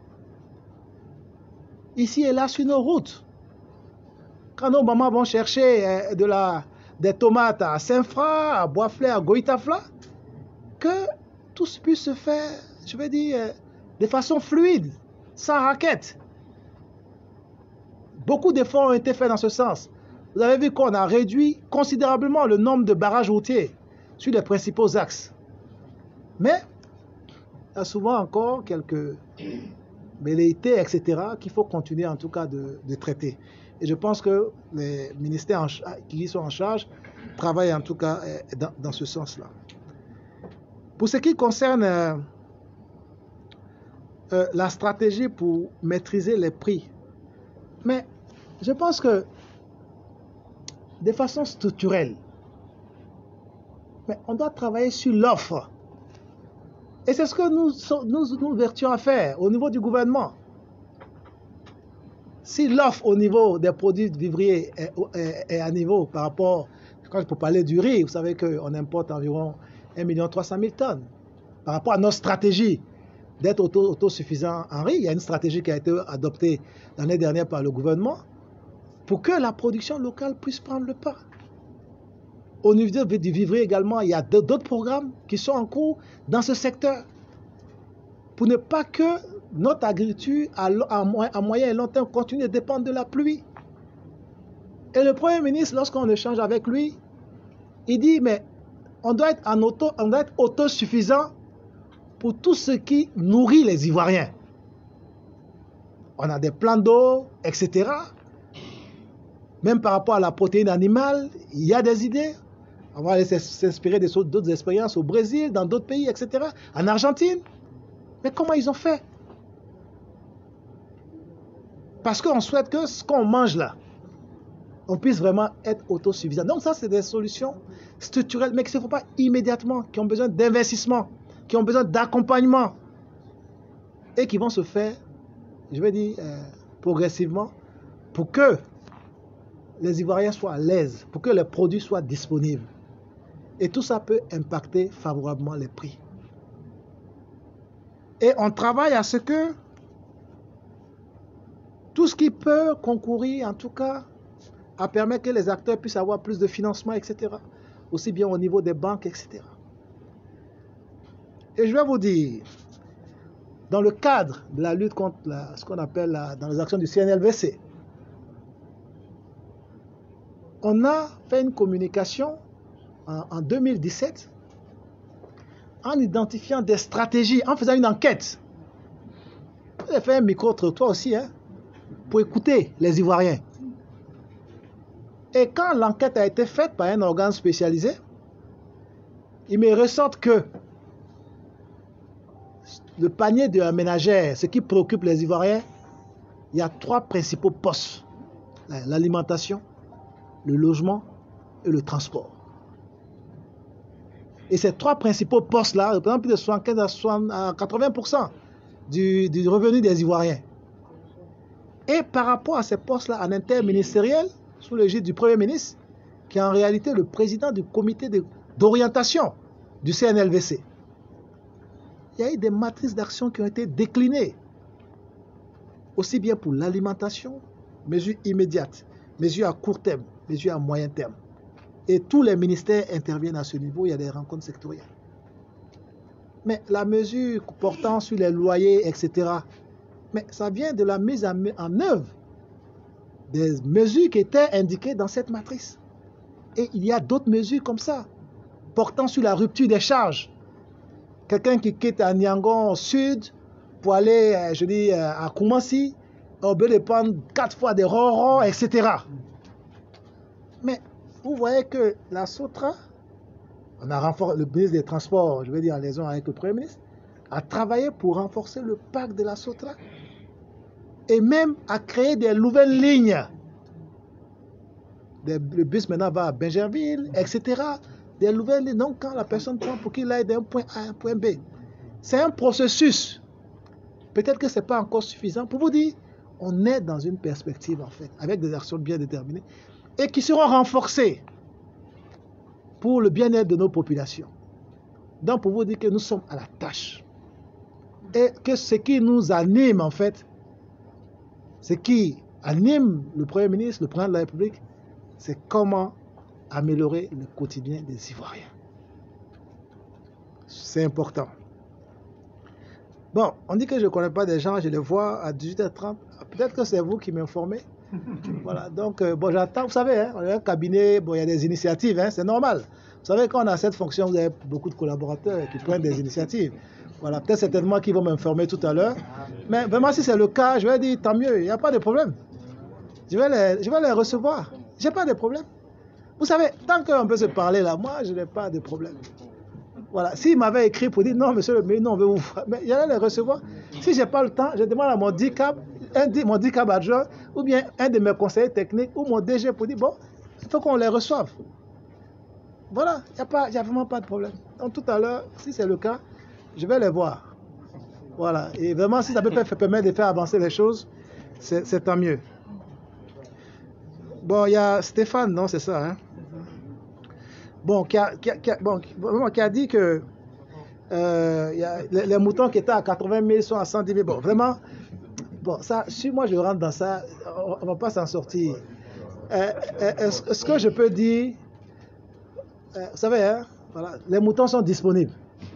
Ici et là, sur nos routes. Quand nos mamans vont chercher de la, des tomates à Saint-Fra, à Boisflé, à Goïtafla, que tout puisse se faire, je veux dire, de façon fluide, sans raquette. Beaucoup d'efforts ont été faits dans ce sens. Vous avez vu qu'on a réduit considérablement le nombre de barrages routiers sur les principaux axes. Mais il y a souvent encore quelques velléités, et cetera, qu'il faut continuer en tout cas de, de traiter. Et je pense que les ministères en, qui y sont en charge travaillent en tout cas dans, dans ce sens-là. Pour ce qui concerne euh, euh, la stratégie pour maîtriser les prix, mais je pense que de façon structurelle, mais on doit travailler sur l'offre. Et c'est ce que nous nous, nous vertions à faire au niveau du gouvernement. Si l'offre au niveau des produits vivriers est, est, est à niveau par rapport Quand je peux parler du riz, vous savez qu'on importe environ un million trois cent mille tonnes. Par rapport à notre stratégie d'être auto, autosuffisant en riz, il y a une stratégie qui a été adoptée l'année dernière par le gouvernement pour que la production locale puisse prendre le pas. Au niveau du vivrier également, il y a d'autres programmes qui sont en cours dans ce secteur pour ne pas que notre agriculture à, à, à moyen et long terme continue de dépendre de la pluie. Et le Premier ministre, lorsqu'on échange avec lui, il dit, mais on doit être, en auto, on doit être autosuffisant pour tout ce qui nourrit les Ivoiriens. On a des plans d'eau, et cetera. Même par rapport à la protéine animale, il y a des idées. On va aller s'inspirer d'autres expériences au Brésil, dans d'autres pays, et cetera. En Argentine. Mais comment ils ont fait? Parce qu'on souhaite que ce qu'on mange là, on puisse vraiment être autosuffisant. Donc ça, c'est des solutions structurelles, mais qui ne se font pas immédiatement, qui ont besoin d'investissement, qui ont besoin d'accompagnement, et qui vont se faire, je vais dire, euh, progressivement, pour que les Ivoiriens soient à l'aise, pour que les produits soient disponibles. Et tout ça peut impacter favorablement les prix. Et on travaille à ce que tout ce qui peut concourir, en tout cas, à permettre que les acteurs puissent avoir plus de financement, et cetera. Aussi bien au niveau des banques, et cetera. Et je vais vous dire, dans le cadre de la lutte contre la, ce qu'on appelle la, dans les actions du C N L V C, on a fait une communication en, en deux mille dix-sept en identifiant des stratégies, en faisant une enquête. Vous avez fait un micro-trottoir aussi, hein, pour écouter les Ivoiriens. Et quand l'enquête a été faite par un organe spécialisé, il me ressort que le panier de la ménagère, ce qui préoccupe les Ivoiriens, il y a trois principaux postes. L'alimentation, le logement et le transport. Et ces trois principaux postes-là représentent plus de soixante-quinze à quatre-vingts pour cent du, du revenu des Ivoiriens. Et par rapport à ces postes-là en interministériel, sous l'égide du Premier ministre, qui est en réalité le président du comité d'orientation du C N L V C, il y a eu des matrices d'action qui ont été déclinées, aussi bien pour l'alimentation, mesures immédiates, mesures à court terme, mesures à moyen terme. Et tous les ministères interviennent à ce niveau, il y a des rencontres sectorielles. Mais la mesure portant sur les loyers, et cetera, mais ça vient de la mise en, en œuvre des mesures qui étaient indiquées dans cette matrice. Et il y a d'autres mesures comme ça, portant sur la rupture des charges. Quelqu'un qui quitte à Niangon au sud pour aller, je dis, à Koumassi, on peut prendre quatre fois des ronrons, et cetera. Mais vous voyez que la SOTRA, on a renforcé, le ministre des Transports, je vais dire en liaison avec le Premier ministre, a travaillé pour renforcer le parc de la SOTRA et même à créer des nouvelles lignes. Des, le bus maintenant va à Bingerville, et cetera. Des nouvelles lignes, donc quand la personne prend pour qu'il aille d'un point A à un point B. C'est un processus. Peut-être que ce n'est pas encore suffisant. Pour vous dire, on est dans une perspective en fait, avec des actions bien déterminées, et qui seront renforcées pour le bien-être de nos populations. Donc, pour vous dire que nous sommes à la tâche. Et que ce qui nous anime, en fait, ce qui anime le Premier ministre, le Président de la République, c'est comment améliorer le quotidien des Ivoiriens. C'est important. Bon, on dit que je ne connais pas des gens, je les vois à dix-huit heures trente. Peut-être que c'est vous qui m'informez. Voilà, donc, euh, bon, j'attends, vous savez, hein, on a un cabinet, bon, il y a des initiatives, hein, c'est normal. Vous savez, quand on a cette fonction, vous avez beaucoup de collaborateurs qui prennent des initiatives. Voilà, peut-être certainement qu'ils vont m'informer tout à l'heure. Mais vraiment, si c'est le cas, je vais dire, tant mieux, il n'y a pas de problème. Je vais les, je vais les recevoir. Je n'ai pas de problème. Vous savez, tant qu'on peut se parler là, moi, je n'ai pas de problème. Voilà, s'il m'avait écrit pour dire, non, monsieur le ministre, non, on veut vous voir, mais j'allais les recevoir. Si je n'ai pas le temps, je demande à mon D I C A B, un, mon D I C A B adjoint, ou bien un de mes conseillers techniques, ou mon D G pour dire, bon, il faut qu'on les reçoive. Voilà, il n'y a, a vraiment pas de problème. Donc tout à l'heure, si c'est le cas, je vais les voir. Voilà, et vraiment, si ça peut permettre de faire avancer les choses, c'est tant mieux. Bon, il y a Stéphane, non, c'est ça, hein? bon, qui a, qui a, qui a, bon, vraiment, qui a dit que euh, y a, les, les moutons qui étaient à quatre-vingt mille sont à cent dix mille. Bon, vraiment, bon, ça, si moi je rentre dans ça, on ne va pas s'en sortir. Euh, est-ce, est-ce que je peux dire, euh, vous savez, hein, voilà, les moutons sont disponibles.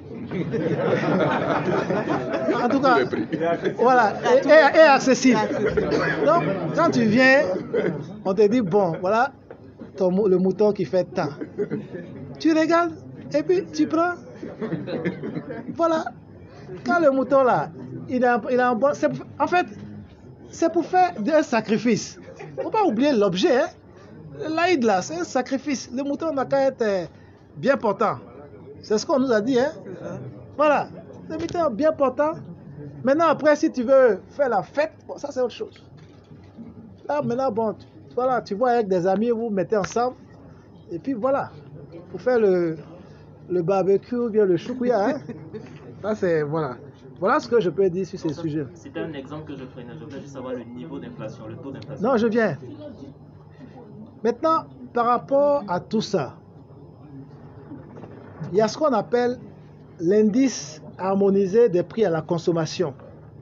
En tout cas, voilà, et, et, et accessible. Donc, quand tu viens, on te dit, bon, voilà, ton, le mouton qui fait tant. Tu regardes, et puis tu prends. Voilà. Quand le mouton là, il a, il a un bon. En fait, c'est pour faire un sacrifice. Il ne faut pas oublier l'objet. Hein. L'Aïd là, c'est un sacrifice. Le mouton n'a qu'à être bien portant. C'est ce qu'on nous a dit. Hein. Voilà. Le mouton est bien portant. Maintenant, après, si tu veux faire la fête, bon, ça c'est autre chose. Là, maintenant, bon, tu, voilà, tu vois avec des amis, vous vous mettez ensemble. Et puis voilà. Pour faire le, le barbecue ou bien le choukouya. Hein. Ça, c'est, voilà. Voilà ce que je peux dire sur ces sujets. C'était un exemple que je prenais. Je voulais juste savoir le niveau d'inflation, le taux d'inflation. Non, je viens. Maintenant, par rapport à tout ça, il y a ce qu'on appelle l'indice harmonisé des prix à la consommation.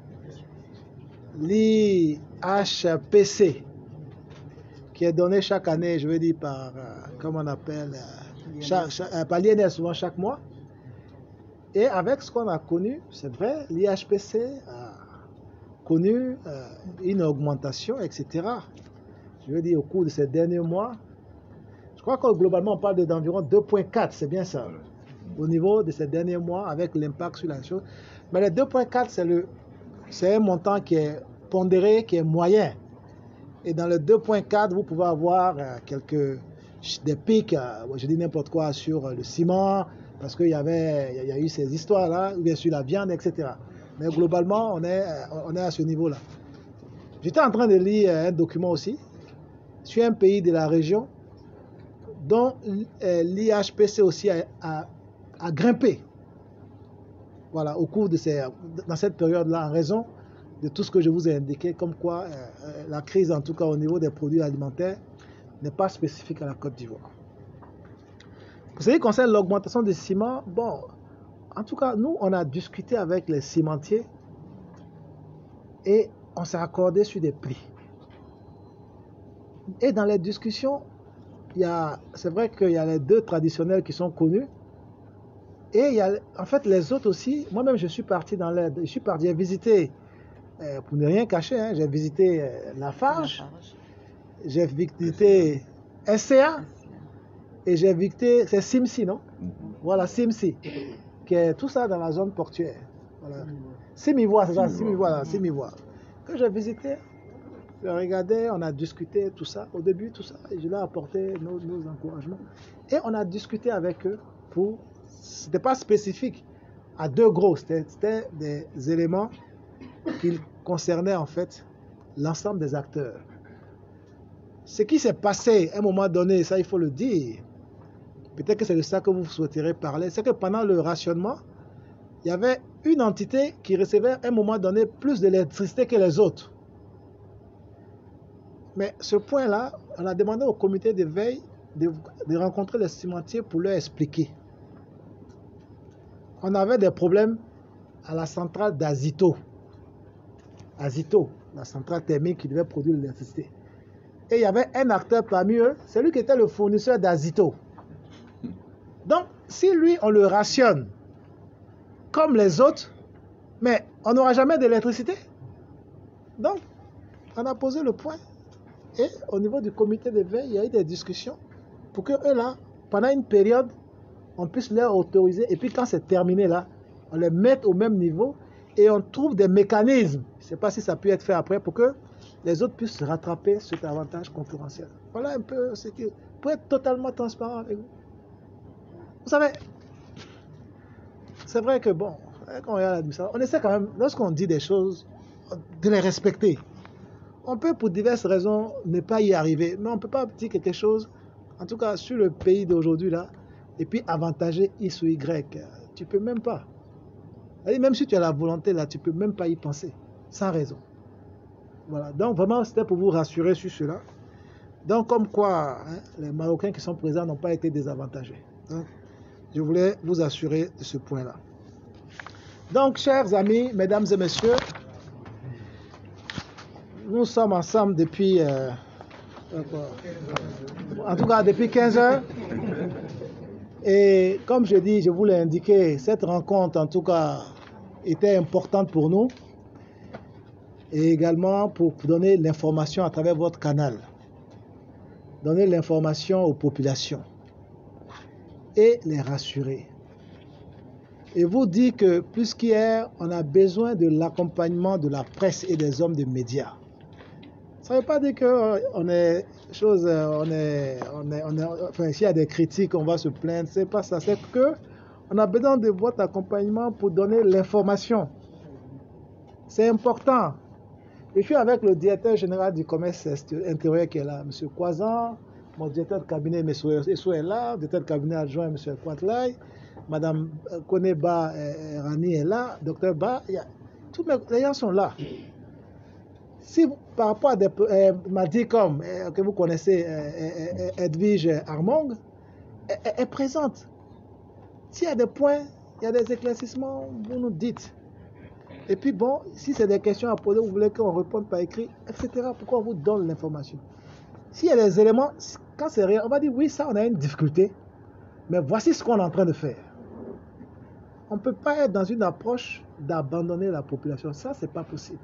L'I H P C, qui est donné chaque année, je veux dire, par, euh, comment on appelle, euh, chaque, chaque, euh, par l'I N S, souvent chaque mois. Et avec ce qu'on a connu, c'est vrai, l'I H P C a connu euh, une augmentation, et cetera. Je veux dire, au cours de ces derniers mois, je crois que globalement, on parle d'environ deux virgule quatre, c'est bien ça, au niveau de ces derniers mois, avec l'impact sur la chose. Mais le deux virgule quatre, c'est, le, c'est un montant qui est pondéré, qui est moyen. Et dans le deux virgule quatre, vous pouvez avoir euh, quelques des pics, euh, je dis n'importe quoi, sur euh, le ciment, parce qu'il y avait, il y a eu ces histoires-là, ou bien sur la viande, et cetera. Mais globalement, on est, on est à ce niveau-là. J'étais en train de lire un document aussi, sur un pays de la région, dont l'I H P C aussi a, a, a grimpé. Voilà, au cours de ces, dans cette période-là, en raison de tout ce que je vous ai indiqué, comme quoi euh, la crise, en tout cas au niveau des produits alimentaires, n'est pas spécifique à la Côte d'Ivoire. Vous savez, concernant l'augmentation du ciment, bon, en tout cas, nous, on a discuté avec les cimentiers et on s'est accordé sur des prix. Et dans les discussions, il y a, c'est vrai qu'il y a les deux traditionnels qui sont connus. Et il y a, en fait, les autres aussi. Moi-même, je suis parti dans l'aide. Je suis parti, j'ai visité, euh, pour ne rien cacher, hein, j'ai visité euh, Lafarge, j'ai visité S C A. Et j'ai visité, c'est Simsi, non? Mm-hmm. Voilà, Simsi, qui est tout ça dans la zone portuaire. Voilà. Simivoire, c'est ça, Simivoire, là, Simivoire. Que j'ai visité, j'ai regardé, on a discuté, tout ça. Au début, tout ça, et je leur ai apporté nos, nos encouragements. Et on a discuté avec eux pour, c'était pas spécifique à deux gros, c'était, c'était des éléments qui concernaient en fait l'ensemble des acteurs. Ce qui s'est passé à un moment donné, ça il faut le dire, peut-être que c'est de ça que vous souhaiterez parler, c'est que pendant le rationnement, il y avait une entité qui recevait à un moment donné plus d'électricité que les autres. Mais ce point-là, on a demandé au comité de veille de, de rencontrer les cimentiers pour leur expliquer. On avait des problèmes à la centrale d'Azito. Azito, la centrale thermique qui devait produire l'électricité. Et il y avait un acteur parmi eux, celui qui était le fournisseur d'Azito. Donc, si lui, on le rationne comme les autres, mais on n'aura jamais d'électricité. Donc, on a posé le point. Et au niveau du comité de veille, il y a eu des discussions pour que eux, là, pendant une période, on puisse leur autoriser. Et puis, quand c'est terminé, là, on les mette au même niveau et on trouve des mécanismes. Je ne sais pas si ça peut être fait après pour que les autres puissent rattraper cet avantage concurrentiel. Voilà un peu ce qui... Pour être totalement transparent avec vous. Vous savez, c'est vrai que bon, quand on regarde l'administration, on essaie quand même, lorsqu'on dit des choses, de les respecter. On peut pour diverses raisons ne pas y arriver, mais on ne peut pas dire quelque chose, en tout cas sur le pays d'aujourd'hui là, et puis avantager X ou Y. Tu ne peux même pas. Même si tu as la volonté là, tu ne peux même pas y penser, sans raison. Voilà, donc vraiment c'était pour vous rassurer sur cela. Donc comme quoi, hein, les Marocains qui sont présents n'ont pas été désavantagés. Donc, je voulais vous assurer de ce point-là. Donc, chers amis, mesdames et messieurs, nous sommes ensemble depuis, euh, en tout cas depuis quinze heures. Et comme je dis, je vous l'ai indiqué, cette rencontre, en tout cas, était importante pour nous. Et également pour donner l'information à travers votre canal. Donner l'information aux populations. Et les rassurer. Et vous dire que plus qu'hier, on a besoin de l'accompagnement de la presse et des hommes de médias. Ça ne veut pas dire qu'on est chose, on est, on est, on est, enfin, s'il y a des critiques, on va se plaindre. C'est pas ça. C'est que on a besoin de votre accompagnement pour donner l'information. C'est important. Je suis avec le directeur général du commerce intérieur qui est là, M. Kwazan, mon directeur de cabinet, M. Essou est là, le directeur de cabinet adjoint, M. Kwantlay, Mme Koneba Rani est là, Dr Ba, il y a, tous les gens sont là. Si par rapport à des euh, Madicom, euh, que vous connaissez, euh, euh, Edwige Armong, est, est présente. S'il y a des points, il y a des éclaircissements, vous nous dites. Et puis bon, si c'est des questions à poser, vous voulez qu'on réponde par écrit, et cetera. Pourquoi on vous donne l'information? S'il y a des éléments, quand c'est rien, on va dire oui, ça on a une difficulté, mais voici ce qu'on est en train de faire. On ne peut pas être dans une approche d'abandonner la population, ça c'est pas possible.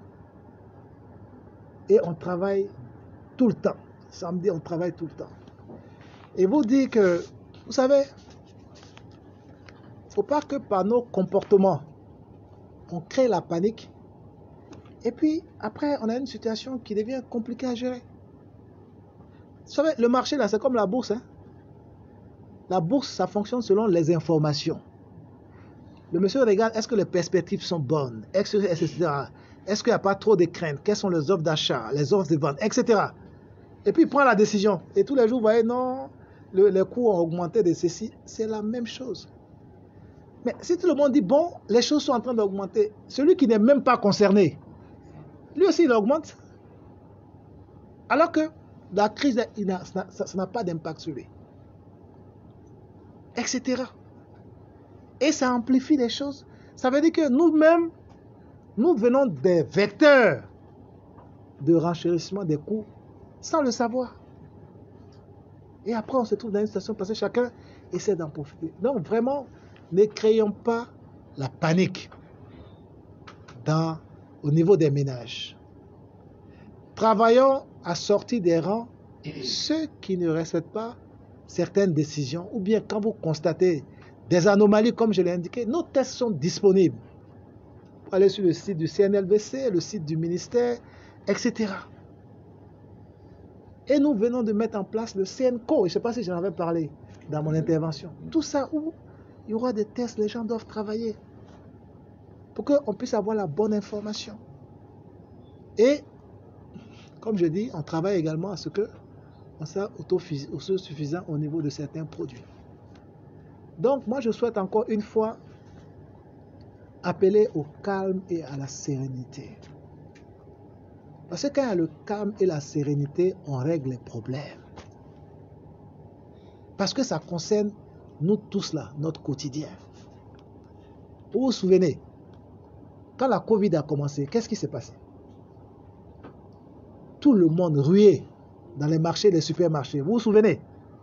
Et on travaille tout le temps. Samedi, on travaille tout le temps. Et vous dire que, vous savez, il ne faut pas que par nos comportements, on crée la panique. Et puis, après, on a une situation qui devient compliquée à gérer. Vous savez, le marché, là, c'est comme la bourse. Hein? La bourse, ça fonctionne selon les informations. Le monsieur regarde, est-ce que les perspectives sont bonnes, et cetera. Est-ce qu'il n'y a pas trop de craintes? Quelles sont les offres d'achat, les offres de vente, et cetera. Et puis il prend la décision. Et tous les jours, vous voyez, non, le, les coûts ont augmenté de ceci. C'est la même chose. Mais si tout le monde dit, bon, les choses sont en train d'augmenter, celui qui n'est même pas concerné, lui aussi, il augmente. Alors que la crise, il a, ça, ça n'a pas d'impact sur lui. Etc. Et ça amplifie les choses. Ça veut dire que nous-mêmes, nous venons des vecteurs de renchérissement des coûts sans le savoir. Et après, on se trouve dans une situation parce que chacun essaie d'en profiter. Donc, vraiment, ne créons pas la panique dans, au niveau des ménages. Travaillons à sortir des rangs ceux qui ne respectent pas certaines décisions ou bien quand vous constatez des anomalies, comme je l'ai indiqué, nos tests sont disponibles. Allez sur le site du C N L V C, le site du ministère, et cetera. Et nous venons de mettre en place le C N C O. Je ne sais pas si j'en avais parlé dans mon intervention. Tout ça où il y aura des tests, les gens doivent travailler pour qu'on puisse avoir la bonne information. Et, comme je dis, on travaille également à ce qu'on soit autosuffisant au niveau de certains produits. Donc, moi, je souhaite encore une fois appeler au calme et à la sérénité. Parce que quand il y a le calme et la sérénité, on règle les problèmes. Parce que ça concerne nous tous là, notre quotidien. Vous vous souvenez, quand la Covid a commencé, qu'est-ce qui s'est passé? Tout le monde rué dans les marchés, les supermarchés. Vous vous souvenez?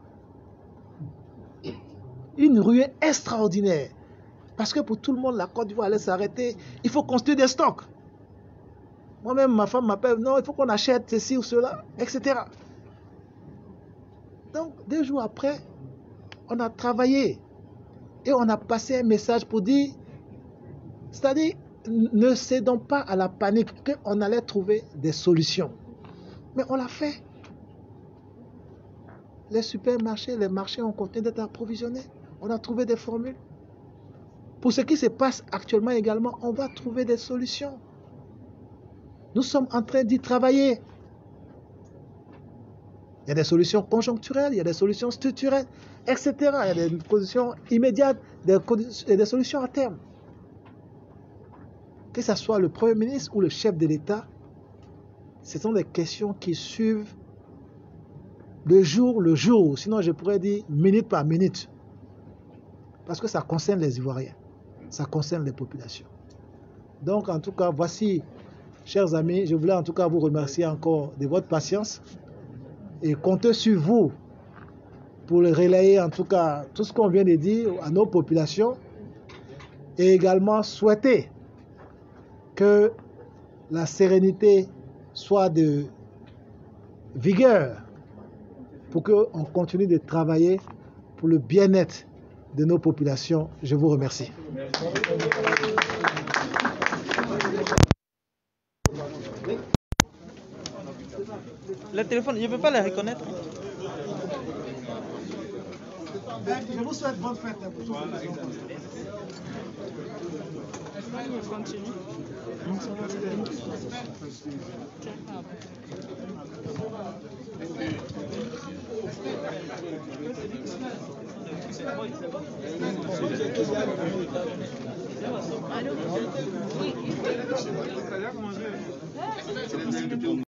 Une ruée extraordinaire. Parce que pour tout le monde, la Côte d'Ivoire allait s'arrêter. Il faut construire des stocks. Moi-même, ma femme m'appelle, non, il faut qu'on achète ceci ou cela, et cetera. Donc, deux jours après, on a travaillé. Et on a passé un message pour dire, c'est-à-dire, ne cédons pas à la panique, qu'on allait trouver des solutions. Mais on l'a fait. Les supermarchés, les marchés ont continué d'être approvisionnés. On a trouvé des formules. Pour ce qui se passe actuellement également, on va trouver des solutions. Nous sommes en train d'y travailler. Il y a des solutions conjoncturelles, il y a des solutions structurelles, et cetera. Il y a des solutions immédiates, des, des solutions à terme. Que ce soit le Premier ministre ou le chef de l'État, ce sont des questions qui suivent le jour le jour. Sinon, je pourrais dire minute par minute. parce que ça concerne les Ivoiriens, ça concerne les populations. Donc, en tout cas, voici, chers amis, je voulais en tout cas vous remercier encore de votre patience et compter sur vous pour le relayer, en tout cas, tout ce qu'on vient de dire à nos populations et également souhaiter que la sérénité soit de vigueur pour qu'on continue de travailler pour le bien-être de nos populations. Je vous remercie. Le téléphone, je ne peux pas les reconnaître. Je vous souhaite bonne fête. Allô? Oui.